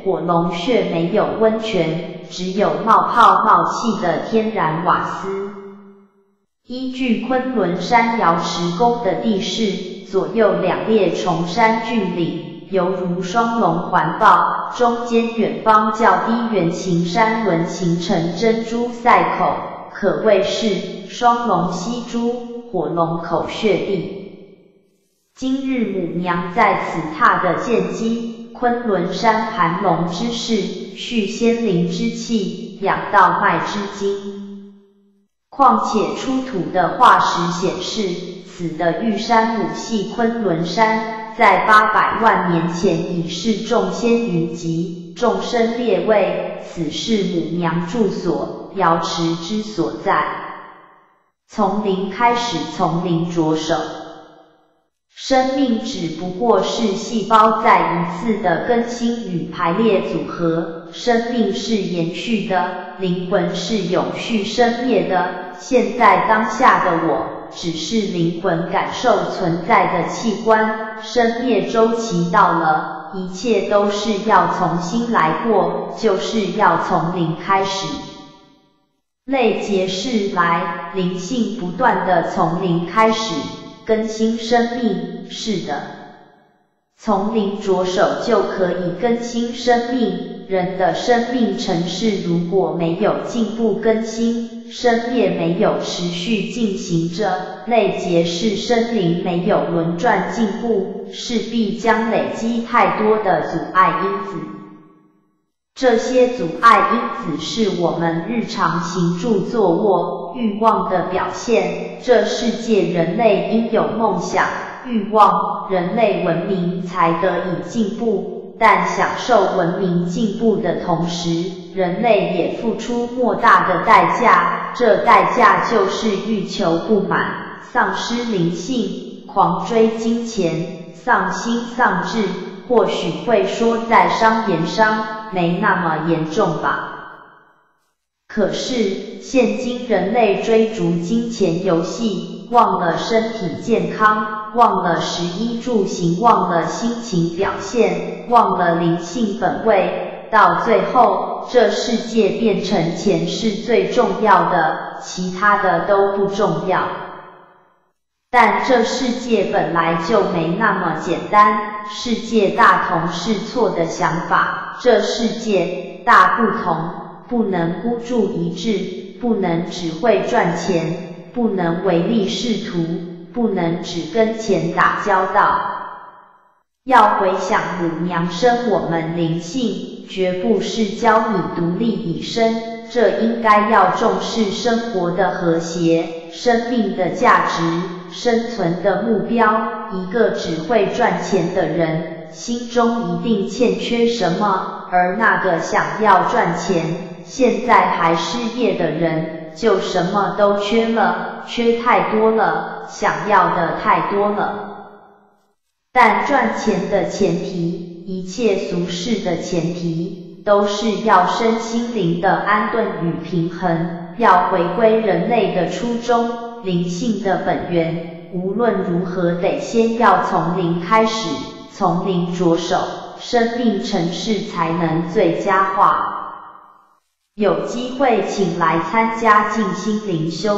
火龙穴没有温泉，只有冒泡冒气的天然瓦斯。依据昆仑山瑶池宫的地势，左右两列崇山峻岭，犹如双龙环抱，中间远方较低圆形山轮形成珍珠赛口，可谓是双龙吸珠，火龙口穴地。今日母娘在此踏的见机，昆仑山盘龙之势，蓄仙灵之气，养道脉之精。况且出土的化石显示，此的玉山母系昆仑山，在八百万年前已是众仙云集，众生列位，此是母娘住所，瑶池之所在。从零开始，从零着手。生命只不过是细胞再一次的更新与排列组合，生命是延续的，灵魂是永续生灭的。现在当下的我，只是灵魂感受存在的器官，生灭周期到了，一切都是要重新来过，就是要从零开始。类结式来，灵性不断的从零开始更新生命，是的，从零着手就可以更新生命。人的生命程式如果没有进步更新，生灭没有持续进行着，类结式生灵没有轮转进步，势必将累积太多的阻碍因子。这些阻碍因子是我们日常行住坐卧欲望的表现。这世界人类应有梦想、欲望，人类文明才得以进步。但享受文明进步的同时，人类也付出莫大的代价，这代价就是欲求不满，丧失灵性，狂追金钱，丧心丧志。或许会说在商言商，没那么严重吧。可是，现今人类追逐金钱游戏，忘了身体健康，忘了食衣住行，忘了心情表现，忘了灵性本位，到最后，这世界变成钱是最重要的，其他的都不重要。但这世界本来就没那么简单，世界大同是错的想法，这世界大不同，不能孤注一掷，不能只会赚钱，不能唯利是图，不能只跟钱打交道。要回想母娘生我们灵性，绝不是教你独立以身，这应该要重视生活的和谐，生命的价值，生存的目标。一个只会赚钱的人，心中一定欠缺什么，而那个想要赚钱，现在还失业的人，就什么都缺了，缺太多了，想要的太多了。但赚钱的前提，一切俗事的前提，都是要身心灵的安顿与平衡，要回归人类的初衷，灵性的本源，无论如何得先要从零开始，从零着手，生命程式才能最佳化。有机会请来参加静心灵修，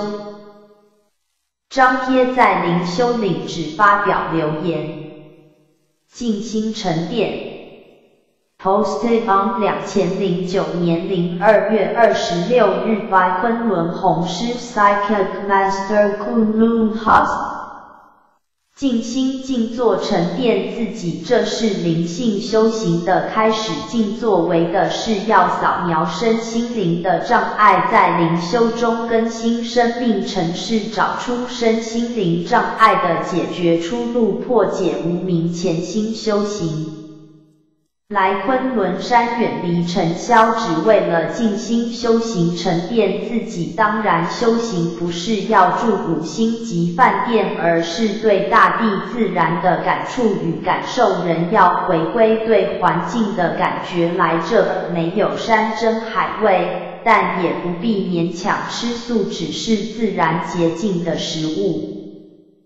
张贴在灵修领址发表留言。静心沉淀 Posted on 二零零九年零二月二十六日 by 昆仑弘师 Psychic Master Kunlun House。 静心静坐沉淀自己，这是灵性修行的开始。静坐为的是要扫描身心灵的障碍，在灵修中更新生命程式，找出身心灵障碍的解决出路，破解无明，潜心修行。来昆仑山远离尘嚣，只为了静心修行沉淀自己。当然修行不是要住五星级饭店，而是对大地自然的感触与感受。人要回归对环境的感觉，来这没有山珍海味，但也不必勉强吃素，只是自然洁净的食物。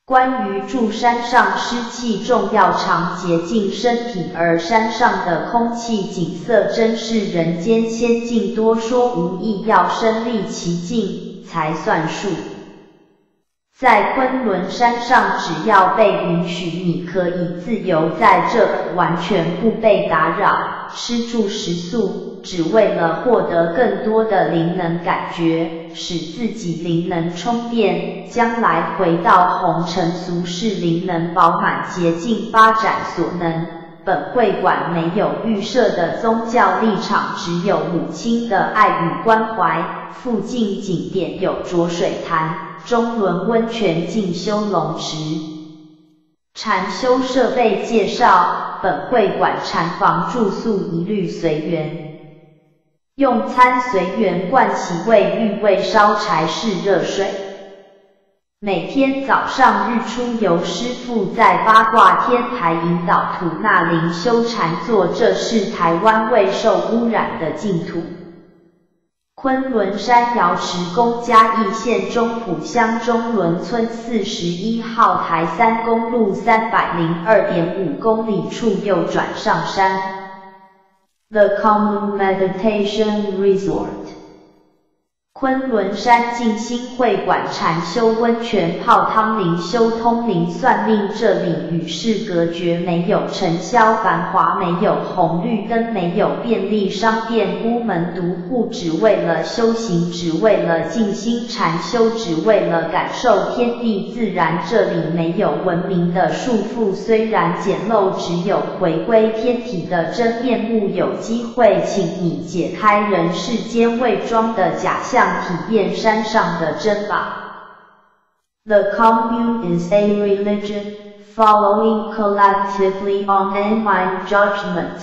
关于住山上湿气重要常洁净身体，而山上的空气景色真是人间仙境，多说无益，要身历其境才算数。在昆仑山上，只要被允许，你可以自由在这里，完全不被打扰，吃住食宿，只为了获得更多的灵能感觉，使自己灵能充电，将来回到红尘俗世，灵能饱满洁净，发展所能。本会馆没有预设的宗教立场，只有母亲的爱与关怀。附近景点有浊水潭、中仑温泉、静修龙池。禅修设备介绍：本会馆禅房住宿一律随缘，用餐随缘，盥洗卫浴，未烧柴是热水。每天早上日出，由师父在八卦天台引导吐纳灵修禅坐，这是台湾未受污染的净土。昆仑山瑶池宫，嘉义县中埔乡中仑村四十一号台三公路三百零二点五公里处右转上山。The Common Meditation Resort。昆仑山静心会馆禅修温泉泡汤灵修通灵算命，这里与世隔绝，没有尘嚣繁华，没有红绿灯，没有便利商店，孤门独户，只为了修行，只为了静心禅修，只为了感受天地自然。这里没有文明的束缚，虽然简陋，只有回归天体的真面目。有机会请你解开人世间伪装的假象，体验山上的真吧。The commune is a religion, following collectively on divine judgment.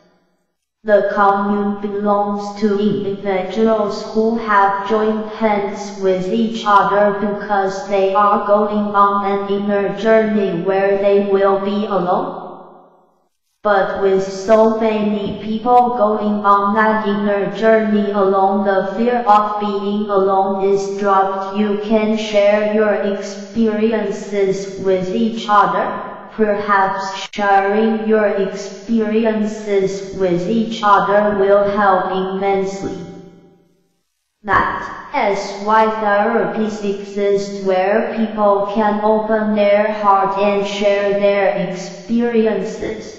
The commune belongs to individuals who have joined hands with each other because they are going on an inner journey where they will be alone. But with so many people going on that inner journey alone, the fear of being alone is dropped. You can share your experiences with each other. Perhaps sharing your experiences with each other will help immensely. That is why therapies exist, where people can open their heart and share their experiences.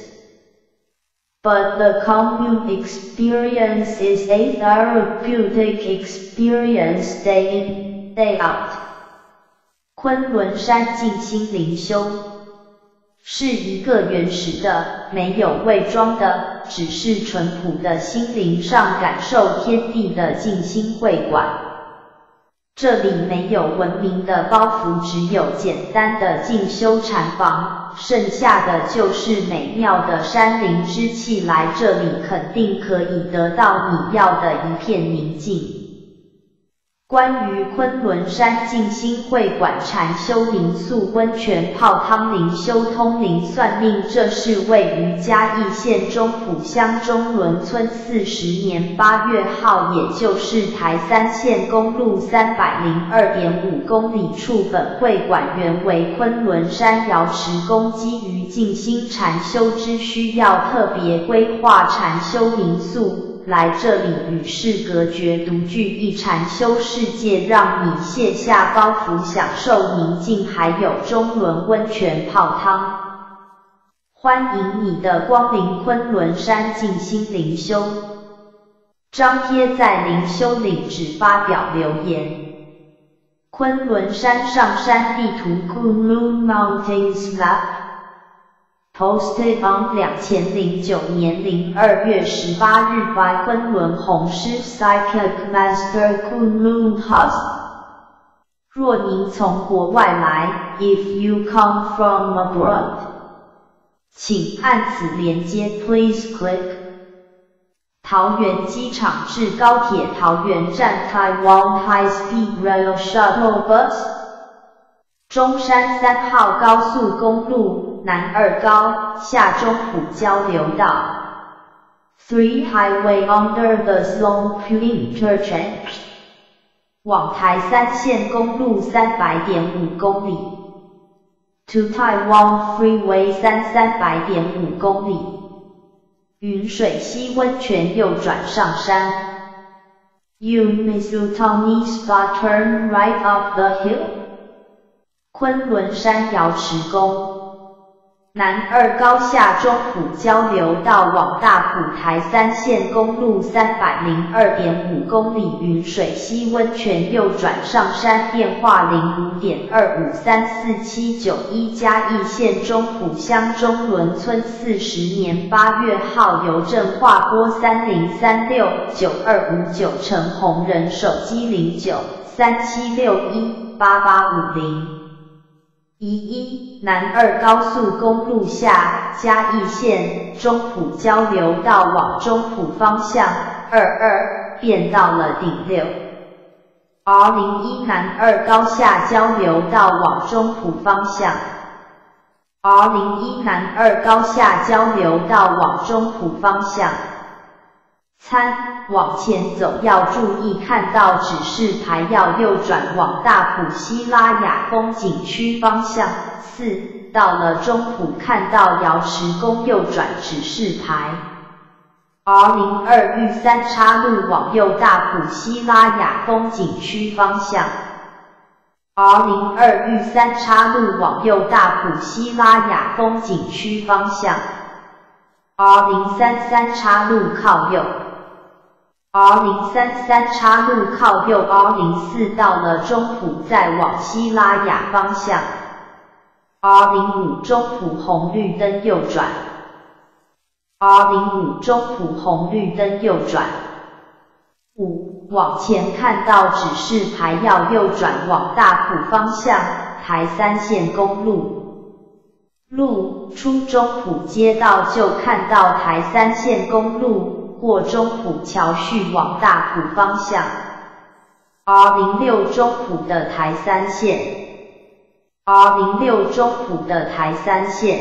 But the commune experience is a therapeutic experience day in, day out. 昆仑山静心灵修是一个原始的、没有伪装的、只是淳朴的心灵上感受天地的静心会馆。这里没有文明的包袱，只有简单的静修禅房，剩下的就是美妙的山林之气。来这里肯定可以得到你要的一片宁静。关于昆仑山静心会馆禅修灵宿温泉泡汤灵修通灵算命，这是位于嘉义县中埔乡中仑村四十年八月号，也就是台三线公路三百零二点五公里处。本会馆原为昆仑山瑶池宫，基于静心禅修之需要，特别规划禅修灵宿。来这里与世隔绝，独具一禅修世界，让你卸下包袱，享受宁静，还有中仑温泉泡汤。欢迎你的光临昆仑山静心灵修。张贴在灵修领址发表留言。昆仑山上山地图 Kunlun Mountains Map。Posted on 二千零九年零二月十八日 by 昆仑红师 Psychic Master Kunlun Hus。若您从国外来 ，If you come from abroad， 请按此连接 Please click。桃园机场至高铁桃园站 Taiwan High Speed Rail Shuttle Bus。中山三号高速公路南二高下中埔交流道 three Highway under the Sloan Interchange 往台三线公路三百点五公里。 to Taiwan Freeway 三三百点五公里。云水溪温泉右转上山。Umisutani Spot turn right up the hill。昆仑山瑶池宫。南二高下中埔交流道往大埔台三线公路 三百零二点五公里。云水溪温泉右转上山。电话零五点二五三四七九一。嘉义县中埔乡中仑村四十年八月号邮政划拨三零三六九二五九。陈红人手机零九三七六一八八五零。一一南二高速公路下嘉义县中埔交流道往中埔方向。二二变到了顶六。R 零一南二高下交流道往中埔方向。R 零一南二高下交流道往中埔方向。三往前走要注意看到指示牌要右转往大埔西拉雅风景区方向。四到了中埔看到瑶池宫右转指示牌。R 零二玉三岔路往右大埔西拉雅风景区方向。R 零二玉三岔路往右大埔西拉雅风景区方向。R 零三三岔路靠右。R 零三三岔路靠右。R 零四到了中埔再往西拉雅方向。R 零五中埔红绿灯右转。R 零五中埔红绿灯右转。五往前看到指示牌要右转往大埔方向台三线公路。路出中埔街道就看到台三线公路，过中埔桥续往大埔方向。R 零六中埔的台三线。R 零六中埔的台三线。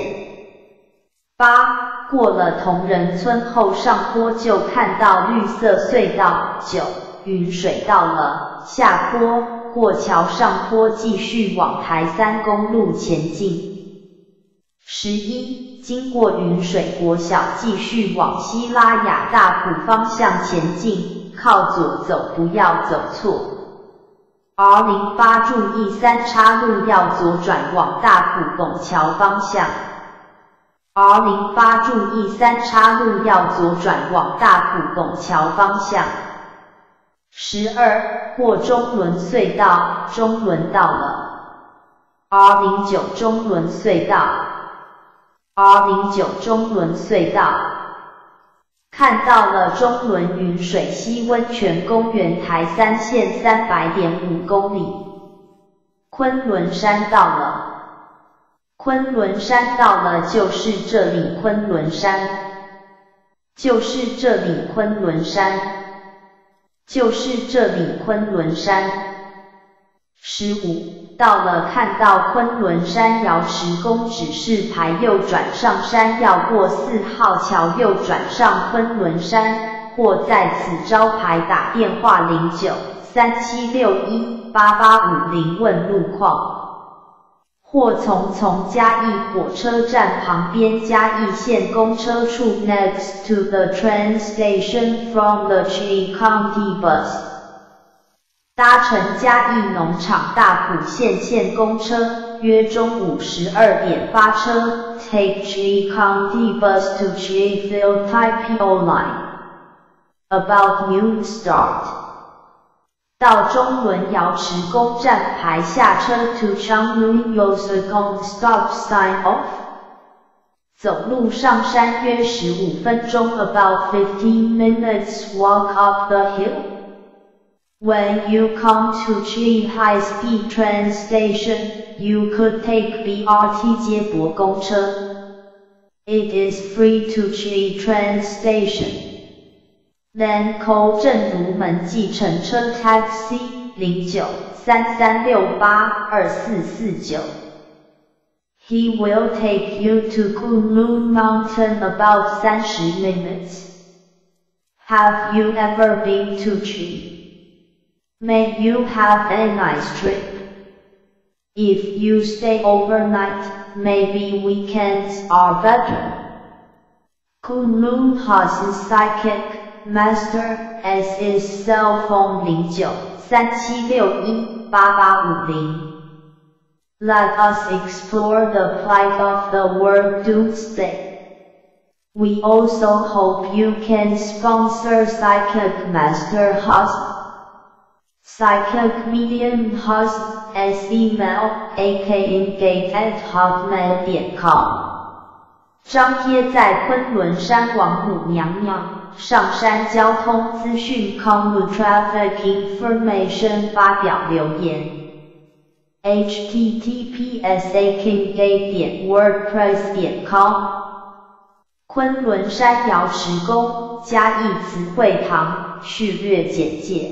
八过了同仁村后上坡就看到绿色隧道。九云水到了，下坡过桥上坡继续往台三公路前进。十一经过云水国小继续往西拉雅大埔方向前进，靠左走不要走错。R 零八注意三岔路要左转往大埔拱桥方向。R 零八注意三岔路要左转往大埔拱桥方向。十二过中仑隧道，中仑到了。R 零九中仑隧道。R 零九中仑隧道。看到了中仑云水溪温泉公园台三线 三百点五公里。昆仑山到了。昆仑山到了就是这里昆仑山。就是这里昆仑山。就是这里昆仑山。十五到了看到昆仑山瑶池宫指示牌右转上山要过四号桥右转上昆仑山，或在此招牌打电话零九三七六一八八五零问路况。或从从嘉义火车站旁边嘉义县公车处 next to the train station from the Chi County bus。搭乘嘉义农场大埔线线公车，约中午十二点发车 ，Take Chi County bus to Chiefville Taipei Line。About noon start。到中仑瑶池宫站牌下车 to Changlun Yosakong stop sign off。走路上山约十五分钟 ，about fifteen minutes walk up the hill。When you come to Chi High Speed Train Station, you could take B R T 接驳公车。It is free to Chi Train Station. Then call 正如门计程车 Taxi 零九三三六八二四四九。He will take you to Kunlun Mountain about thirty minutes. Have you ever been to Chi? May you have a nice trip. If you stay overnight, maybe weekends are better. Kunlun has a psychic master as his cell phone 零九三七六一八八五零。Let us explore the plight of the world doomsday. We also hope you can sponsor Psychic Master Hus. Psychic Medium Hus as email akengate at hotmail 点 com。张贴在昆仑山王母娘娘上山交通资讯 Conlu Traffic Information 发表留言。H T T P S akengate 点 wordpress 点 com。昆仑山瑶池宫嘉义慈惠堂序略简介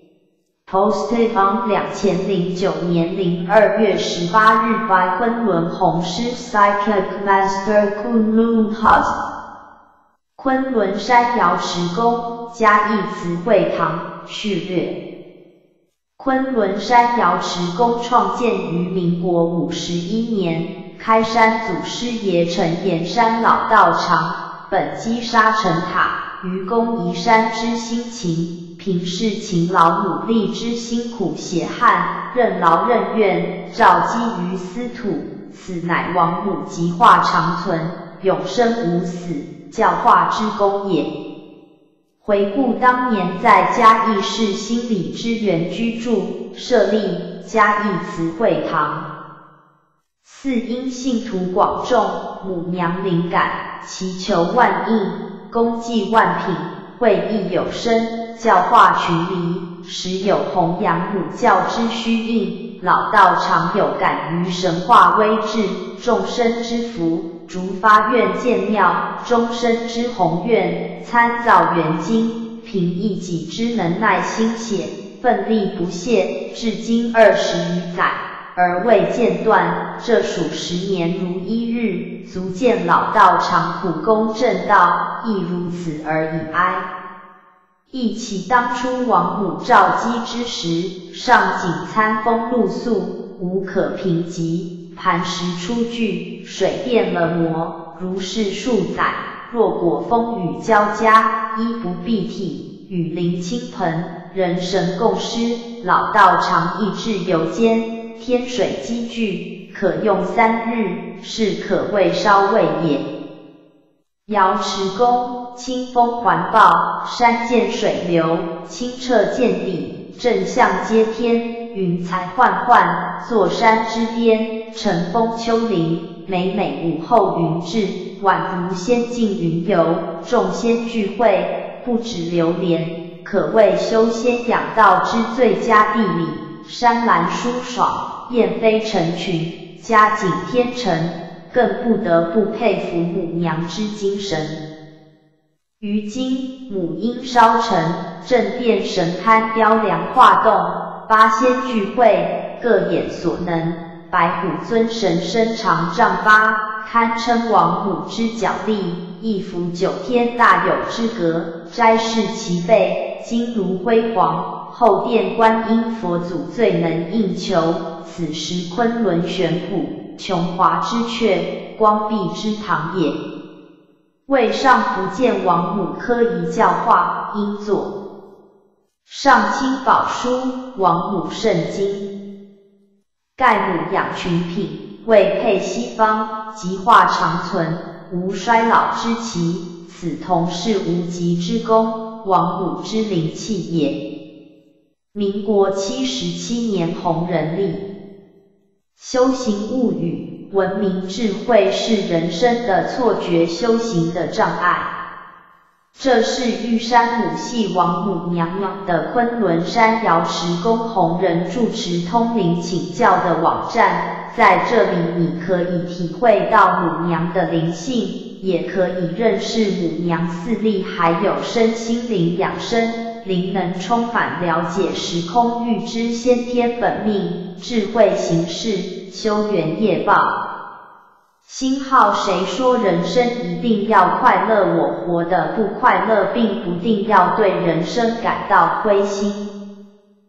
Posted on 二零零九年零二月十八日 by 昆仑红狮 Psychic Master Kunlun Hus。 昆仑山瑶池宫嘉义慈惠堂序略。昆仑山瑶池宫创建于民国五十一年，开山祖师爷陈岩山老道场，本基沙尘塔，愚公移山之辛勤，平世勤劳努力之辛苦血汗，任劳任怨，照基于斯土，此乃王母极化长存，永生无死，教化之功也。回顾当年在嘉义市新里之原居住，设立嘉义慈惠堂。四因信徒广众，母娘灵感，祈求万应，功绩万品，惠义有声，教化群黎，时有弘扬母教之虚应。老道常有感于神话威志，众生之福，逐发愿建庙，终身之宏愿，参造元经，凭一己之能耐心血，奋力不懈，至今二十余载，而未间断，这属十年如一日，足见老道常苦功正道，亦如此而已哀。忆起当初王母召基之时，上景餐风露宿，无可评及，磐石出巨，水变了魔，如是数载。若果风雨交加，衣不蔽体，雨淋倾盆，人神共施，老道常意志犹坚，天水积聚，可用三日，是可谓烧味也。瑶池宫清风环抱，山涧水流，清澈见底，正向接天，云彩幻幻，坐山之巅，乘风丘陵，美美午后云至，宛如仙境云游，众仙聚会，不止流连，可谓修仙养道之最佳地理。山岚舒爽，燕飞成群，佳景天成，更不得不佩服母娘之精神。于今母婴烧成，正殿神龛雕梁画栋，八仙聚会，各演所能。白虎尊神身长丈八，堪称王母之脚力，一服九天大有之格，斋饰齐备，金如辉煌。后殿观音佛祖最能应求，此时昆仑玄圃，琼华之阙，光壁之堂也。未上不见王母科仪教化，应作上清宝书，王母圣经。盖母养群品，为配西方，极化长存，无衰老之期，此同是无极之功，王母之灵气也。民国七十七年弘仁历。修行物语，文明智慧是人生的错觉，修行的障碍。这是玉山母系王母娘娘的昆仑山瑶池宫弘仁住持通灵请教的网站，在这里你可以体会到母娘的灵性，也可以认识母娘四力，还有身心灵养生，灵能充满，了解时空预知先天本命，智慧行事，修缘业报。星号谁说人生一定要快乐？我活得不快乐，并不定要对人生感到灰心。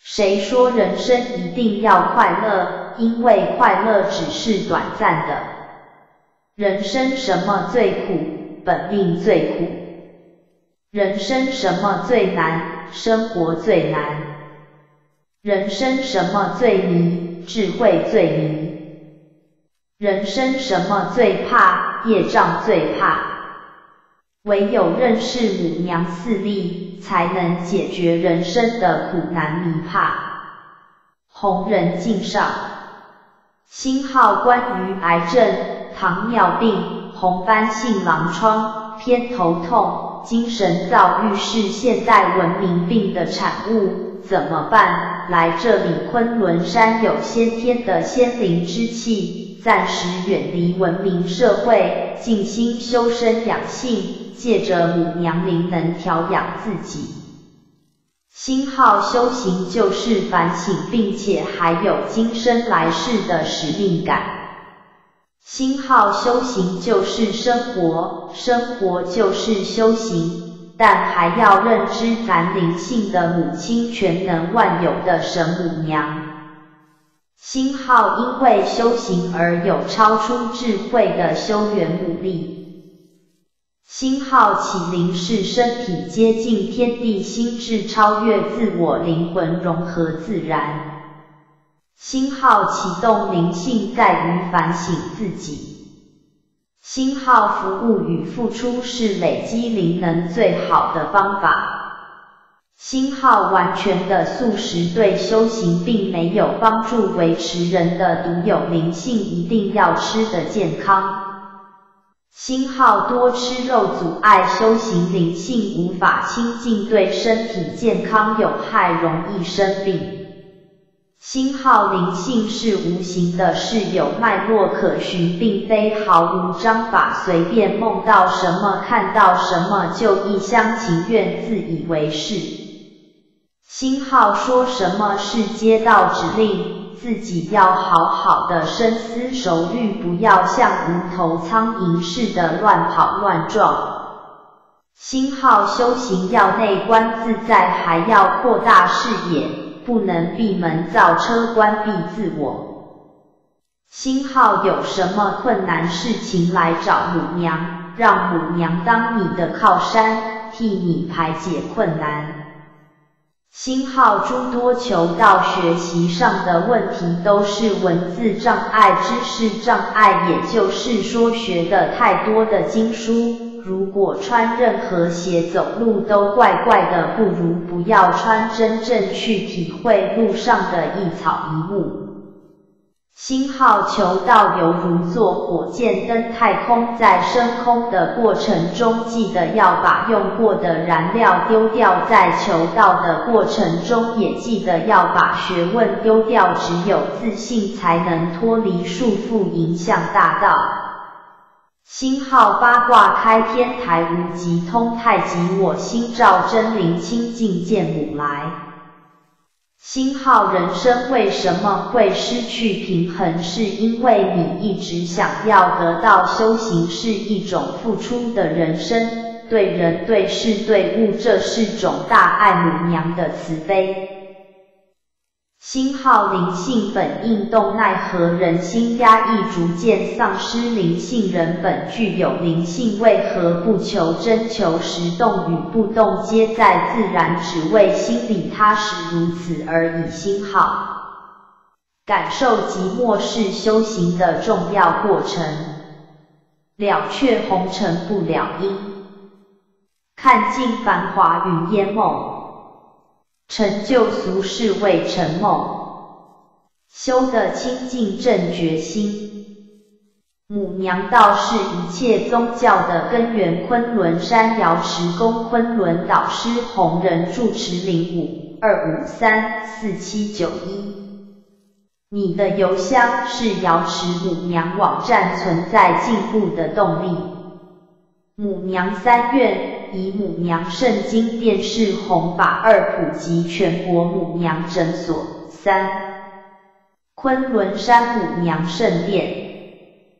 谁说人生一定要快乐？因为快乐只是短暂的。人生什么最苦？本命最苦。人生什么最难？生活最难。人生什么最迷？智慧最迷。人生什么最怕？业障最怕。唯有认识母娘四力，才能解决人生的苦难迷怕。弘仁镜上，星号关于癌症、糖尿病、红斑性狼疮、偏头痛、精神躁郁是现代文明病的产物，怎么办？来这里昆仑山有先天的仙灵之气，暂时远离文明社会，静心修身养性，借着母娘灵能调养自己。星号修行就是反省，并且还有今生来世的使命感。星号修行就是生活，生活就是修行，但还要认知咱灵性的母亲全能万有的神母娘。星号因为修行而有超出智慧的修元母力。星号起灵是身体接近天地，心智超越自我，灵魂融合自然。星号启动灵性在于反省自己。星号服务与付出是累积灵能最好的方法。星号完全的素食对修行并没有帮助，维持人的独有灵性一定要吃得健康。星号多吃肉阻碍修行灵性，无法亲近，对身体健康有害，容易生病。星号灵性是无形的，是有脉络可循，并非毫无章法，随便梦到什么看到什么就一厢情愿自以为是。星号说什么是接到指令，自己要好好的深思熟虑，不要像无头苍蝇似的乱跑乱撞。星号修行要内观自在，还要扩大视野，不能闭门造车，关闭自我。星号有什么困难事情来找母娘，让母娘当你的靠山，替你排解困难。星号诸多求道学习上的问题都是文字障碍、知识障碍，也就是说学的太多的经书，如果穿任何鞋走路都怪怪的，不如不要穿，真正去体会路上的一草一木。星号求道犹如坐火箭登太空，在升空的过程中，记得要把用过的燃料丢掉，在求道的过程中也记得要把学问丢掉，只有自信才能脱离束缚，迎向大道。星号八卦开天台，无极通太极，我心照真灵，清净见母来。星号人生为什么会失去平衡？是因为你一直想要得到，修行是一种付出的人生，对人对事对物，这是种大爱母娘的慈悲。星号灵性本应动奈何，人心压抑逐渐丧失灵性，人本具有灵性，为何不求真求实？动与不动皆在自然，只为心里踏实，如此而已。星号感受寂寞是修行的重要过程，了却红尘不了因，看尽繁华云烟梦，成就俗世未成梦，修得清净正觉心。母娘道是一切宗教的根源，昆仑山瑶池宫昆仑导师弘仁住持零五二五三四七九一。你的邮箱是瑶池母娘网站存在进步的动力。母娘三愿，以母娘圣经电视弘法，二普及全国母娘诊所，三昆仑山母娘圣殿。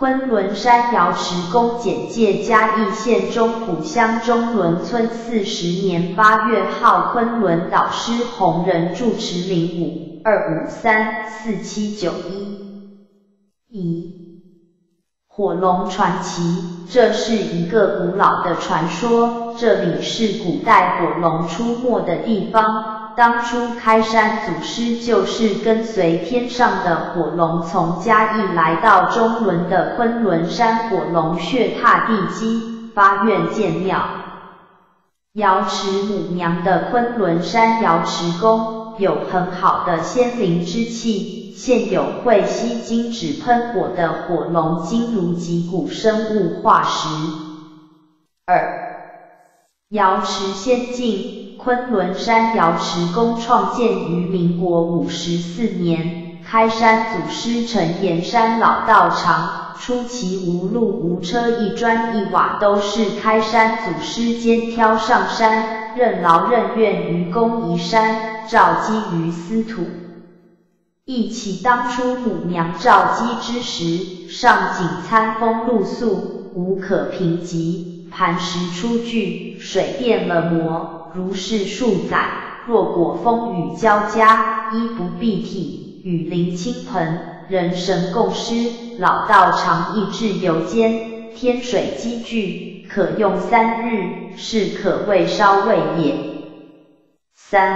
昆仑山瑶池宫简介：嘉义县中埔乡中仑村四十年八月号，昆仑导师弘仁住持零五二五三四七九一。一、火龙传奇，这是一个古老的传说，这里是古代火龙出没的地方。当初开山祖师就是跟随天上的火龙从嘉义来到中仑的昆仑山火龙穴踏地基，发愿建庙。瑶池母娘的昆仑山瑶池宫有很好的仙灵之气，现有会吸金指喷火的火龙金炉及古生物化石。二、瑶池仙境。昆仑山瑶池宫创建于民国五十四年，开山祖师陈岩山老道长，初期无路无车，一砖一瓦都是开山祖师肩挑上山，任劳任怨于公移山，召基于司土。忆起当初母娘召基之时，上景餐风露宿，无可评及，磐石出巨，水变了魔。如是数载，若果风雨交加，衣不蔽体，雨淋倾盆，人神共失，老道长意志犹坚，天水积聚，可用三日，是可谓烧味也。三、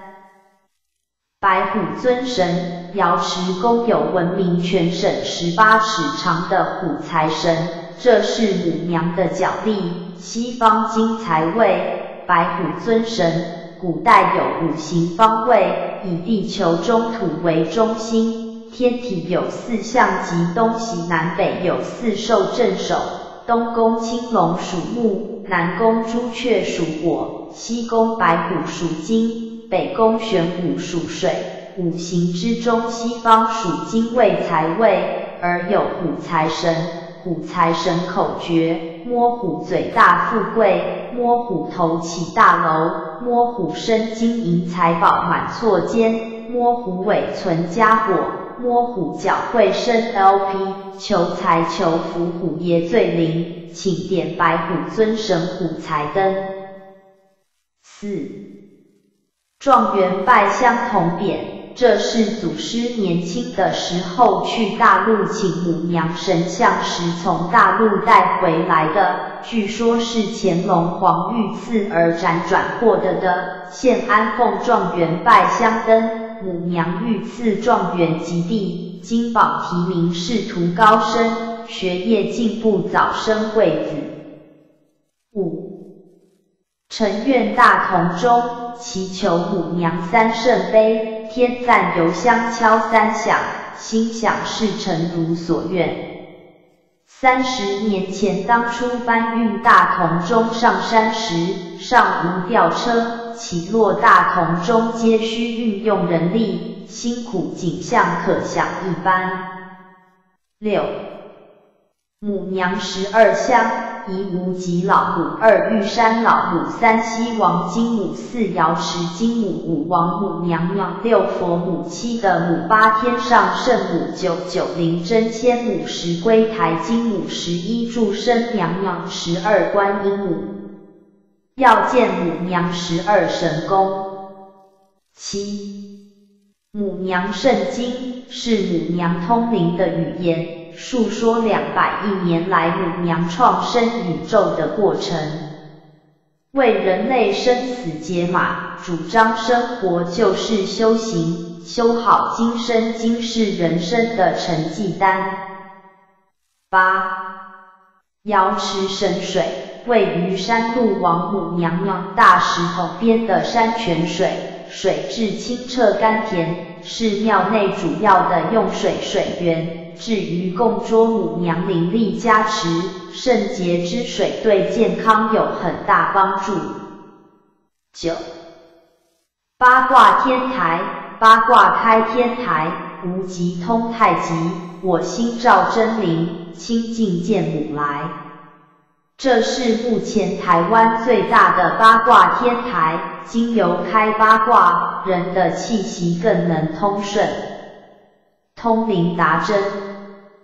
白虎尊神，瑶池宫有闻名全省十八尺长的虎财神，这是母娘的脚力，西方金财位。白虎尊神，古代有五行方位，以地球中土为中心，天体有四象及东西南北有四兽镇守，东宫青龙属木，南宫朱雀属火，西宫白虎属金，北宫玄武属水。五行之中，西方属金为财位，而有虎财神。虎财神口诀：摸虎嘴大富贵，摸虎头起大楼，摸虎身金银财宝满错间，摸虎尾存家伙，摸虎脚会生 L P， 求财求福虎爷最灵，请点白虎尊神虎财灯。四、状元拜相同匾，这是祖师年轻的时候去大陆请母娘神像时从大陆带回来的，据说是乾隆皇御赐而辗转获得的，现安奉状元拜相灯，母娘御赐状元及第，金榜题名，仕途高升，学业进步，早生贵子。五、承愿大同钟，祈求母娘三圣杯，天赞犹香敲三响，心想事成如所愿。三十年前，当初搬运大同钟上山时，上无吊车，起落大同钟皆需运用人力，辛苦景象可想一斑。六、母娘十二香，一无极老母，二玉山老母，三西王金母，四瑶池金母，五王母娘娘，六佛母，七的母，八天上圣母，九九灵真千母，十龟台金母，十一祝生娘娘，十二观音母。要见母娘十二神功。七、母娘圣经是母娘通灵的语言，述说两百亿年来母娘创生宇宙的过程，为人类生死解码，主张生活就是修行，修好今生今世人生的成绩单。八、瑶池神水，位于山路王母娘娘大石头边的山泉水，水质清澈甘甜，是庙内主要的用水水源。至于供桌母娘灵力加持，圣洁之水对健康有很大帮助。九、八卦天台，八卦开天台，无极通太极，我心照真灵，清净见母来。这是目前台湾最大的八卦天台，经由开八卦，人的气息更能通顺，通灵达真。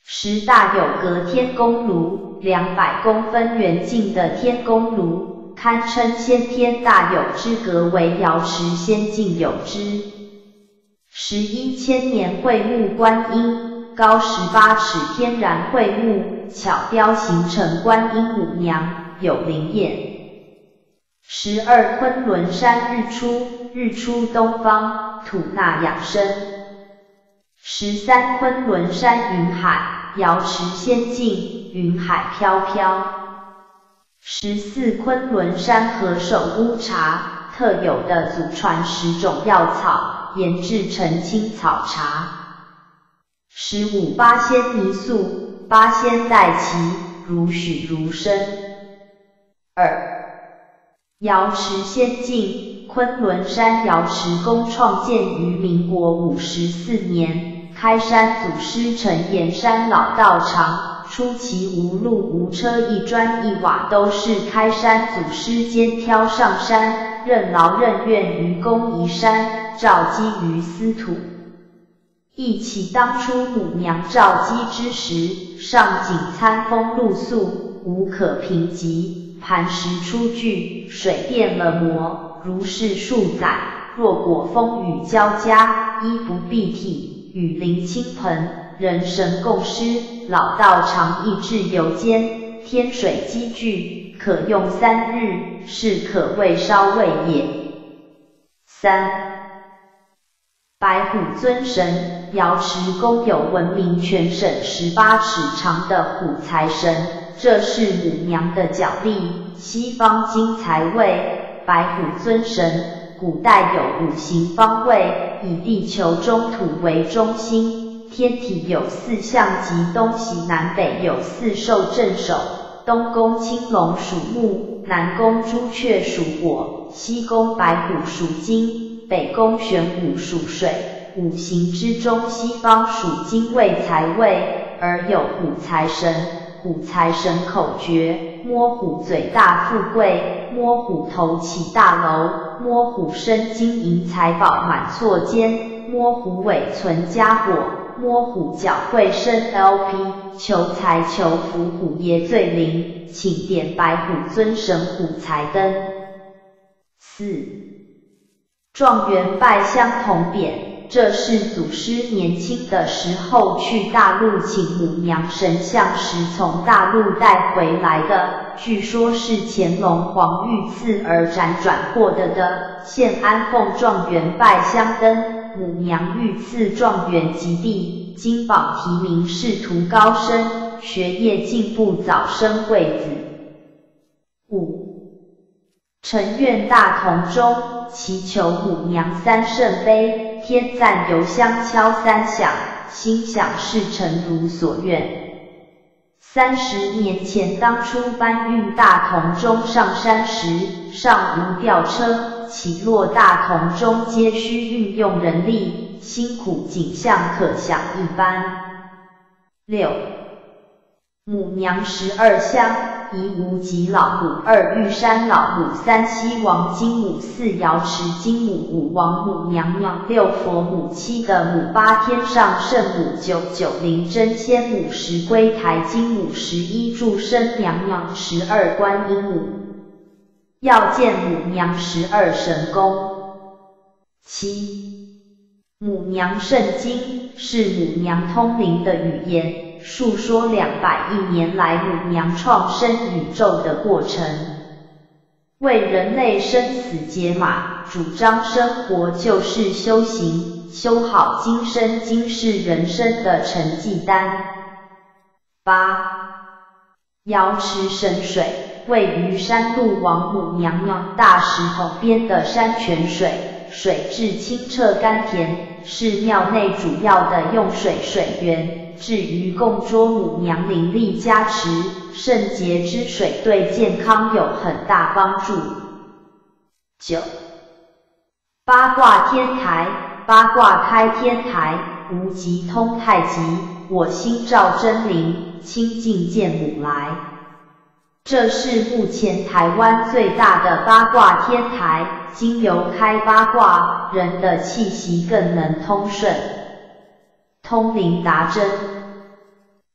十大有隔天宫炉，两百公分圆径的天宫炉，堪称先天大有之格，为瑶池仙境有之。十一千年桧木观音，高十八尺天然桧木，巧雕形成观音母娘，有灵验。十二昆仑山日出，日出东方，吐纳养生。十三昆仑山云海，瑶池仙境，云海飘飘。十四昆仑山何首乌茶，特有的祖传十种药草，研制成青草茶。十五八仙泥塑，八仙代齐，如许如生。二瑶池仙境，昆仑山瑶池宫创建于民国五十四年，开山祖师陈岩山老道场，初期无路无车，一砖一瓦都是开山祖师肩挑上山，任劳任怨于公移山，召基于司土。忆起当初母娘召基之时，上景参风露宿，无可评及，磐石出具，水变了魔，如是数载。若果风雨交加，衣不蔽体，雨淋倾盆，人神共施，老道常意志犹坚，天水积聚，可用三日，是可谓烧味也。三白虎尊神，瑶池宫有闻名全省十八尺长的虎财神，这是母娘的脚力，西方金财位。白虎尊神，古代有五行方位，以地球中土为中心，天体有四象及东西南北有四兽镇守，东宫青龙属木，南宫朱雀属火，西宫白虎属金，北宫玄武属水。五行之中，西方属金为财位，而有虎财神。虎财神口诀：摸虎嘴大富贵，摸虎头起大楼，摸虎身金银财宝满错间，摸虎尾存家伙，摸虎脚会生 L P， 求财求福虎爷最灵，请点白虎尊神虎财灯。四状元拜相同匾。这是祖师年轻的时候去大陆请母娘神像时从大陆带回来的，据说是乾隆皇御赐而辗转获得的，现安奉状元拜相灯，母娘御赐状元及第，金榜题名，仕途高升，学业进步，早生贵子。五承愿大同中，祈求母娘三圣杯，天赞犹香敲三响，心想事成如所愿。三十年前当初搬运大同中上山时，尚无吊车，起落大同中皆需运用人力，辛苦景象可想一斑。六母娘十二香，一无极老母，二玉山老母，三西王金母，四瑶池金母，五王母娘娘，六佛母，七的母，八天上圣母，九九灵真仙母，十龟台金母，十一祝生娘娘，十二观音母。要见母娘十二神功。七母娘圣经是母娘通灵的语言，述说两百亿年来母娘创生宇宙的过程，为人类生死解码，主张生活就是修行，修好今生今世人生的成绩单。八瑶池神水，位于山路王母娘娘大石头边的山泉水，水质清澈甘甜，是庙内主要的用水水源。至于供桌母娘灵力加持，圣洁之水对健康有很大帮助。九八卦天台，八卦开天台，无极通太极，我心照真灵，清净见母来。这是目前台湾最大的八卦天台，经由开八卦，人的气息更能通顺，通灵达真。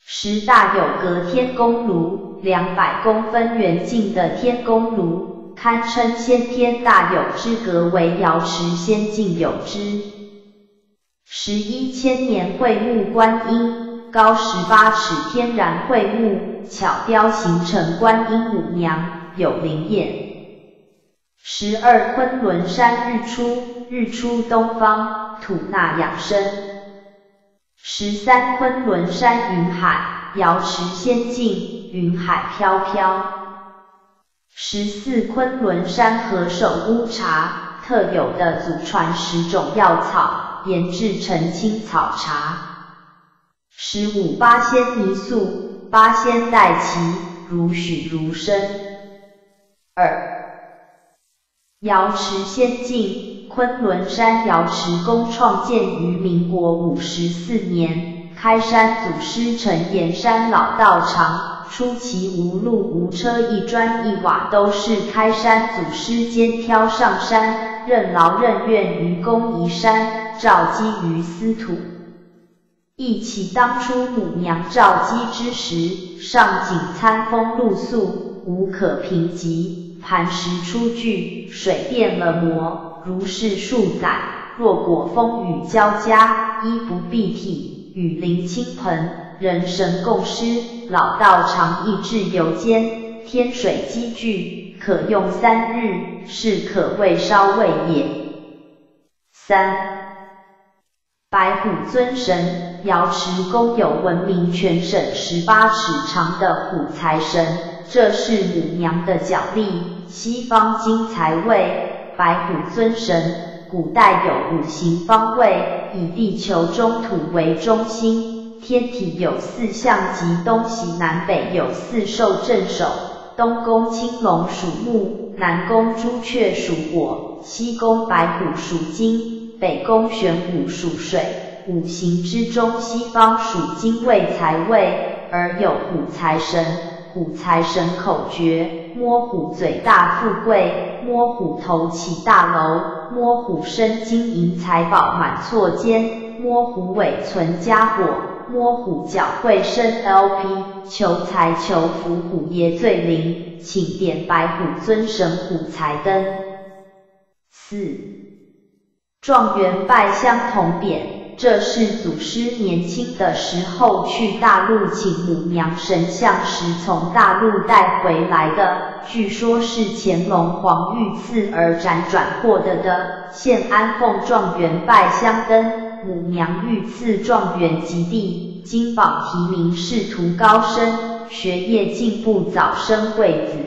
十大有隔天宫炉，两百公分圆径的天宫炉，堪称先天大有之格，为瑶池仙境有之。十一千年桧木观音，高十八尺天然桧木，巧雕形成观音母娘，有灵验。十二昆仑山日出，日出东方，吐纳养生。十三昆仑山云海，瑶池仙境，云海飘飘。十四昆仑山何首乌茶，特有的祖传十种药草，研制成青草茶。十五八仙泥塑，八仙带旗，如许如生。二、瑶池仙境，昆仑山瑶池宫创建于民国五十四年，开山祖师陈岩山老道场，初期无路无车，一砖一瓦都是开山祖师肩挑上山，任劳任怨于公移山，召基于司土。忆起当初母娘召基之时，上景参风露宿，无可评及，磐石出巨，水变了魔，如是数载。若果风雨交加，衣不蔽体，雨淋倾盆，人神共失，老道常意志犹坚，天水积聚，可用三日，是可谓烧味也。三、白虎尊神，瑶池宫有闻名全省十八尺长的虎财神，这是母娘的脚力，西方金财位。白虎尊神，古代有五行方位，以地球中土为中心，天体有四象及东西南北有四兽镇守。东宫青龙属木，南宫朱雀属火，西宫白虎属金，北宫玄武属水。五行之中，西方属金为财位，而有虎财神。虎财神口诀：摸虎嘴大富贵，摸虎头起大楼，摸虎身金银财宝满错间，摸虎尾存家伙，摸虎脚会生 L P， 求财求福虎爷最灵，请点白虎尊神虎财灯。四、状元拜相同匾。这是祖师年轻的时候去大陆请母娘神像时从大陆带回来的，据说是乾隆皇御赐而辗转获得的，现安奉状元拜相灯，母娘御赐状元及第，金榜题名，仕途高升，学业进步，早生贵子。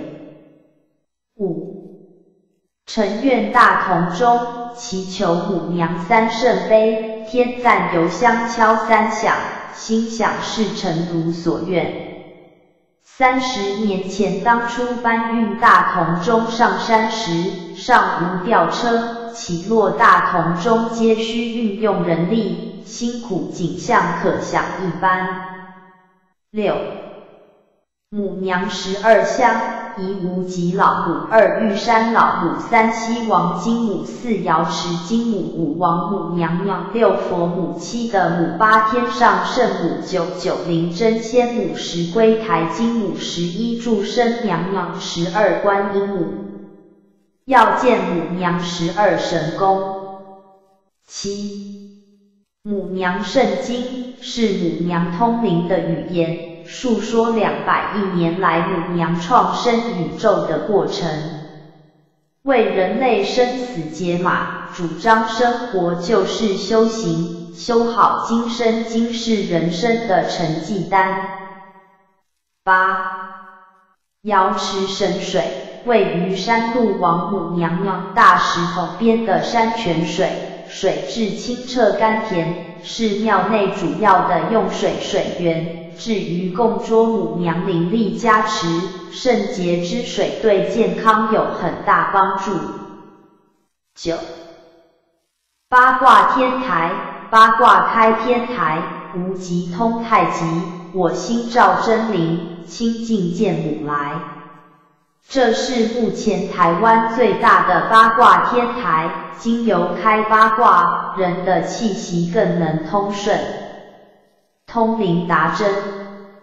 五、承愿大同钟，祈求母娘三圣杯。天赞油香敲三响，心想事成如所愿。三十年前，当初搬运大同钟上山时，上无吊车，起落大同钟皆需运用人力，辛苦景象可想一斑。六、母娘十二香，一无极老母，二玉山老母，三西王金母，四瑶池金母，五王母娘娘，六佛母，七的母，八天上圣母，九九灵真仙母，十龟台金母，十一祝生娘娘，十二观音母。要见母娘十二神功。七、母娘圣经是母娘通灵的语言，述说两百亿年来母娘创生宇宙的过程，为人类生死解码，主张生活就是修行，修好今生今世人生的成绩单。八、瑶池神水，位于山路王母娘娘大石头边的山泉水，水质清澈甘甜，是庙内主要的用水水源。至于供桌母娘灵力加持，圣洁之水对健康有很大帮助。九、八卦天台，八卦开天台，无极通太极，我心照真灵，清净见母来。这是目前台湾最大的八卦天台，经由开八卦，人的气息更能通顺。通灵达真。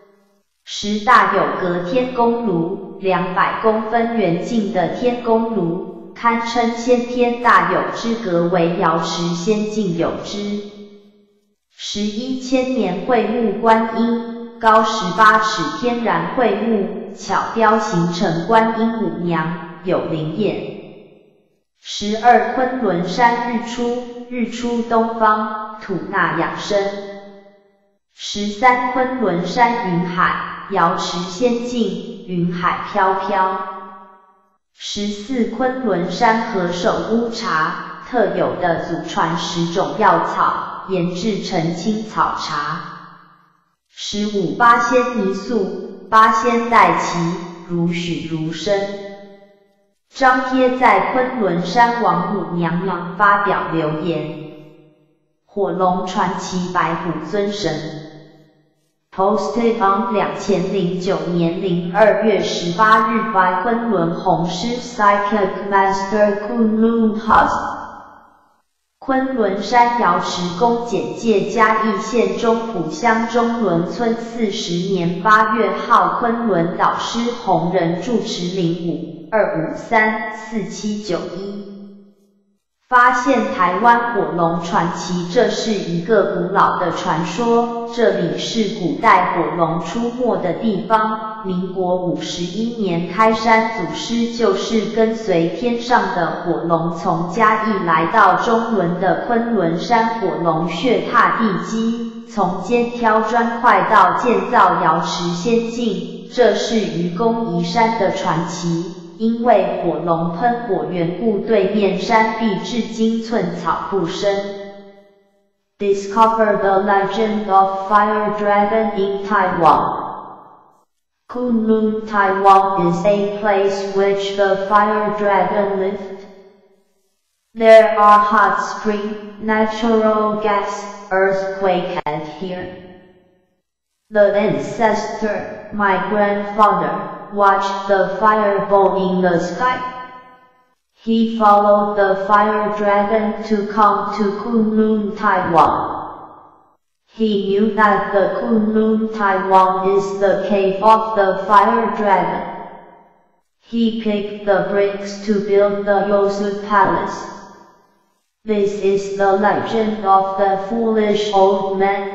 十大有隔天宫炉，两百公分圆径的天宫炉，堪称先天大有之格，为瑶池仙境有之。十一千年桧木观音，高十八尺天然桧木，巧雕形成观音母娘，有灵验。十二昆仑山日出，日出东方，吐纳养生。十三昆仑山云海，瑶池仙境，云海飘飘。十四昆仑山何首乌茶，特有的祖传十种药草，研制成青草茶。十五八仙泥塑，八仙带旗，如许如生。张贴在昆仑山王母娘娘发表留言。火龙传奇白虎尊神 Posted on 二千零九年零二月十八日 by 昆仑红狮 Psychic Master Kunlun House。昆仑山瑶池宫简介：嘉义县中埔乡中仑村四十年八月号昆仑导师弘仁住持零五二五三四七九一。发现台湾火龙传奇，这是一个古老的传说，这里是古代火龙出没的地方。民国五十一年开山祖师就是跟随天上的火龙从嘉义来到中仑的昆仑山火龙穴踏地基，从肩挑砖块到建造瑶池仙境，这是愚公移山的传奇。因为火龙喷火缘故，对面山壁至今寸草不生。Discover the legend of Fire Dragon in Taiwan. Kunlun, Taiwan is a place which the fire dragon lived. There are hot spring, natural gas, earthquake and here. The ancestor, my grandfather, watched the fireball in the sky. He followed the fire dragon to come to Kunlun, Taiwan. He knew that the Kunlun, Taiwan is the cave of the fire dragon. He picked the bricks to build the Yosu Palace. This is the legend of the foolish old man.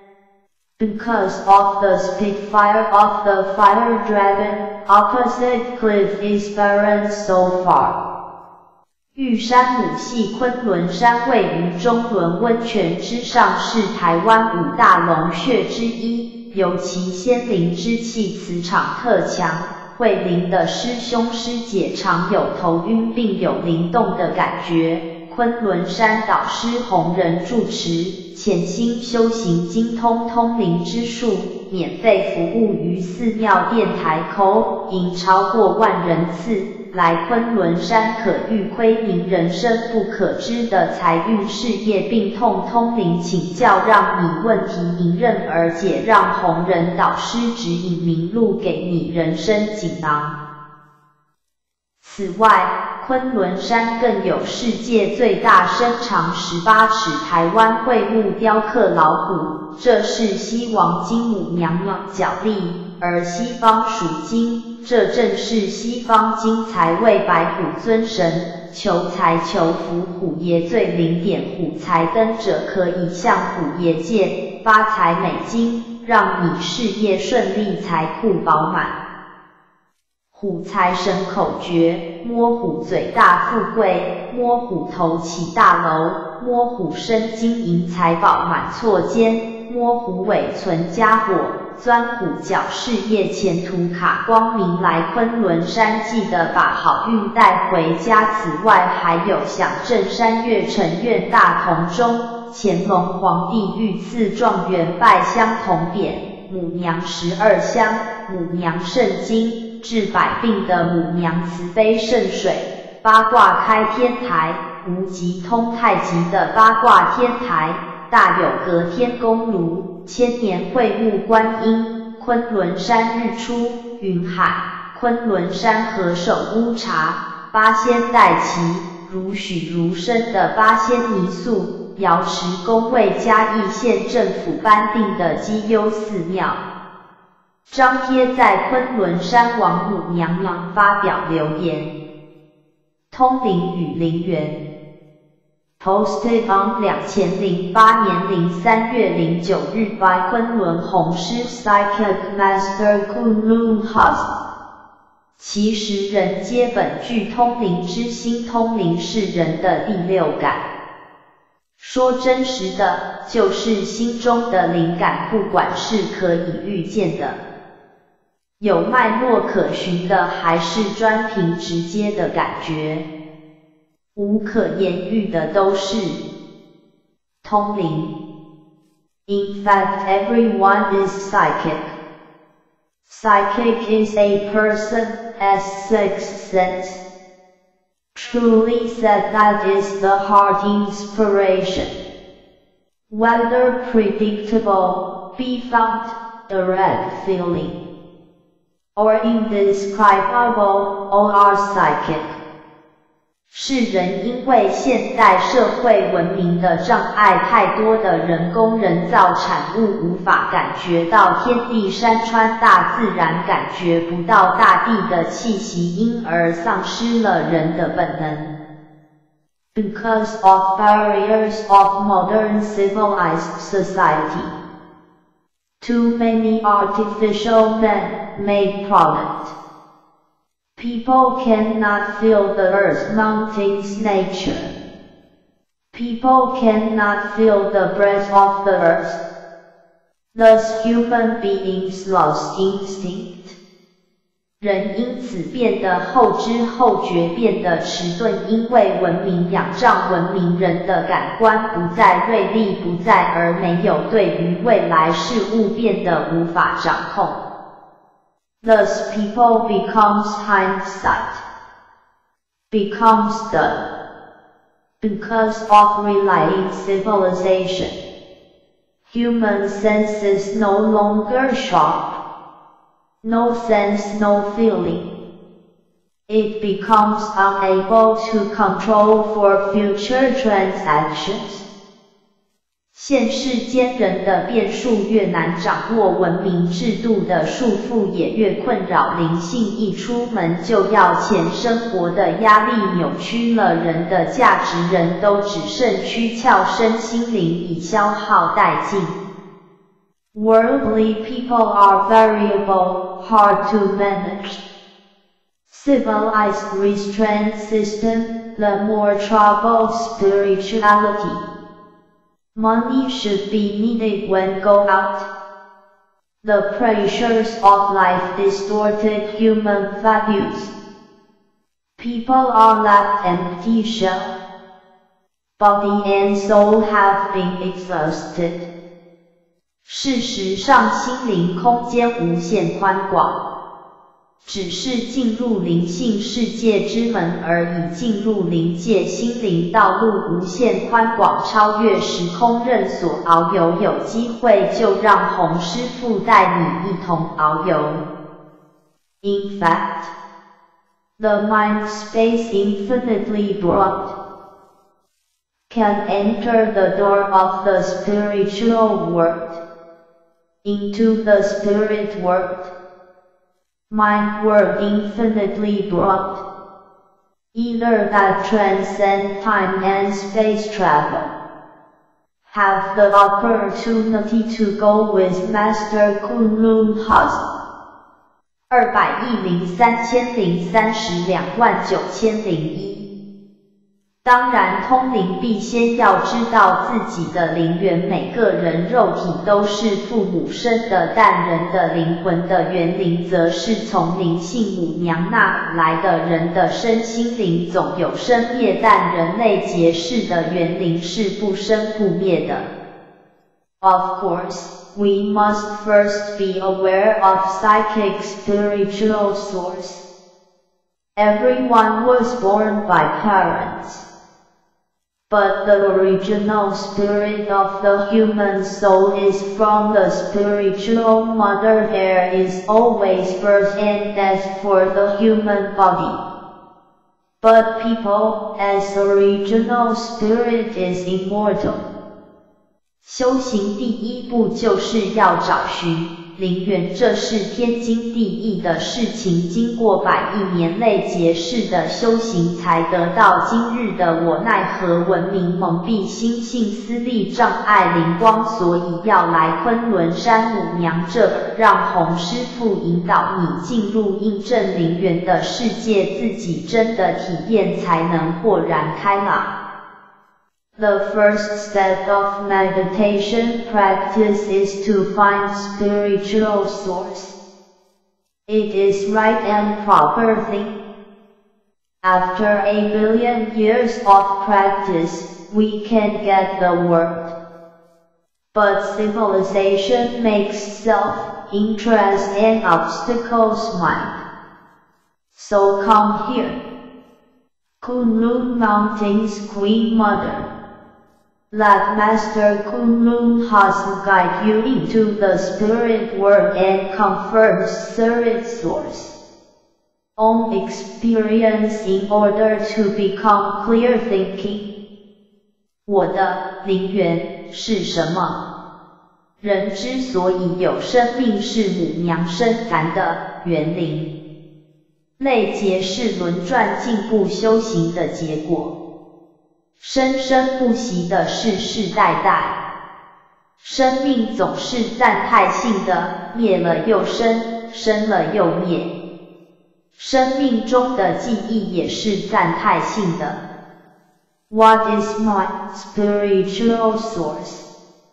Because of the spitfire of the fire dragon, opposite cliff is barren so far. 玉山母系昆仑山位于中仑温泉之上，是台湾五大龙穴之一，尤其仙灵之气磁场特强，会灵的师兄师姐常有头晕并有灵动的感觉。昆仑山导师弘仁住持潜心修行，精通通灵之术，免费服务于寺庙电台口引超过万人次。来昆仑山可遇窥明人生不可知的财运事业，并通通灵请教，让你问题迎刃而解，让弘仁导师指引明路给你人生锦囊。此外，昆仑山更有世界最大身长十八尺台湾桧木雕刻老虎，这是西王金母娘娘脚力，而西方属金，这正是西方金财位白虎尊神，求财求福虎爷最灵点，虎财灯者可以向虎爷借发财美金，让你事业顺利，财库饱满。虎财神口诀：摸虎嘴大富贵，摸虎头起大楼，摸虎身金银财宝满错间，摸虎尾存家伙，钻虎脚事业前途卡光明。来昆仑山记得把好运带回家。此外还有响镇山岳城院大同中，乾隆皇帝御赐状元拜相同匾，母娘十二香，母娘圣经，治百病的母娘慈悲圣水，八卦开天台，无极通太极的八卦天台，大有隔天宫炉，千年桧木观音，昆仑山日出，云海，昆仑山何首乌茶，八仙带旗，如许如生的八仙泥塑，瑶池宫为嘉义县政府颁定的基优寺庙。 张贴在昆仑山王母娘娘发表留言。通灵与灵缘 Posted on 二千零八年零三月零九日 by 昆仑红狮 Psychic Master Kunlun Hus。其实人皆本具通灵之心，通灵是人的第六感。说真实的，就是心中的灵感，不管是可以预见的，有脉络可循的，还是专凭直接的感觉，无可言喻的，都是通灵。In fact, everyone is psychic. Psychic is a person's sixth sense. Truly said, that is the heart inspiration. Whether predictable, be found, direct feeling, or indescribable, all are psychic. 是人因为现代社会文明的障碍太多的人工人造产物，无法感觉到天地山川大自然，感觉不到大地的气息，因而丧失了人的本能。Because of barriers of modern civilized society, too many artificial man-made products. People cannot feel the earth mountain's nature. People cannot feel the breath of the earth. Thus human beings lost instinct. 人因此变得后知后觉，变得迟钝，因为文明仰仗文明，人的感官不再锐利，不再而没有对于未来事物变得无法掌控。Thus people becomes hindsight, becomes the, because of relying civilization. Human senses no longer sharp, no sense, no feeling. It becomes unable to control for future transactions. 现世间人的变数越难掌握，文明制度的束缚也越困扰，灵性一出门就要钱，生活的压力扭曲了人的价值，人都只剩躯壳，身心灵已消耗殆尽。Worldly people are variable, hard to manage. Civilized restraint system, the more trouble spirituality. Money should be needed when go out. The pressures of life distorted human values. People are left empty shell. Body and soul have been exhausted. 事实上，心灵空间无限宽广。只是进入灵性世界之门而已，进入灵界，心灵道路无限宽广，超越时空，任所遨游。有机会就让洪师父带你一同遨游。In fact, the mind space infinitely broad can enter the door of the spiritual world, into the spirit world. Mind world infinitely broad, either that transcend time and space travel. Have the opportunity to go with Master Kunlun Hus. 二百亿零三千零三十两万九千零一。当然，通灵必先要知道自己的灵源。每个人肉体都是父母生的，但人的灵魂的元灵则是从灵性母娘那来的。人的身心灵总有生灭，但人类结世的元灵是不生不灭的。Of course, we must first be aware of psychic spiritual source. Everyone was born by parents. But the original spirit of the human soul is from the spiritual mother. There is always birth and death for the human body. But people, as original spirit, is immortal. 修行第一步就是要找寻灵源，这是天经地义的事情，经过百亿年类劫式的修行才得到今日的我，奈何文明蒙蔽心性，思力障碍灵光，所以要来昆仑山母娘这儿，让洪师父引导你进入印证灵源的世界，自己真的体验才能豁然开朗。The first step of meditation practice is to find spiritual source. It is right and proper thing. After a billion years of practice, we can get the word. But civilization makes self-interest and obstacles mind. So come here. Kunlun Mountain's Queen Mother. Let Master Kunlun Hasan guide you into the spirit world and confirm spirit source. Own experience in order to become clear thinking. 我的灵源是什么？人之所以有生命，是母娘生咱的元灵。类劫是轮转进步修行的结果。生生不息的世世代代，生命总是暂态性的，灭了又生，生了又灭。生命中的记忆也是暂态性的。What is my spiritual source?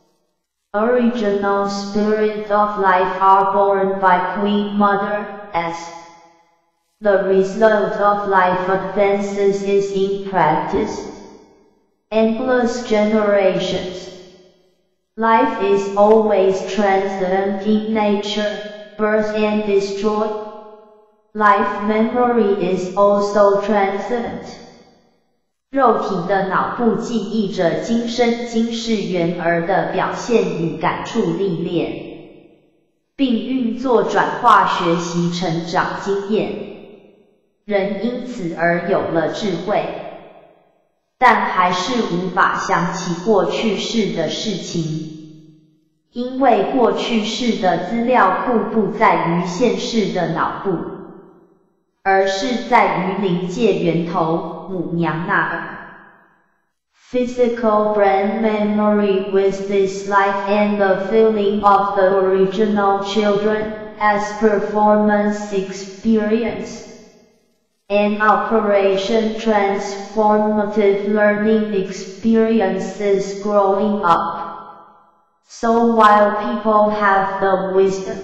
Original spirit of life are born by Queen Mother as. The result of life advances is in practice. Endless generations. Life is always transient in nature, birth and destroy. Life memory is also transient. 肉体的脑部记忆着今生今世缘儿的表现与感触历练，并运作转化学习成长经验。人因此而有了智慧。但还是无法想起过去世的事情，因为过去世的资料库不在于现世的脑部，而是在于灵界源头母娘那儿。Physical brain memory with this life and the feeling of the original children as performance experience. An operation transformative learning experiences growing up. So while people have the wisdom,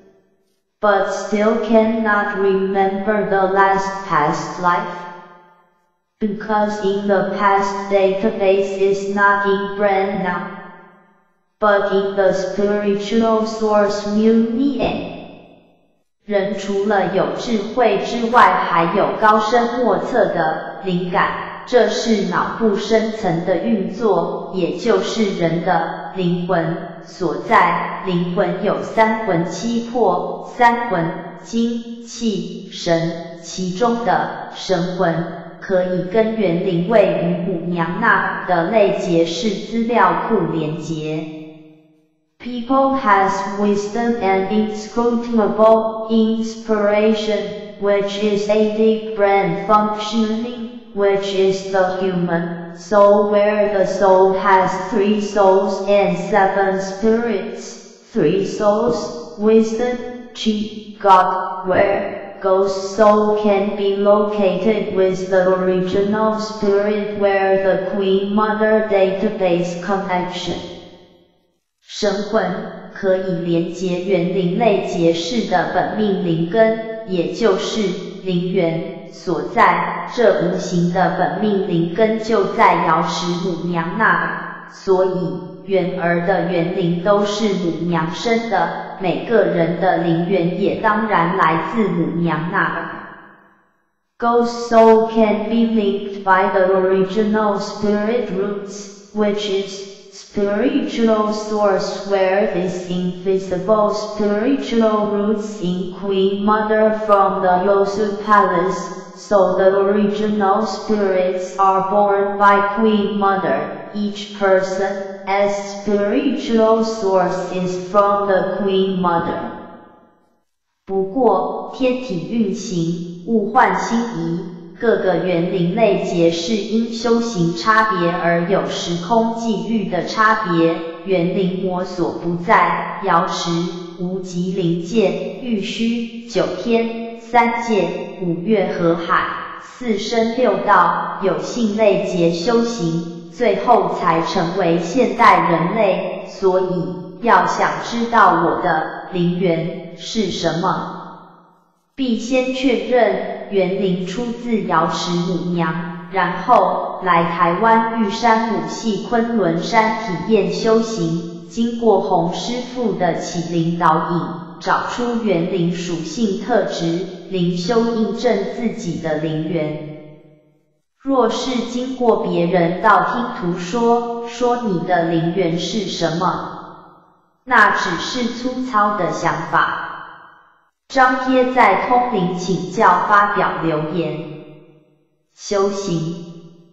but still cannot remember the last past life, because in the past database is not in brain now, but in the spiritual source Munian. 人除了有智慧之外，还有高深莫测的灵感，这是脑部深层的运作，也就是人的灵魂所在。灵魂有三魂七魄，三魂精气神，其中的神魂可以跟元灵位于母娘那儿的类劫式资料库连结。People has wisdom and inscrutable inspiration, which is a deep brain functioning, which is the human soul, where the soul has three souls and seven spirits. Three souls, wisdom, chi, God, where ghost soul can be located with the original spirit, where the Queen Mother database connection. 神魂可以连结元灵类劫式的本命灵根，也就是灵源所在。这无形的本命灵根就在瑶池母娘那儿，所以元儿的元灵都是母娘生的，每个人的灵源也当然来自母娘那儿。Ghost soul can be linked by the original spirit roots, which is spiritual source, where this invisible spiritual roots in Queen Mother from the Yosu Palace, so the original spirits are born by Queen Mother. Each person's spiritual source is from the Queen Mother. 不过，天体运行，物换星移，各个园林类结是因修行差别而有时空际遇的差别。园林魔所不在，瑶池、无极灵界、玉虚、九天、三界、五岳河海、四生六道，有幸类结修行，最后才成为现代人类。所以，要想知道我的灵源是什么，必先确认园林出自瑶池母娘，然后来台湾玉山五系昆仑山体验修行，经过洪师傅的启灵导引，找出园林属性特质，灵修印证自己的灵源。若是经过别人道听途说，说你的灵源是什么，那只是粗糙的想法。张贴在通灵请教发表留言。修行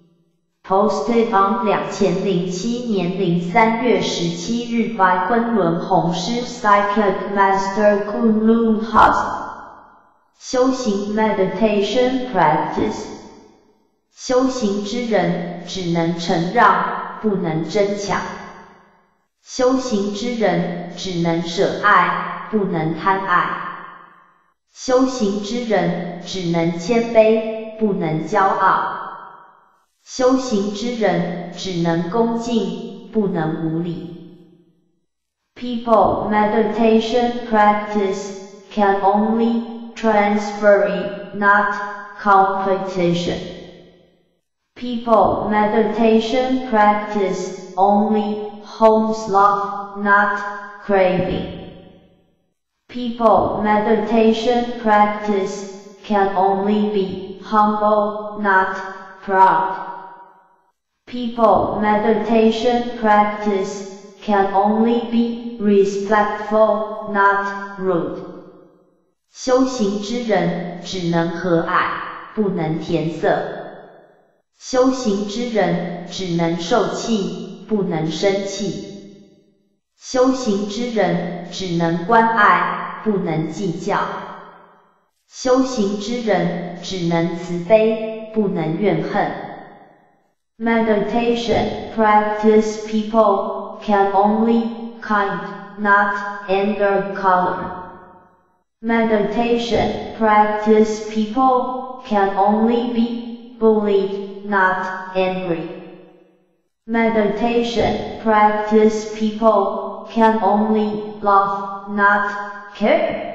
Posted on 二零零七年零三月十七日 by 昆仑洪师 Psychic Master Kunlun House。修行 Meditation Practice。修行之人只能承让，不能争抢。修行之人只能舍爱，不能贪爱。修行之人只能谦卑，不能骄傲。修行之人只能恭敬，不能无礼。People meditation practice can only transfer it, not competition. People meditation practice only holds love, not craving. People meditation practice can only be humble, not proud. People meditation practice can only be respectful, not rude. 修行之人只能和蔼，不能填塞。修行之人只能受气，不能生气。修行之人只能关爱，不能计较。修行之人只能慈悲，不能怨恨。Meditation practice people can only kind, not anger color. Meditation practice people can only be bullied, not angry. Meditation practice people can only love, not care.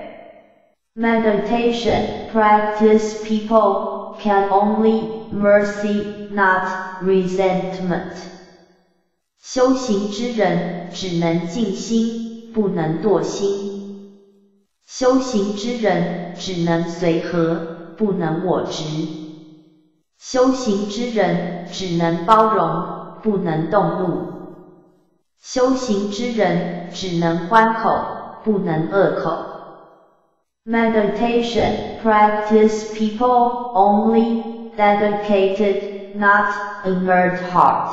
Meditation practice people can only mercy, not resentment. 修行之人只能静心，不能惰心。修行之人只能随和，不能我执。修行之人只能包容，不能动怒。修行之人只能欢口，不能恶口。Meditation practice people only dedicated, not inert heart.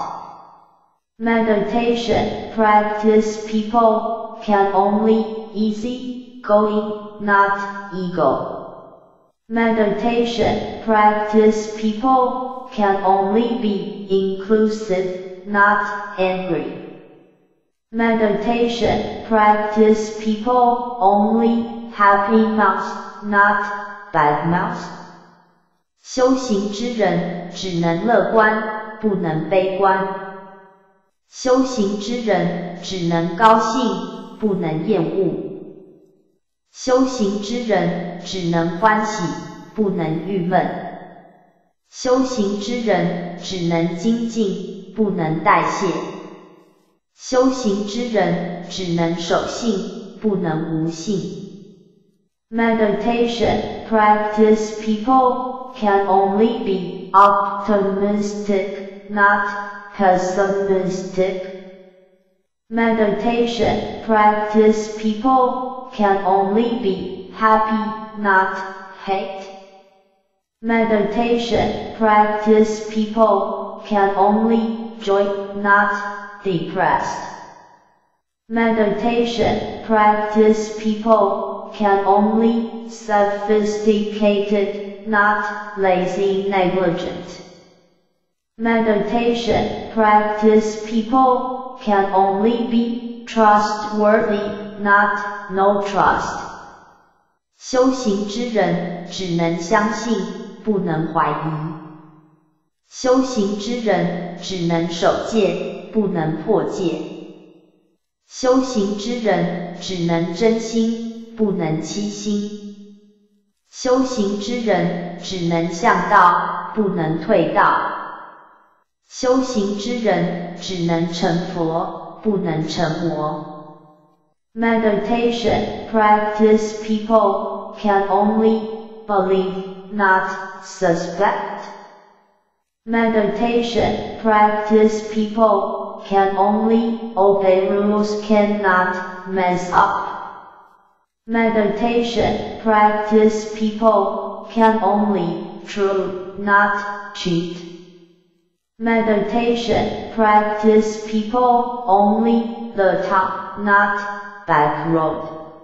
Meditation practice people can only easy going, not ego. Meditation practice people can only be inclusive, not angry. Meditation practice people only happy mouth, not bad mouth. 修行之人只能乐观，不能悲观。修行之人只能高兴，不能厌恶。修行之人只能欢喜，不能郁闷。修行之人只能精进，不能代谢。修行之人只能守信，不能无信。Meditation practice people can only be optimistic, not pessimistic. Meditation practice people can only be happy, not hate. Meditation practice people can only joy, not depressed. Meditation practice people can only sophisticated, not lazy, negligent. Meditation practice people can only be trustworthy, not no trust. 修行之人只能相信，不能怀疑。修行之人只能守戒，不能破戒。修行之人只能真心，不能欺心。修行之人只能向道，不能退道。修行之人只能成佛，不能成魔。Meditation practice people can only believe, not suspect. Meditation practice people can only obey rules, cannot mess up. Meditation practice people can only true, not cheat. Meditation practice people only the top, not back road.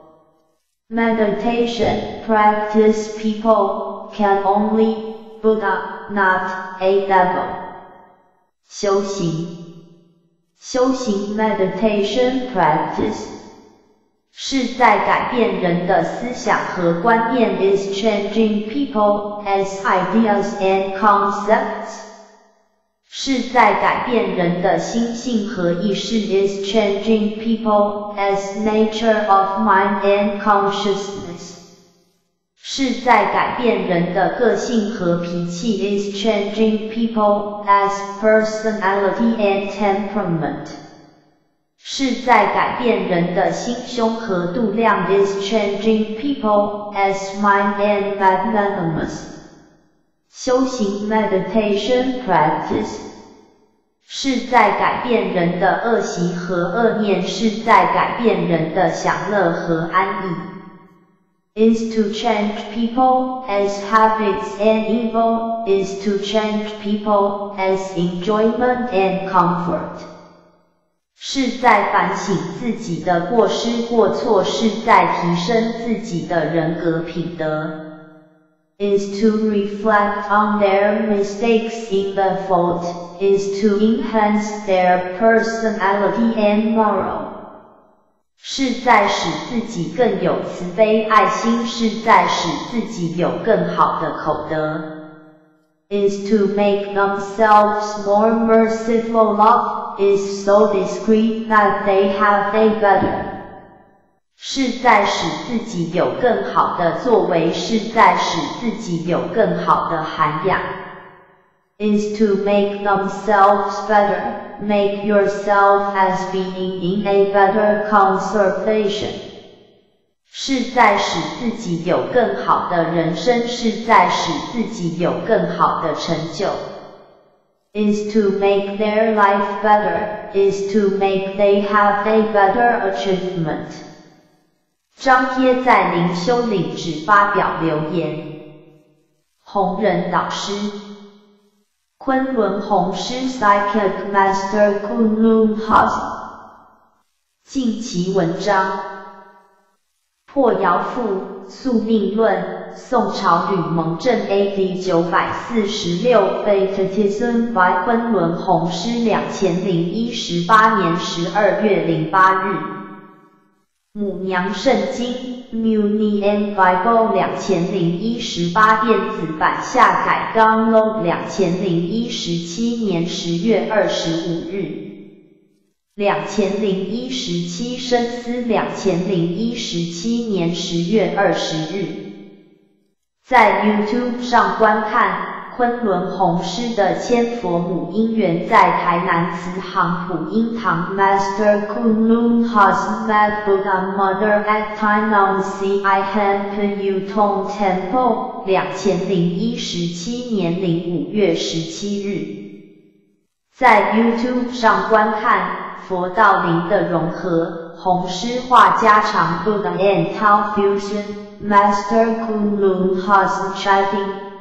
Meditation practice people can only Buddha, not a devil. 修行，修行 meditation practice 是在改变人的思想和观念 is changing people as ideas and concepts 是在改变人的心性和意识 is changing people as nature of mind and consciousness 是在改变人的个性和脾气 is changing people as personality and temperament 是在改变人的心胸和度量 is changing people as mind and magnanimous 修行 meditation practice 是在改变人的恶习和恶念是在改变人的享乐和安逸is to change people as habits and evil is to change people as enjoyment and comfort 是在反省自己的过失过错是在提升自己的人格品德is to reflect on their mistakes in the fault, is to enhance their personality and moral. 是在使自己更有慈悲爱心，是在使自己有更好的口德。Is to make themselves more merciful. Love is so discreet that they have a better. 是在使自己有更好的作为，是在使自己有更好的涵养。Is to make themselves better, make yourself as being in a better conservation. 是在使自己有更好的人生，是在使自己有更好的成就。Is to make their life better, is to make they have a better achievement. 张贴在灵修领只发表留言。弘忍导师，昆仑弘师 Psychic Master Kunlun House。近期文章。破爻赋，宿命论，宋朝吕蒙正 A D 九百四十六 Baptism by 昆仑弘师两千零一十八年十二月零八日。母娘圣经 Muni and Bible 两千零一十八电子版下载 Download 两千零一十七年十月二十五日。两千零一十七深思两千零一十七年十月二十日。在 YouTube 上观看昆仑弘师的千佛母因缘在台南慈航普音堂 Master Kunlun Has Met Buddha Mother at Tainan Si I Han Pu Tong Temple 两千零一十七年零五月十七日。在 YouTube 上观看佛道灵的融合，弘师话家常 Buddha and Tao Fusion Master Kunlun Has Chatting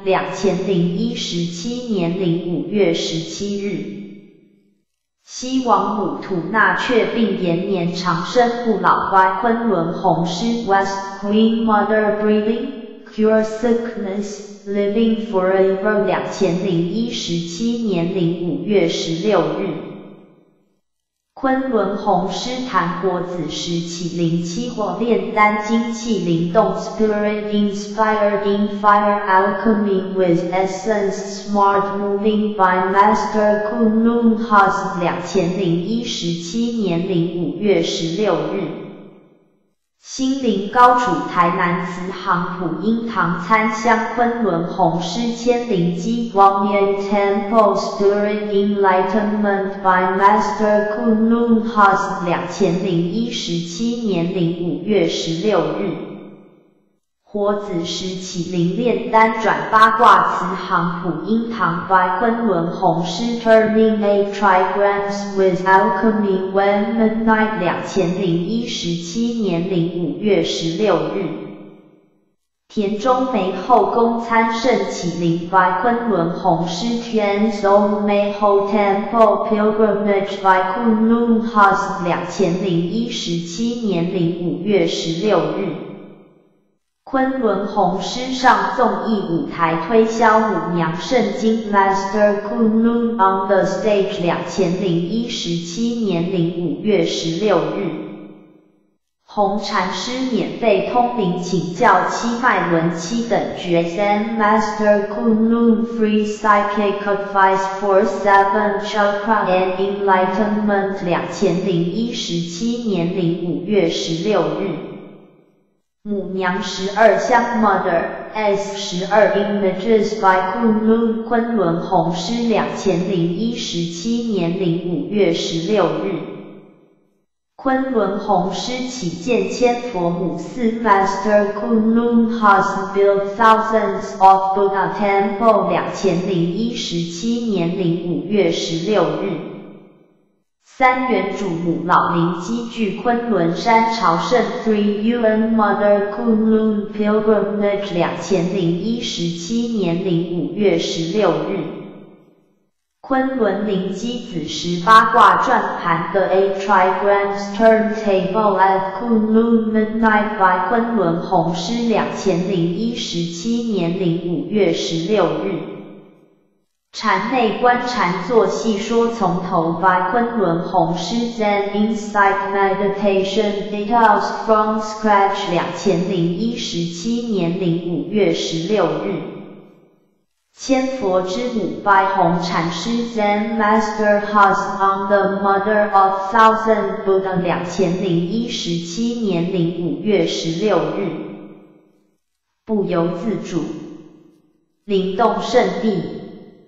两千零一十七年零五月十七日。西王母吐纳却并延年长生不老乖昆仑红狮 West Queen Mother Breathing Cure Sickness Living Forever 两千零一十七年零五月十六日。昆仑红狮檀果子时起灵七火炼丹精气灵动 Spirit Inspired in Fire Alchemy with Essence Smart Moving by Master Kunlun Has 两千零一十七年零五月十六日。心灵高处台南慈航普音堂参香昆仑红狮千灵基 Wangyan Temple Spirit Enlightenment by Master Kunlun Has 两千零一十七年零五月十六日。火子时起灵炼丹转八卦慈航普音堂 by 昆仑红狮 Turning eight trigrams with Alchemy when Midnight 两千零一十七年零五月十六日。田中梅后宫参圣起灵 by 昆仑红狮 Tianzhou Meiho Temple Pilgrimage by Kunlun Has 两千零一十七年零五月十六日。昆仑红狮上综艺舞台推销母娘圣经 Master Kunlun on the Stage 两千零一十七年零五月十六日。红禅师免费通灵请教七脉轮七等觉三 Master Kunlun Free Psychic Advice for Seven Chakra and Enlightenment 两千零一十七年零五月十六日。母娘十二香 Mother S 十二 Images by Kunlun 昆仑红狮两千零一十七年零五月十六日。昆仑红狮起建千佛母寺 Master Kunlun has built thousands of Buddha Temple 两千零一十七年零五月十六日。三元主母老灵基具昆仑山朝圣 Three Yuan Mother Kunlun Pilgrimage 两千零一十七年零五月十六日。昆仑灵基子十八卦转盘的 Eight Trigrams Turntable at Kunlun Midnight by 昆仑红狮两千零一十七年零五月十六日。禅内观禅坐细说从头 by 昆仑红狮 Zen Insight Meditation Details from Scratch 两千零一十七年零五月十六日。千佛之母 by 红禅师 Zen Master Has on the Mother of Thousand Buddha 两千零一十七年零五月十六日。不由自主灵动圣地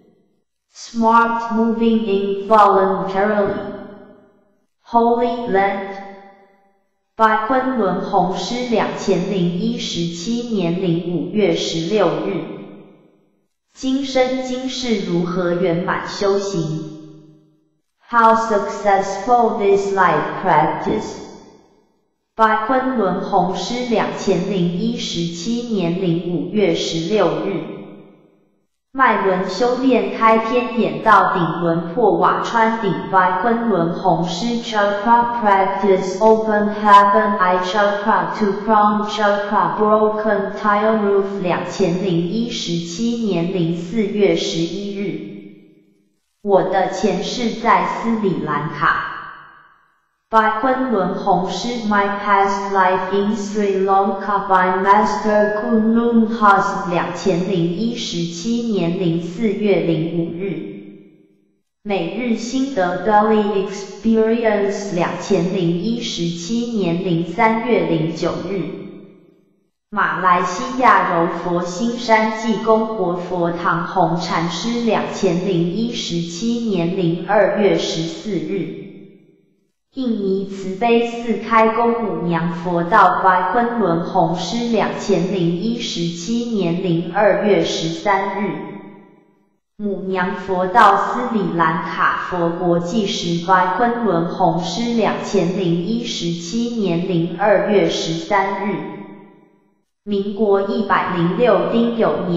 Smart moving involuntarily. Holy Land by 昆仑红狮两千零一十七年零五月十六日。今生今世如何圆满修行 ？How successful this life practice by 昆仑红狮两千零一十七年零五月十六日。脉轮修炼开天眼到顶轮破瓦穿顶 by 昆仑红狮 Chakra Practice Open Heaven Eye Chakra to Crown Chakra Broken Tile Roof 两千零一十七年零四月十一日。我的前世在斯里兰卡 by 昆仑红狮 My Past Life in Sri Lanka by Master Kunlun Has 两千零一十七年零四月零五日。每日心得 Daily Experience 两千零一十七年零三月零九日。马来西亚柔佛新山济公活佛堂红禅师两千零一十七年零二月十四日。印尼慈悲寺开公母娘佛道 by 昆仑红狮两千零一十七年零二月十三日。母娘佛道斯里兰卡佛国际时 by 昆仑红狮两千零一十七年零二月十三日。民国一百零六丁酉年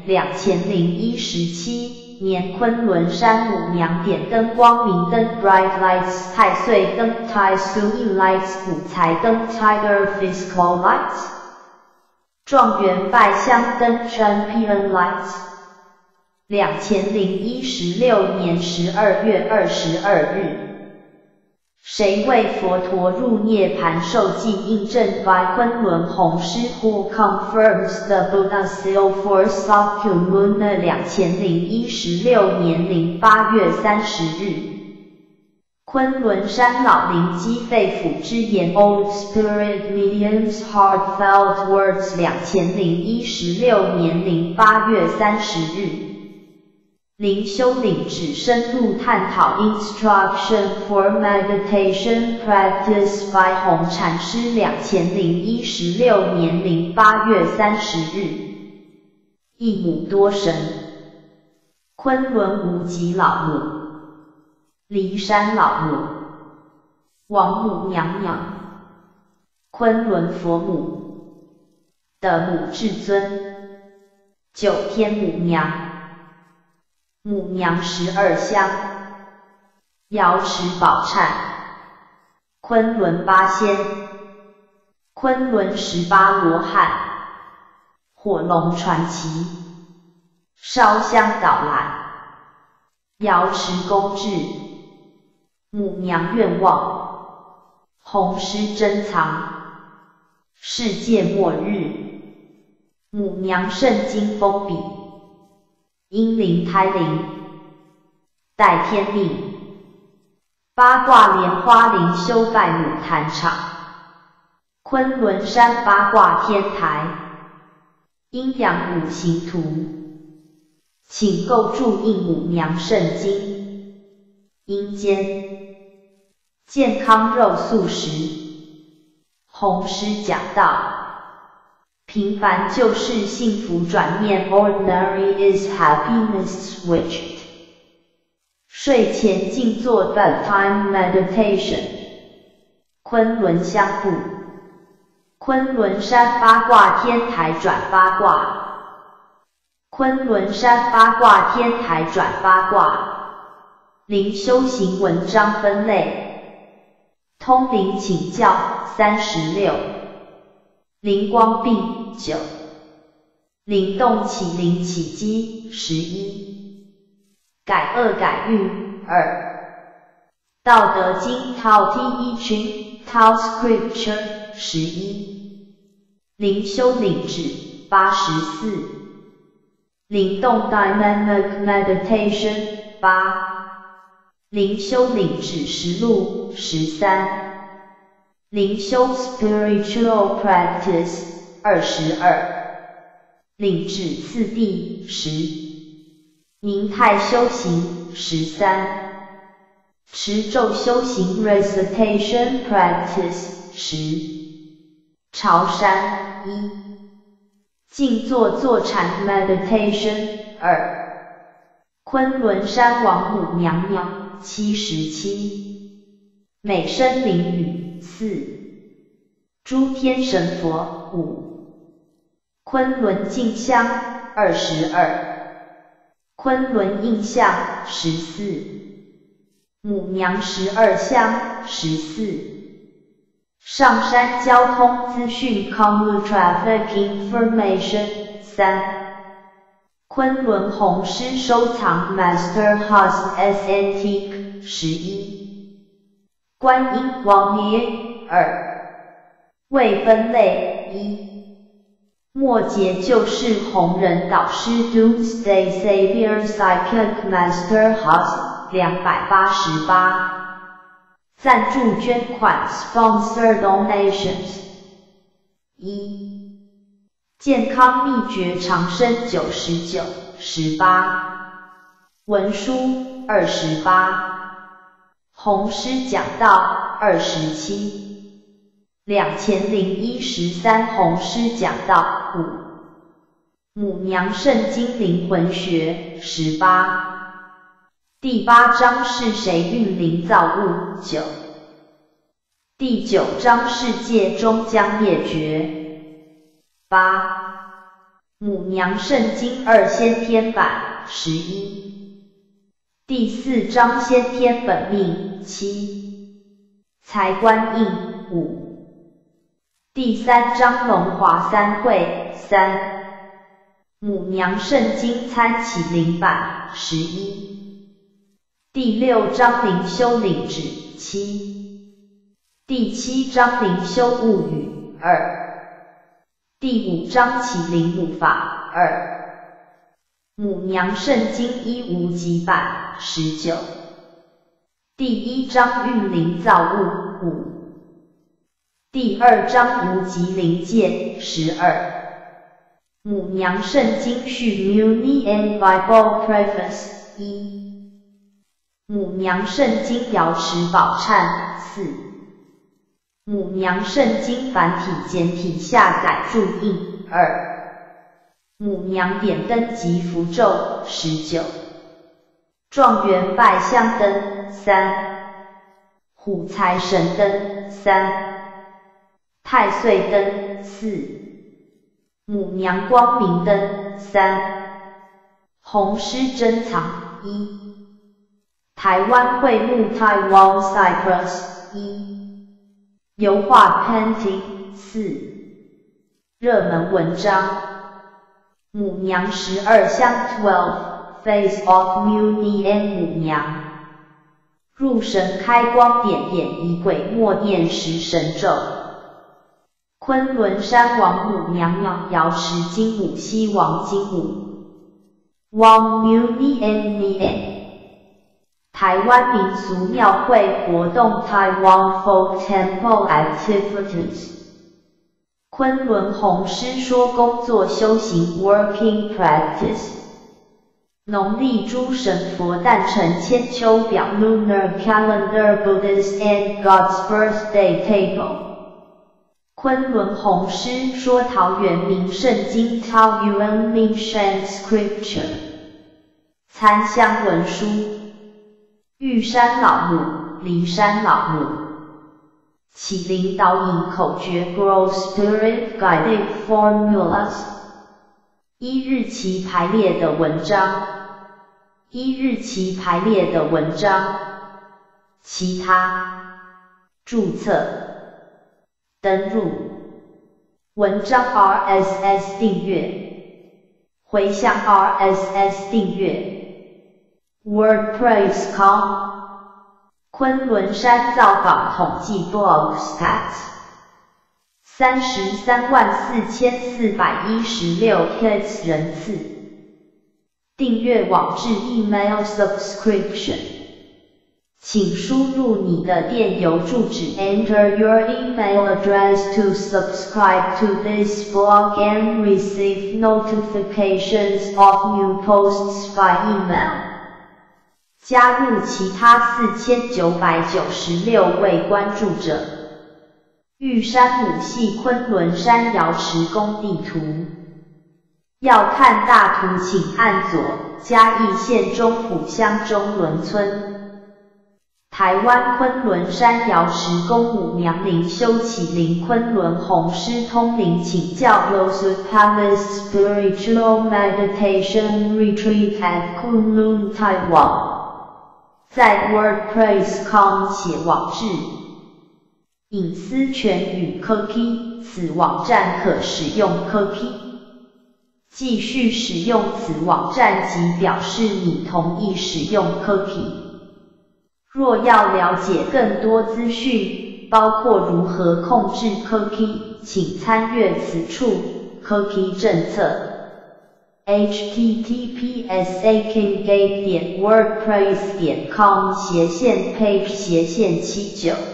两千零一十七年昆仑山母娘点灯光明灯 Bright Lights 太岁灯 Taisui Lights 五彩灯 Tiger Fiscal Lights 状元拜香灯 Champion Lights 两千零一十六年十二月二十二日，谁为佛陀入涅盘受记印证 by 昆仑弘师 who confirms the Buddha seal for Sakyamuni 两千零一十六年零八月三十日，昆仑山老灵鸡肺腑之言 Old Spirit Medium's Heartfelt Words 两千零一十六年零八月三十日，灵修领旨深入探讨 Instruction for Meditation Practice by 弘禅师两千零一十六年零八月三十日，一母多神，昆仑无极老母，骊山老母，王母娘娘，昆仑佛母的母至尊，九天母娘，母娘十二香，瑶池宝忏，昆仑八仙，昆仑十八罗汉，火龙传奇，烧香导览，瑶池公制，母娘愿望，弘师珍藏，世界末日，母娘圣经封笔，阴灵胎灵，代天命，八卦莲花灵修拜母坛场，昆仑山八卦天台，阴阳五行图，请构筑印母娘圣经，阴间，健康肉素食，弘师讲道，平凡就是幸福转念 Ordinary is happiness switched 睡前静坐 Bedtime Meditation 昆仑香布昆仑山八卦天台转八卦昆仑山八卦天台转八卦灵修行文章分类通灵请教三十六灵光病九，灵动起灵起机十一，改恶改运二，道德经 Tao Te Ching Tao Scripture 十一，灵修领旨八十四，灵动 Dynamic Meditation 八，灵修领旨实录十三。灵修 Spiritual Practice 二十二，领旨次第十，明太修行十三，持咒修行 Recitation Practice 十，朝山一，静坐坐禅 Meditation 二，昆仑山王母娘娘七十七，美声灵语四，诸天神佛五，昆仑镜像二十二，昆仑印象十四，母娘十二相十四，上山交通资讯 Common Traffic Information 三，昆仑弘师收藏 Master House Antique 十一，观音王爷二，未分类一，末节救世弘忍导师 Doomsday Savior Psychic Master House 两百八十八，赞助捐款 Sponsor Donations 一，健康秘诀长生九十九十八，文书二十八，弘师讲道二十七，两千零一十三弘师讲道五，母娘圣经灵魂学十八，第八章是谁运灵造物九，第九章世界终将灭绝八， 母娘圣经二先天版十一，第四章先天本命七，财官印五，第三章龙华三会三，母娘圣经参启灵版十一，第六章灵修领旨七，第七章灵修物语二，第五章启灵母法二，母娘圣经一无极版十九，第一章运灵造物五，第二章无极灵界十二，母娘圣经序 Muni and Bible Preface 一，母娘圣经瑶池宝忏四，母娘圣经繁体简体下载注印二，母娘点灯及符咒十九，状元拜香灯三，虎财神灯三，太岁灯四，母娘光明灯三，红狮珍藏一，台湾会幕 Taiwan Cypress 一，油画 Painting 四，热门文章母娘十二相 twelve Face of Muni and 母娘，入神开光点点仪轨默念十神咒，昆仑山王母娘娘瑶池金母西王金母，王 Muni and Nian， 台湾民俗庙会活动 Taiwan Folk Temple Activities， 昆仑红师说工作修行 Working Practice， 农历诸神佛诞辰千秋表 Lunar Calendar Buddhist and God's Birthday Table， 昆仑红师说桃园明圣经 Taoyuan Mingshan Scripture， 参香文书，玉山老母、骊山老母，启灵导引口诀 Grow Spirit Guided Formulas， 依日期排列的文章，依日期排列的文章，其他，注册，登入，文章 R S S 订阅，回向 R S S 订阅。WordPress 点 com， 昆仑山造访统计 Blog Stats， 三十三万四千四百一十六 hits 人次，订阅网志 Email Subscription， 请输入你的电邮住址 Enter your email address to subscribe to this blog and receive notifications of new posts by email。加入其他四千九百九十六位关注者。玉山母系昆仑山瑶池宫地图。要看大图请按左，嘉义县中埔乡中仑村。台湾昆仑山瑶池宫母娘灵修启灵昆仑红师通灵请教 Losut Palace Spiritual Meditation Retreat at Kunlun Taiwan，在 WordPress 点 com 写网志，隐私权与 cookie， 此网站可使用 cookie。继续使用此网站即表示你同意使用 cookie。若要了解更多资讯，包括如何控制 cookie， 请参阅此处 cookie 政策。H T T P S A kingate 点 wordpress 点 com 斜线 page 斜线七九